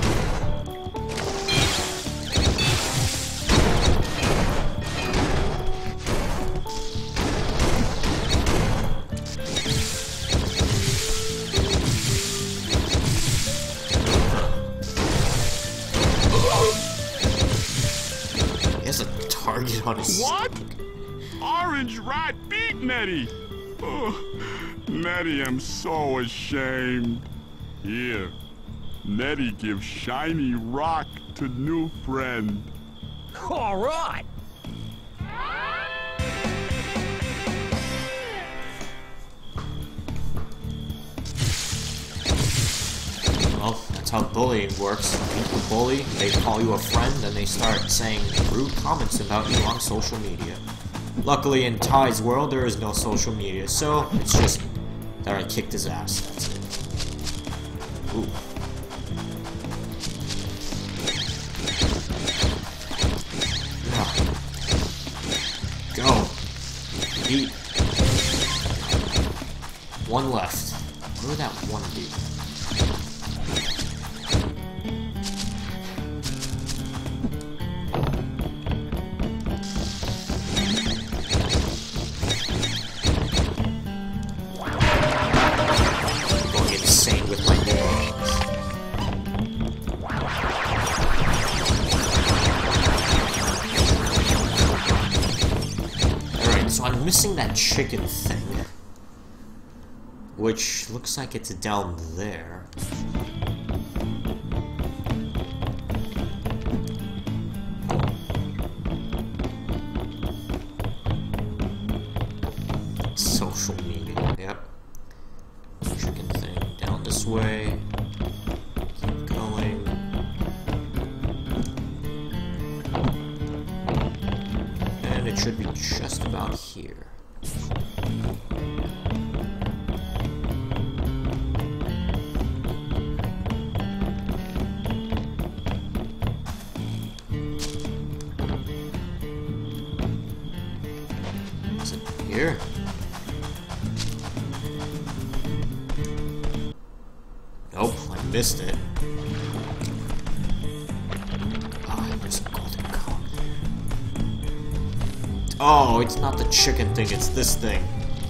Speaker 1: He has a target on his...
Speaker 10: What? Orange Rat beat Nettie. Oh, Nettie, I'm so ashamed. Here, Nettie gives shiny rock to new friend.
Speaker 9: All right.
Speaker 1: Well, that's how bullying works. People bully, they call you a friend, and they start saying rude comments about you on social media. Luckily, in Ty's world, there is no social media, so it's just that I kicked his ass. That's it. Ooh. Ah. Go. Eat. One left. Where would that one be? I'm missing that chicken thing, which looks like it's down there. Social media, yep. Chicken thing down this way. Keep going. And it should be just about here. Is it here? Nope, I missed it. Oh, it's not the chicken thing, it's this thing.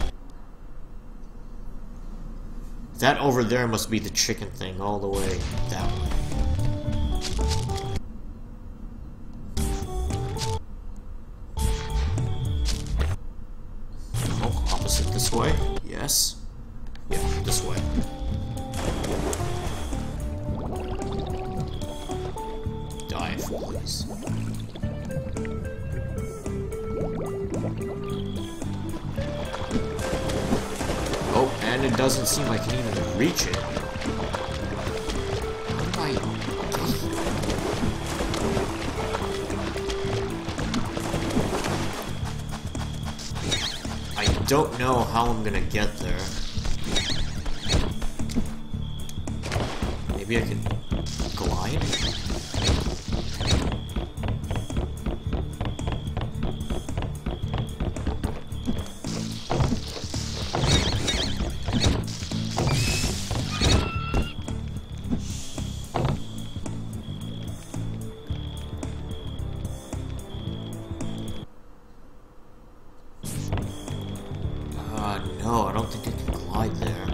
Speaker 1: That over there must be the chicken thing, all the way that way. Oh, opposite this way? Yes. Yeah, this way. Dive, please. Oh, and it doesn't seem like I can even reach it. How do I... I don't know how I'm gonna get there. Maybe I can glide? No, I don't think I can glide there.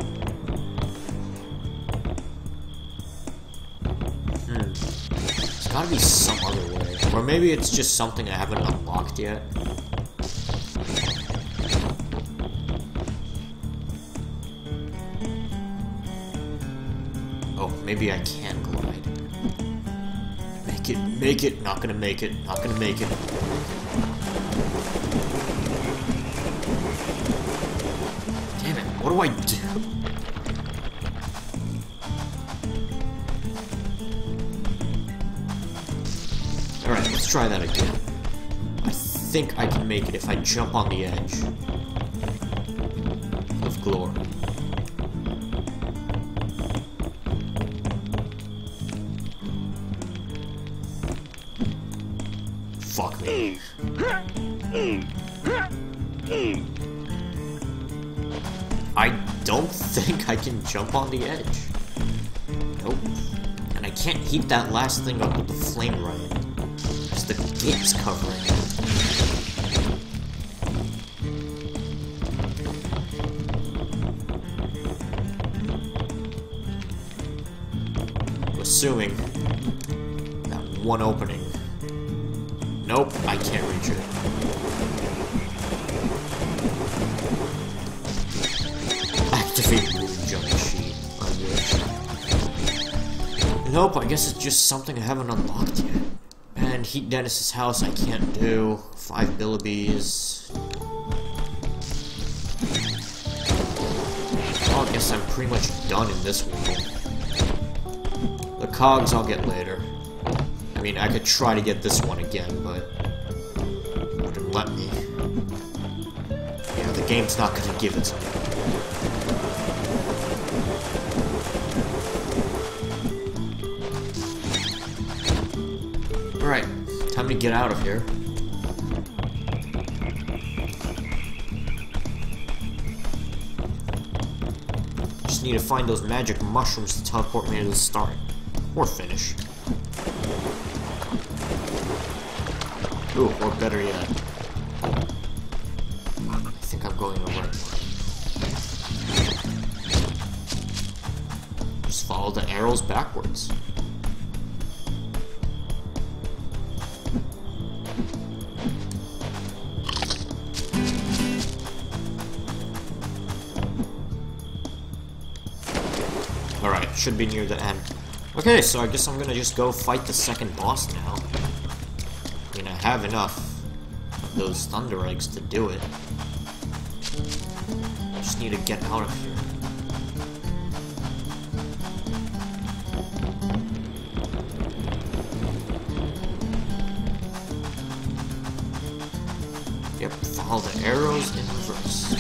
Speaker 1: Hmm. There's gotta be some other way. Or maybe it's just something I haven't unlocked yet. Oh, maybe I can glide. I Make it, make it, not gonna make it, not gonna make it. Damn it, what do I do? Alright, let's try that again. I think I can make it if I jump on the edge of glory. Fuck me. I don't think I can jump on the edge. Nope. And I can't heat that last thing up with the flame right. Because the gate's covering it. Assuming that one opening. Nope, I can't reach it. Activate moving jump sheet. I wish. Nope, I guess it's just something I haven't unlocked yet. And heat Dennis's house I can't do. Five Billibees. Well, I guess I'm pretty much done in this world. The cogs I'll get later. I mean, I could try to get this one again, but it wouldn't let me. Yeah, the game's not gonna give it to me. Alright, time to get out of here. Just need to find those magic mushrooms to teleport me to the start. Or finish. Ooh, or better yet. I think I'm going the right way. Just follow the arrows backwards. Alright, should be near the end. Okay, so I guess I'm gonna just go fight the second boss now. I mean, I have enough of those thunder eggs to do it. I just need to get out of here. Yep, follow the arrows in reverse.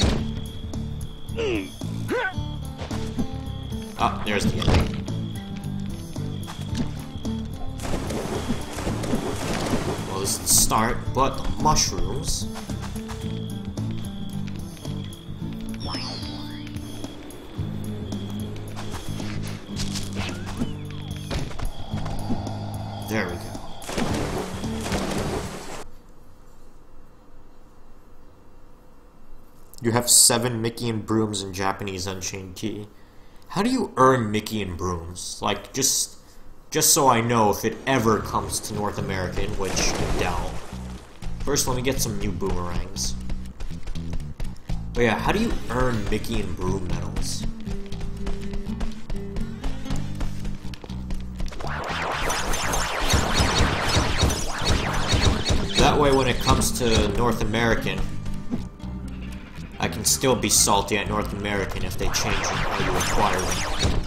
Speaker 1: Ah, there's the ending. Well, this is the start, but the mushrooms. There we go. You have seven Mickey and Brooms in Japanese Unchained Key. How do you earn Mickey and Brooms? Like, just just so I know if it ever comes to North American, which I doubt. First, let me get some new boomerangs. But yeah, how do you earn Mickey and Broom medals? That way, when it comes to North American, I can still be salty at North American if they change how you acquire them.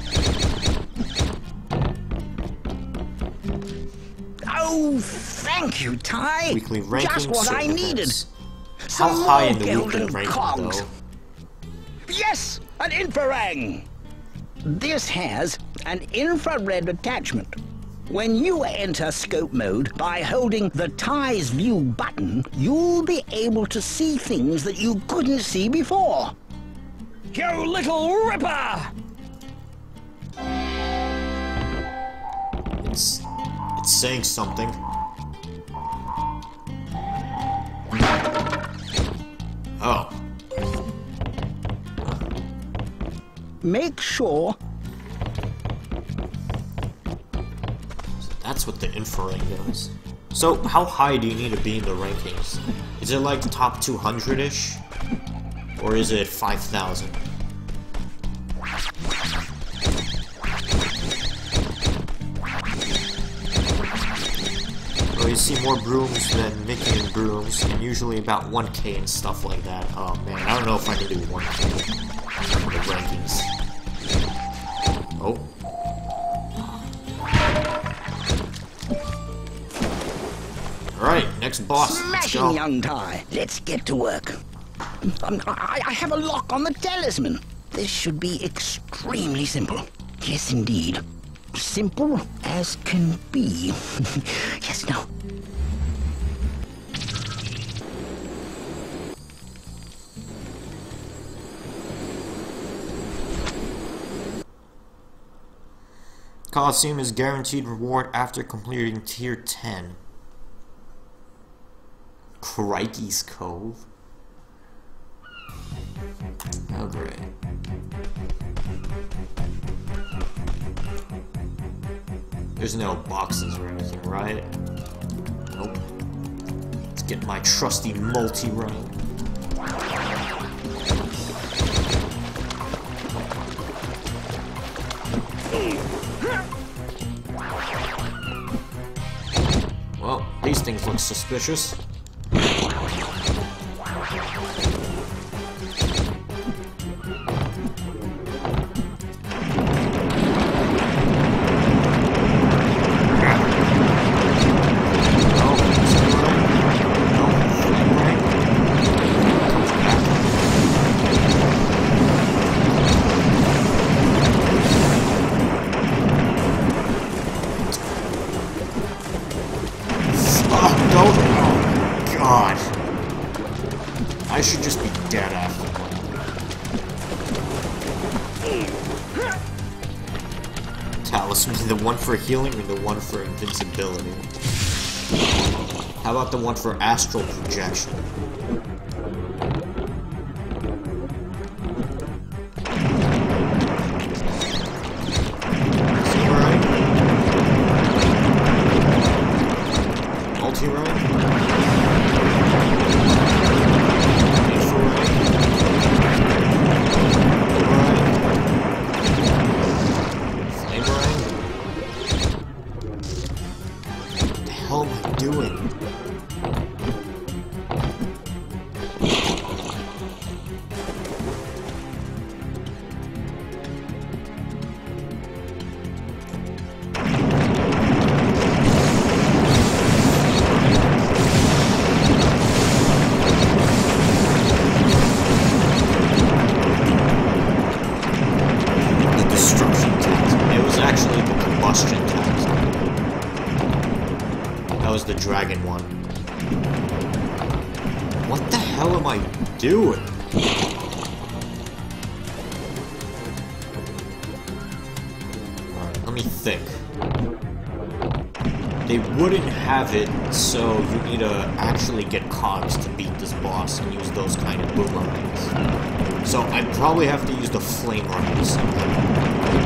Speaker 2: Oh, thank you, Ty.
Speaker 1: Weekly ranking,
Speaker 2: just what I needed.
Speaker 1: How
Speaker 2: Some
Speaker 1: high in
Speaker 2: more
Speaker 1: the weekly
Speaker 2: golden
Speaker 1: ranking,
Speaker 2: cogs.
Speaker 1: though?
Speaker 2: Yes, an infrarang. This has an infrared attachment. When you enter scope mode by holding the Ty's View button, you'll be able to see things that you couldn't see before. You little ripper!
Speaker 1: It's... it's saying something. Oh.
Speaker 2: Make sure...
Speaker 1: That's what the infraring does. So, how high do you need to be in the rankings? Is it like top two hundred-ish? Or is it five thousand? see more brooms than Mickey and brooms, and usually about one K and stuff like that. Oh man, I don't know if I can do one K in the rankings. Oh. Alright, next boss.
Speaker 2: Smashing,
Speaker 1: Let's go.
Speaker 2: young Ty. Let's get to work. Um, I, I have a lock on the talisman. This should be extremely simple. Yes, indeed. Simple as can be. Yes, no.
Speaker 1: Coliseum is guaranteed reward after completing tier ten. Crikey's Cove. Oh great. There's no boxes or anything, right? Nope. Let's get my trusty multi-running. Well, these things look suspicious. I should just be dead after that. Talisman, the one for healing or the one for invincibility? How about the one for astral projection? Dragon one. What the hell am I doing? Alright, let me think. They wouldn't have it, so you need to actually get cogs to beat this boss and use those kind of boomerangs. So I'd probably have to use the flame rifle somehow.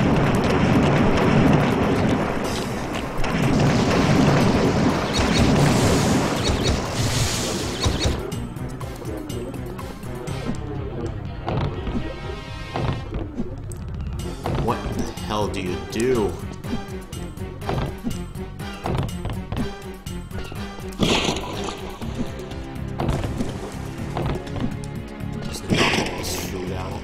Speaker 1: What do you do? Just knock this food out.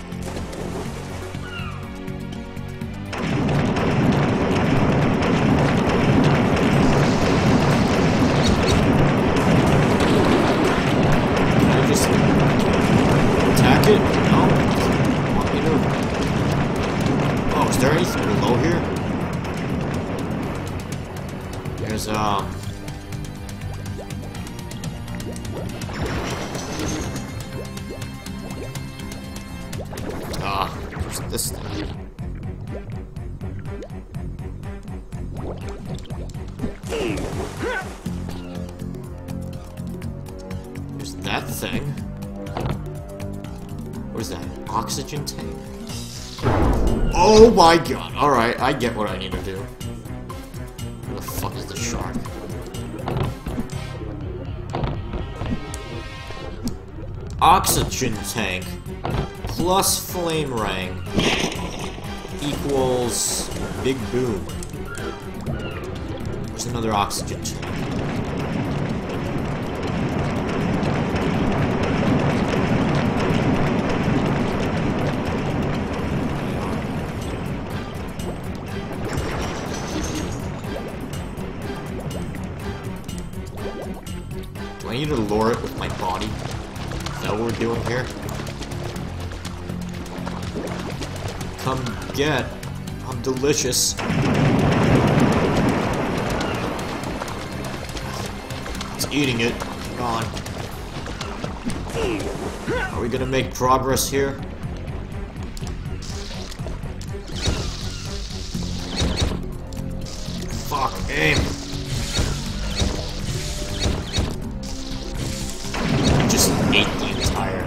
Speaker 1: Can I just attack it? No? What do you do? Oh, is there anything below here? There's, um... Ah, there's this thing. There's that thing. What is that? An oxygen tank? Oh my god. Alright, I get what I need to do. Where the fuck is the shark? Oxygen tank plus flame ring equals big boom. There's another oxygen tank. need to lure it with my body. Is that what we're doing here? Come get. I'm delicious. It's eating it. Come on. Are we gonna make progress here? Fuck, aim. Just ate the entire.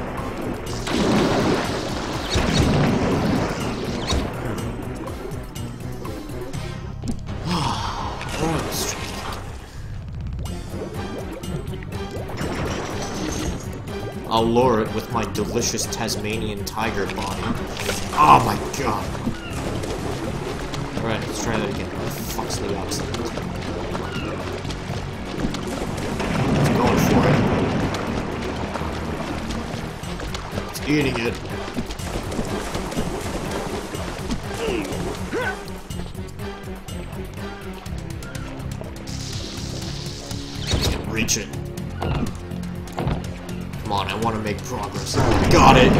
Speaker 1: I'll lure it with my delicious Tasmanian Tiger body. Oh my god. Alright, let's try that again. What the fuck's the opposite? It's going for it. It's eating it. Can't reach it. Come on, I want to make progress. Got it!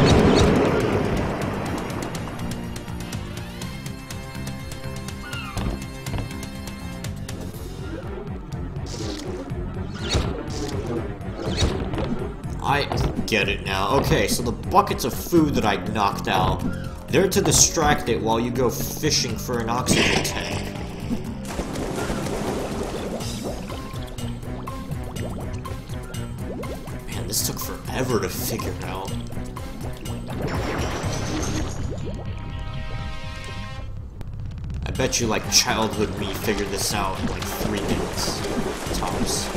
Speaker 1: I get it now. Okay, so the buckets of food that I knocked out, they're to distract it while you go fishing for an oxygen tank. Man, this took forever to figure out. I bet you, like, childhood me figured this out in like three minutes. Tops.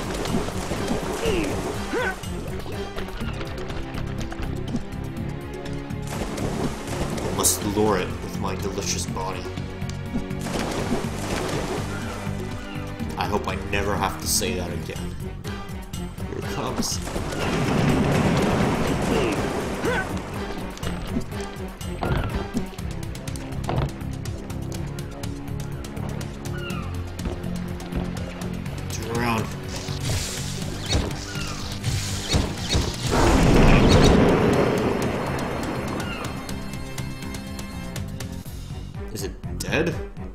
Speaker 1: I must lure it with my delicious body. I hope I never have to say that again. Here it comes. Turn around. Is it dead?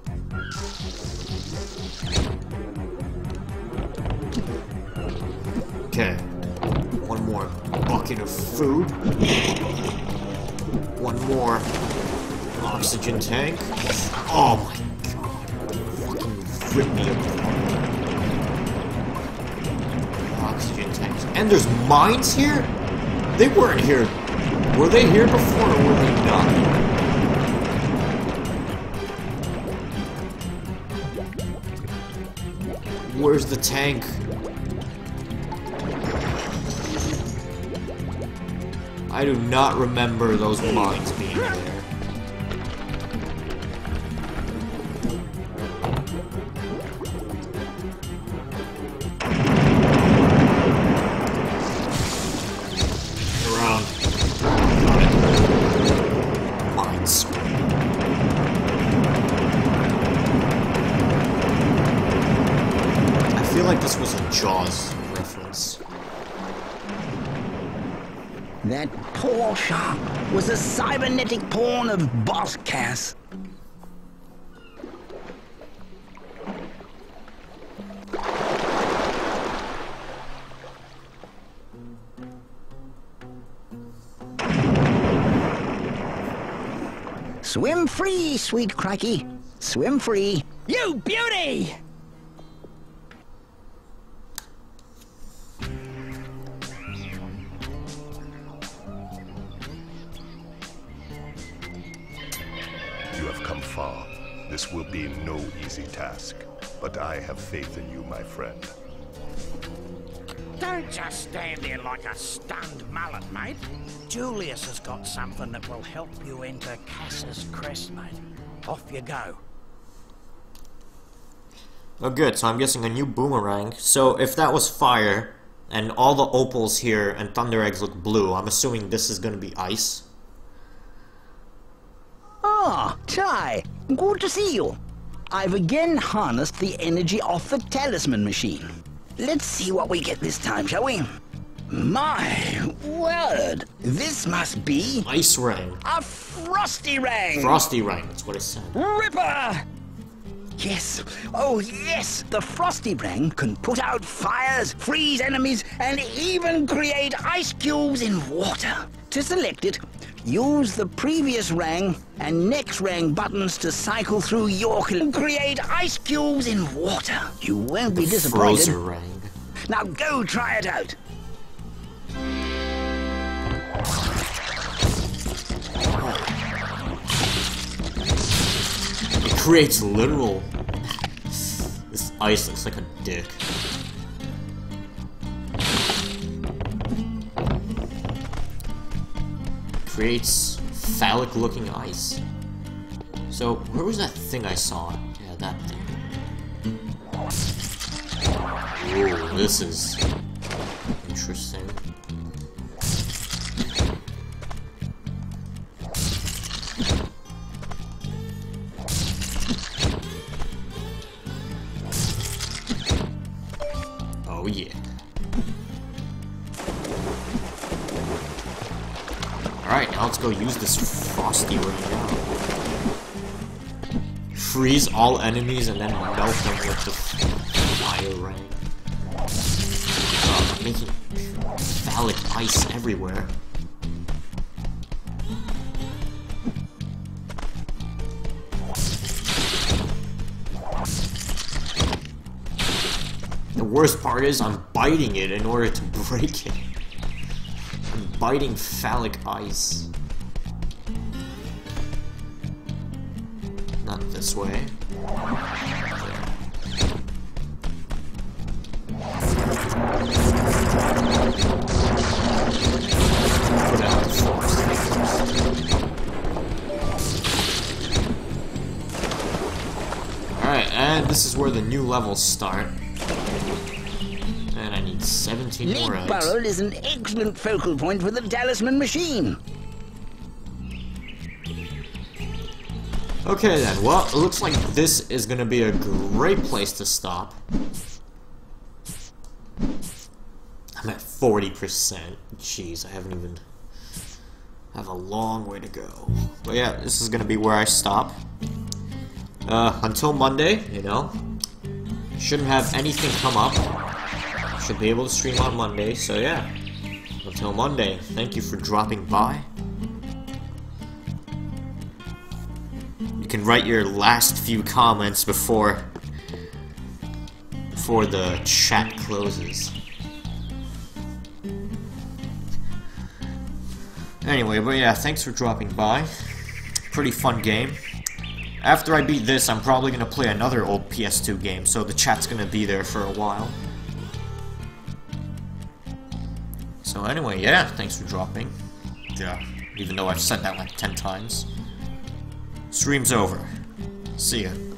Speaker 1: Okay. One more bucket of food. One more oxygen tank. Oh my god. Fucking rip me apart. Oxygen tanks. And there's mines here? They weren't here. Were they here before or were they not? Where's the tank? I do not remember those mines being there. Around. Mines. I feel like this was a Jaws reference.
Speaker 9: That Porsche was a cybernetic pawn of Boss Cass. Swim free, sweet crikey. Swim free. You beauty!
Speaker 11: You have come far. This will be no easy task, but I have faith in you, my friend.
Speaker 2: Don't just stand there like a stunned mullet, mate. Julius has got something that will help you enter Cass's crest, mate. Off you go.
Speaker 1: Oh good, so I'm guessing a new boomerang. So if that was fire, and all the opals here and thunder eggs look blue, I'm assuming this is gonna be ice.
Speaker 9: Ah, Ty, good to see you. I've again harnessed the energy off the talisman machine. Let's see what we get this time, shall we?
Speaker 2: My word! This must be
Speaker 1: Ice Ring.
Speaker 2: a Frosty Ring!
Speaker 1: Frosty Ring, that's what it said.
Speaker 2: Ripper! Yes, oh yes! The Frosty Ring can put out fires, freeze enemies, and even create ice cubes in water. To select it, use the previous rang and next rang buttons to cycle through your and create ice cubes in water. You won't be disappointed.
Speaker 1: Frozen Ring.
Speaker 2: Now go try it out.
Speaker 1: It creates literal... This ice looks like a dick. Creates phallic looking ice. So, where was that thing I saw? Yeah, that thing. Ooh, this is interesting. Oh yeah. Alright, now let's go use this Frosty Ring out. Freeze all enemies and then melt them with the fire ring. Uh, making phallic ice everywhere. The worst part is I'm biting it in order to break it. I'm biting phallic ice. Not this way. Put out the force. Alright, and this is where the new levels start. And I need seventeen
Speaker 2: Lake
Speaker 1: more eggs.
Speaker 2: Burrow is an excellent focal point for the talisman machine.
Speaker 1: Okay then, well, it looks like this is gonna be a great place to stop. I'm at forty percent. Jeez, I haven't even... I have a long way to go. But yeah, this is gonna be where I stop. Uh, until Monday, you know. Shouldn't have anything come up. Should be able to stream on Monday, so yeah. Until Monday, thank you for dropping by. You can write your last few comments before before the chat closes. Anyway, but yeah, thanks for dropping by. Pretty fun game. After I beat this, I'm probably gonna play another old P S two game, so the chat's gonna be there for a while. So anyway, yeah, thanks for dropping. Yeah, even though I've said that like ten times. Stream's over. See ya.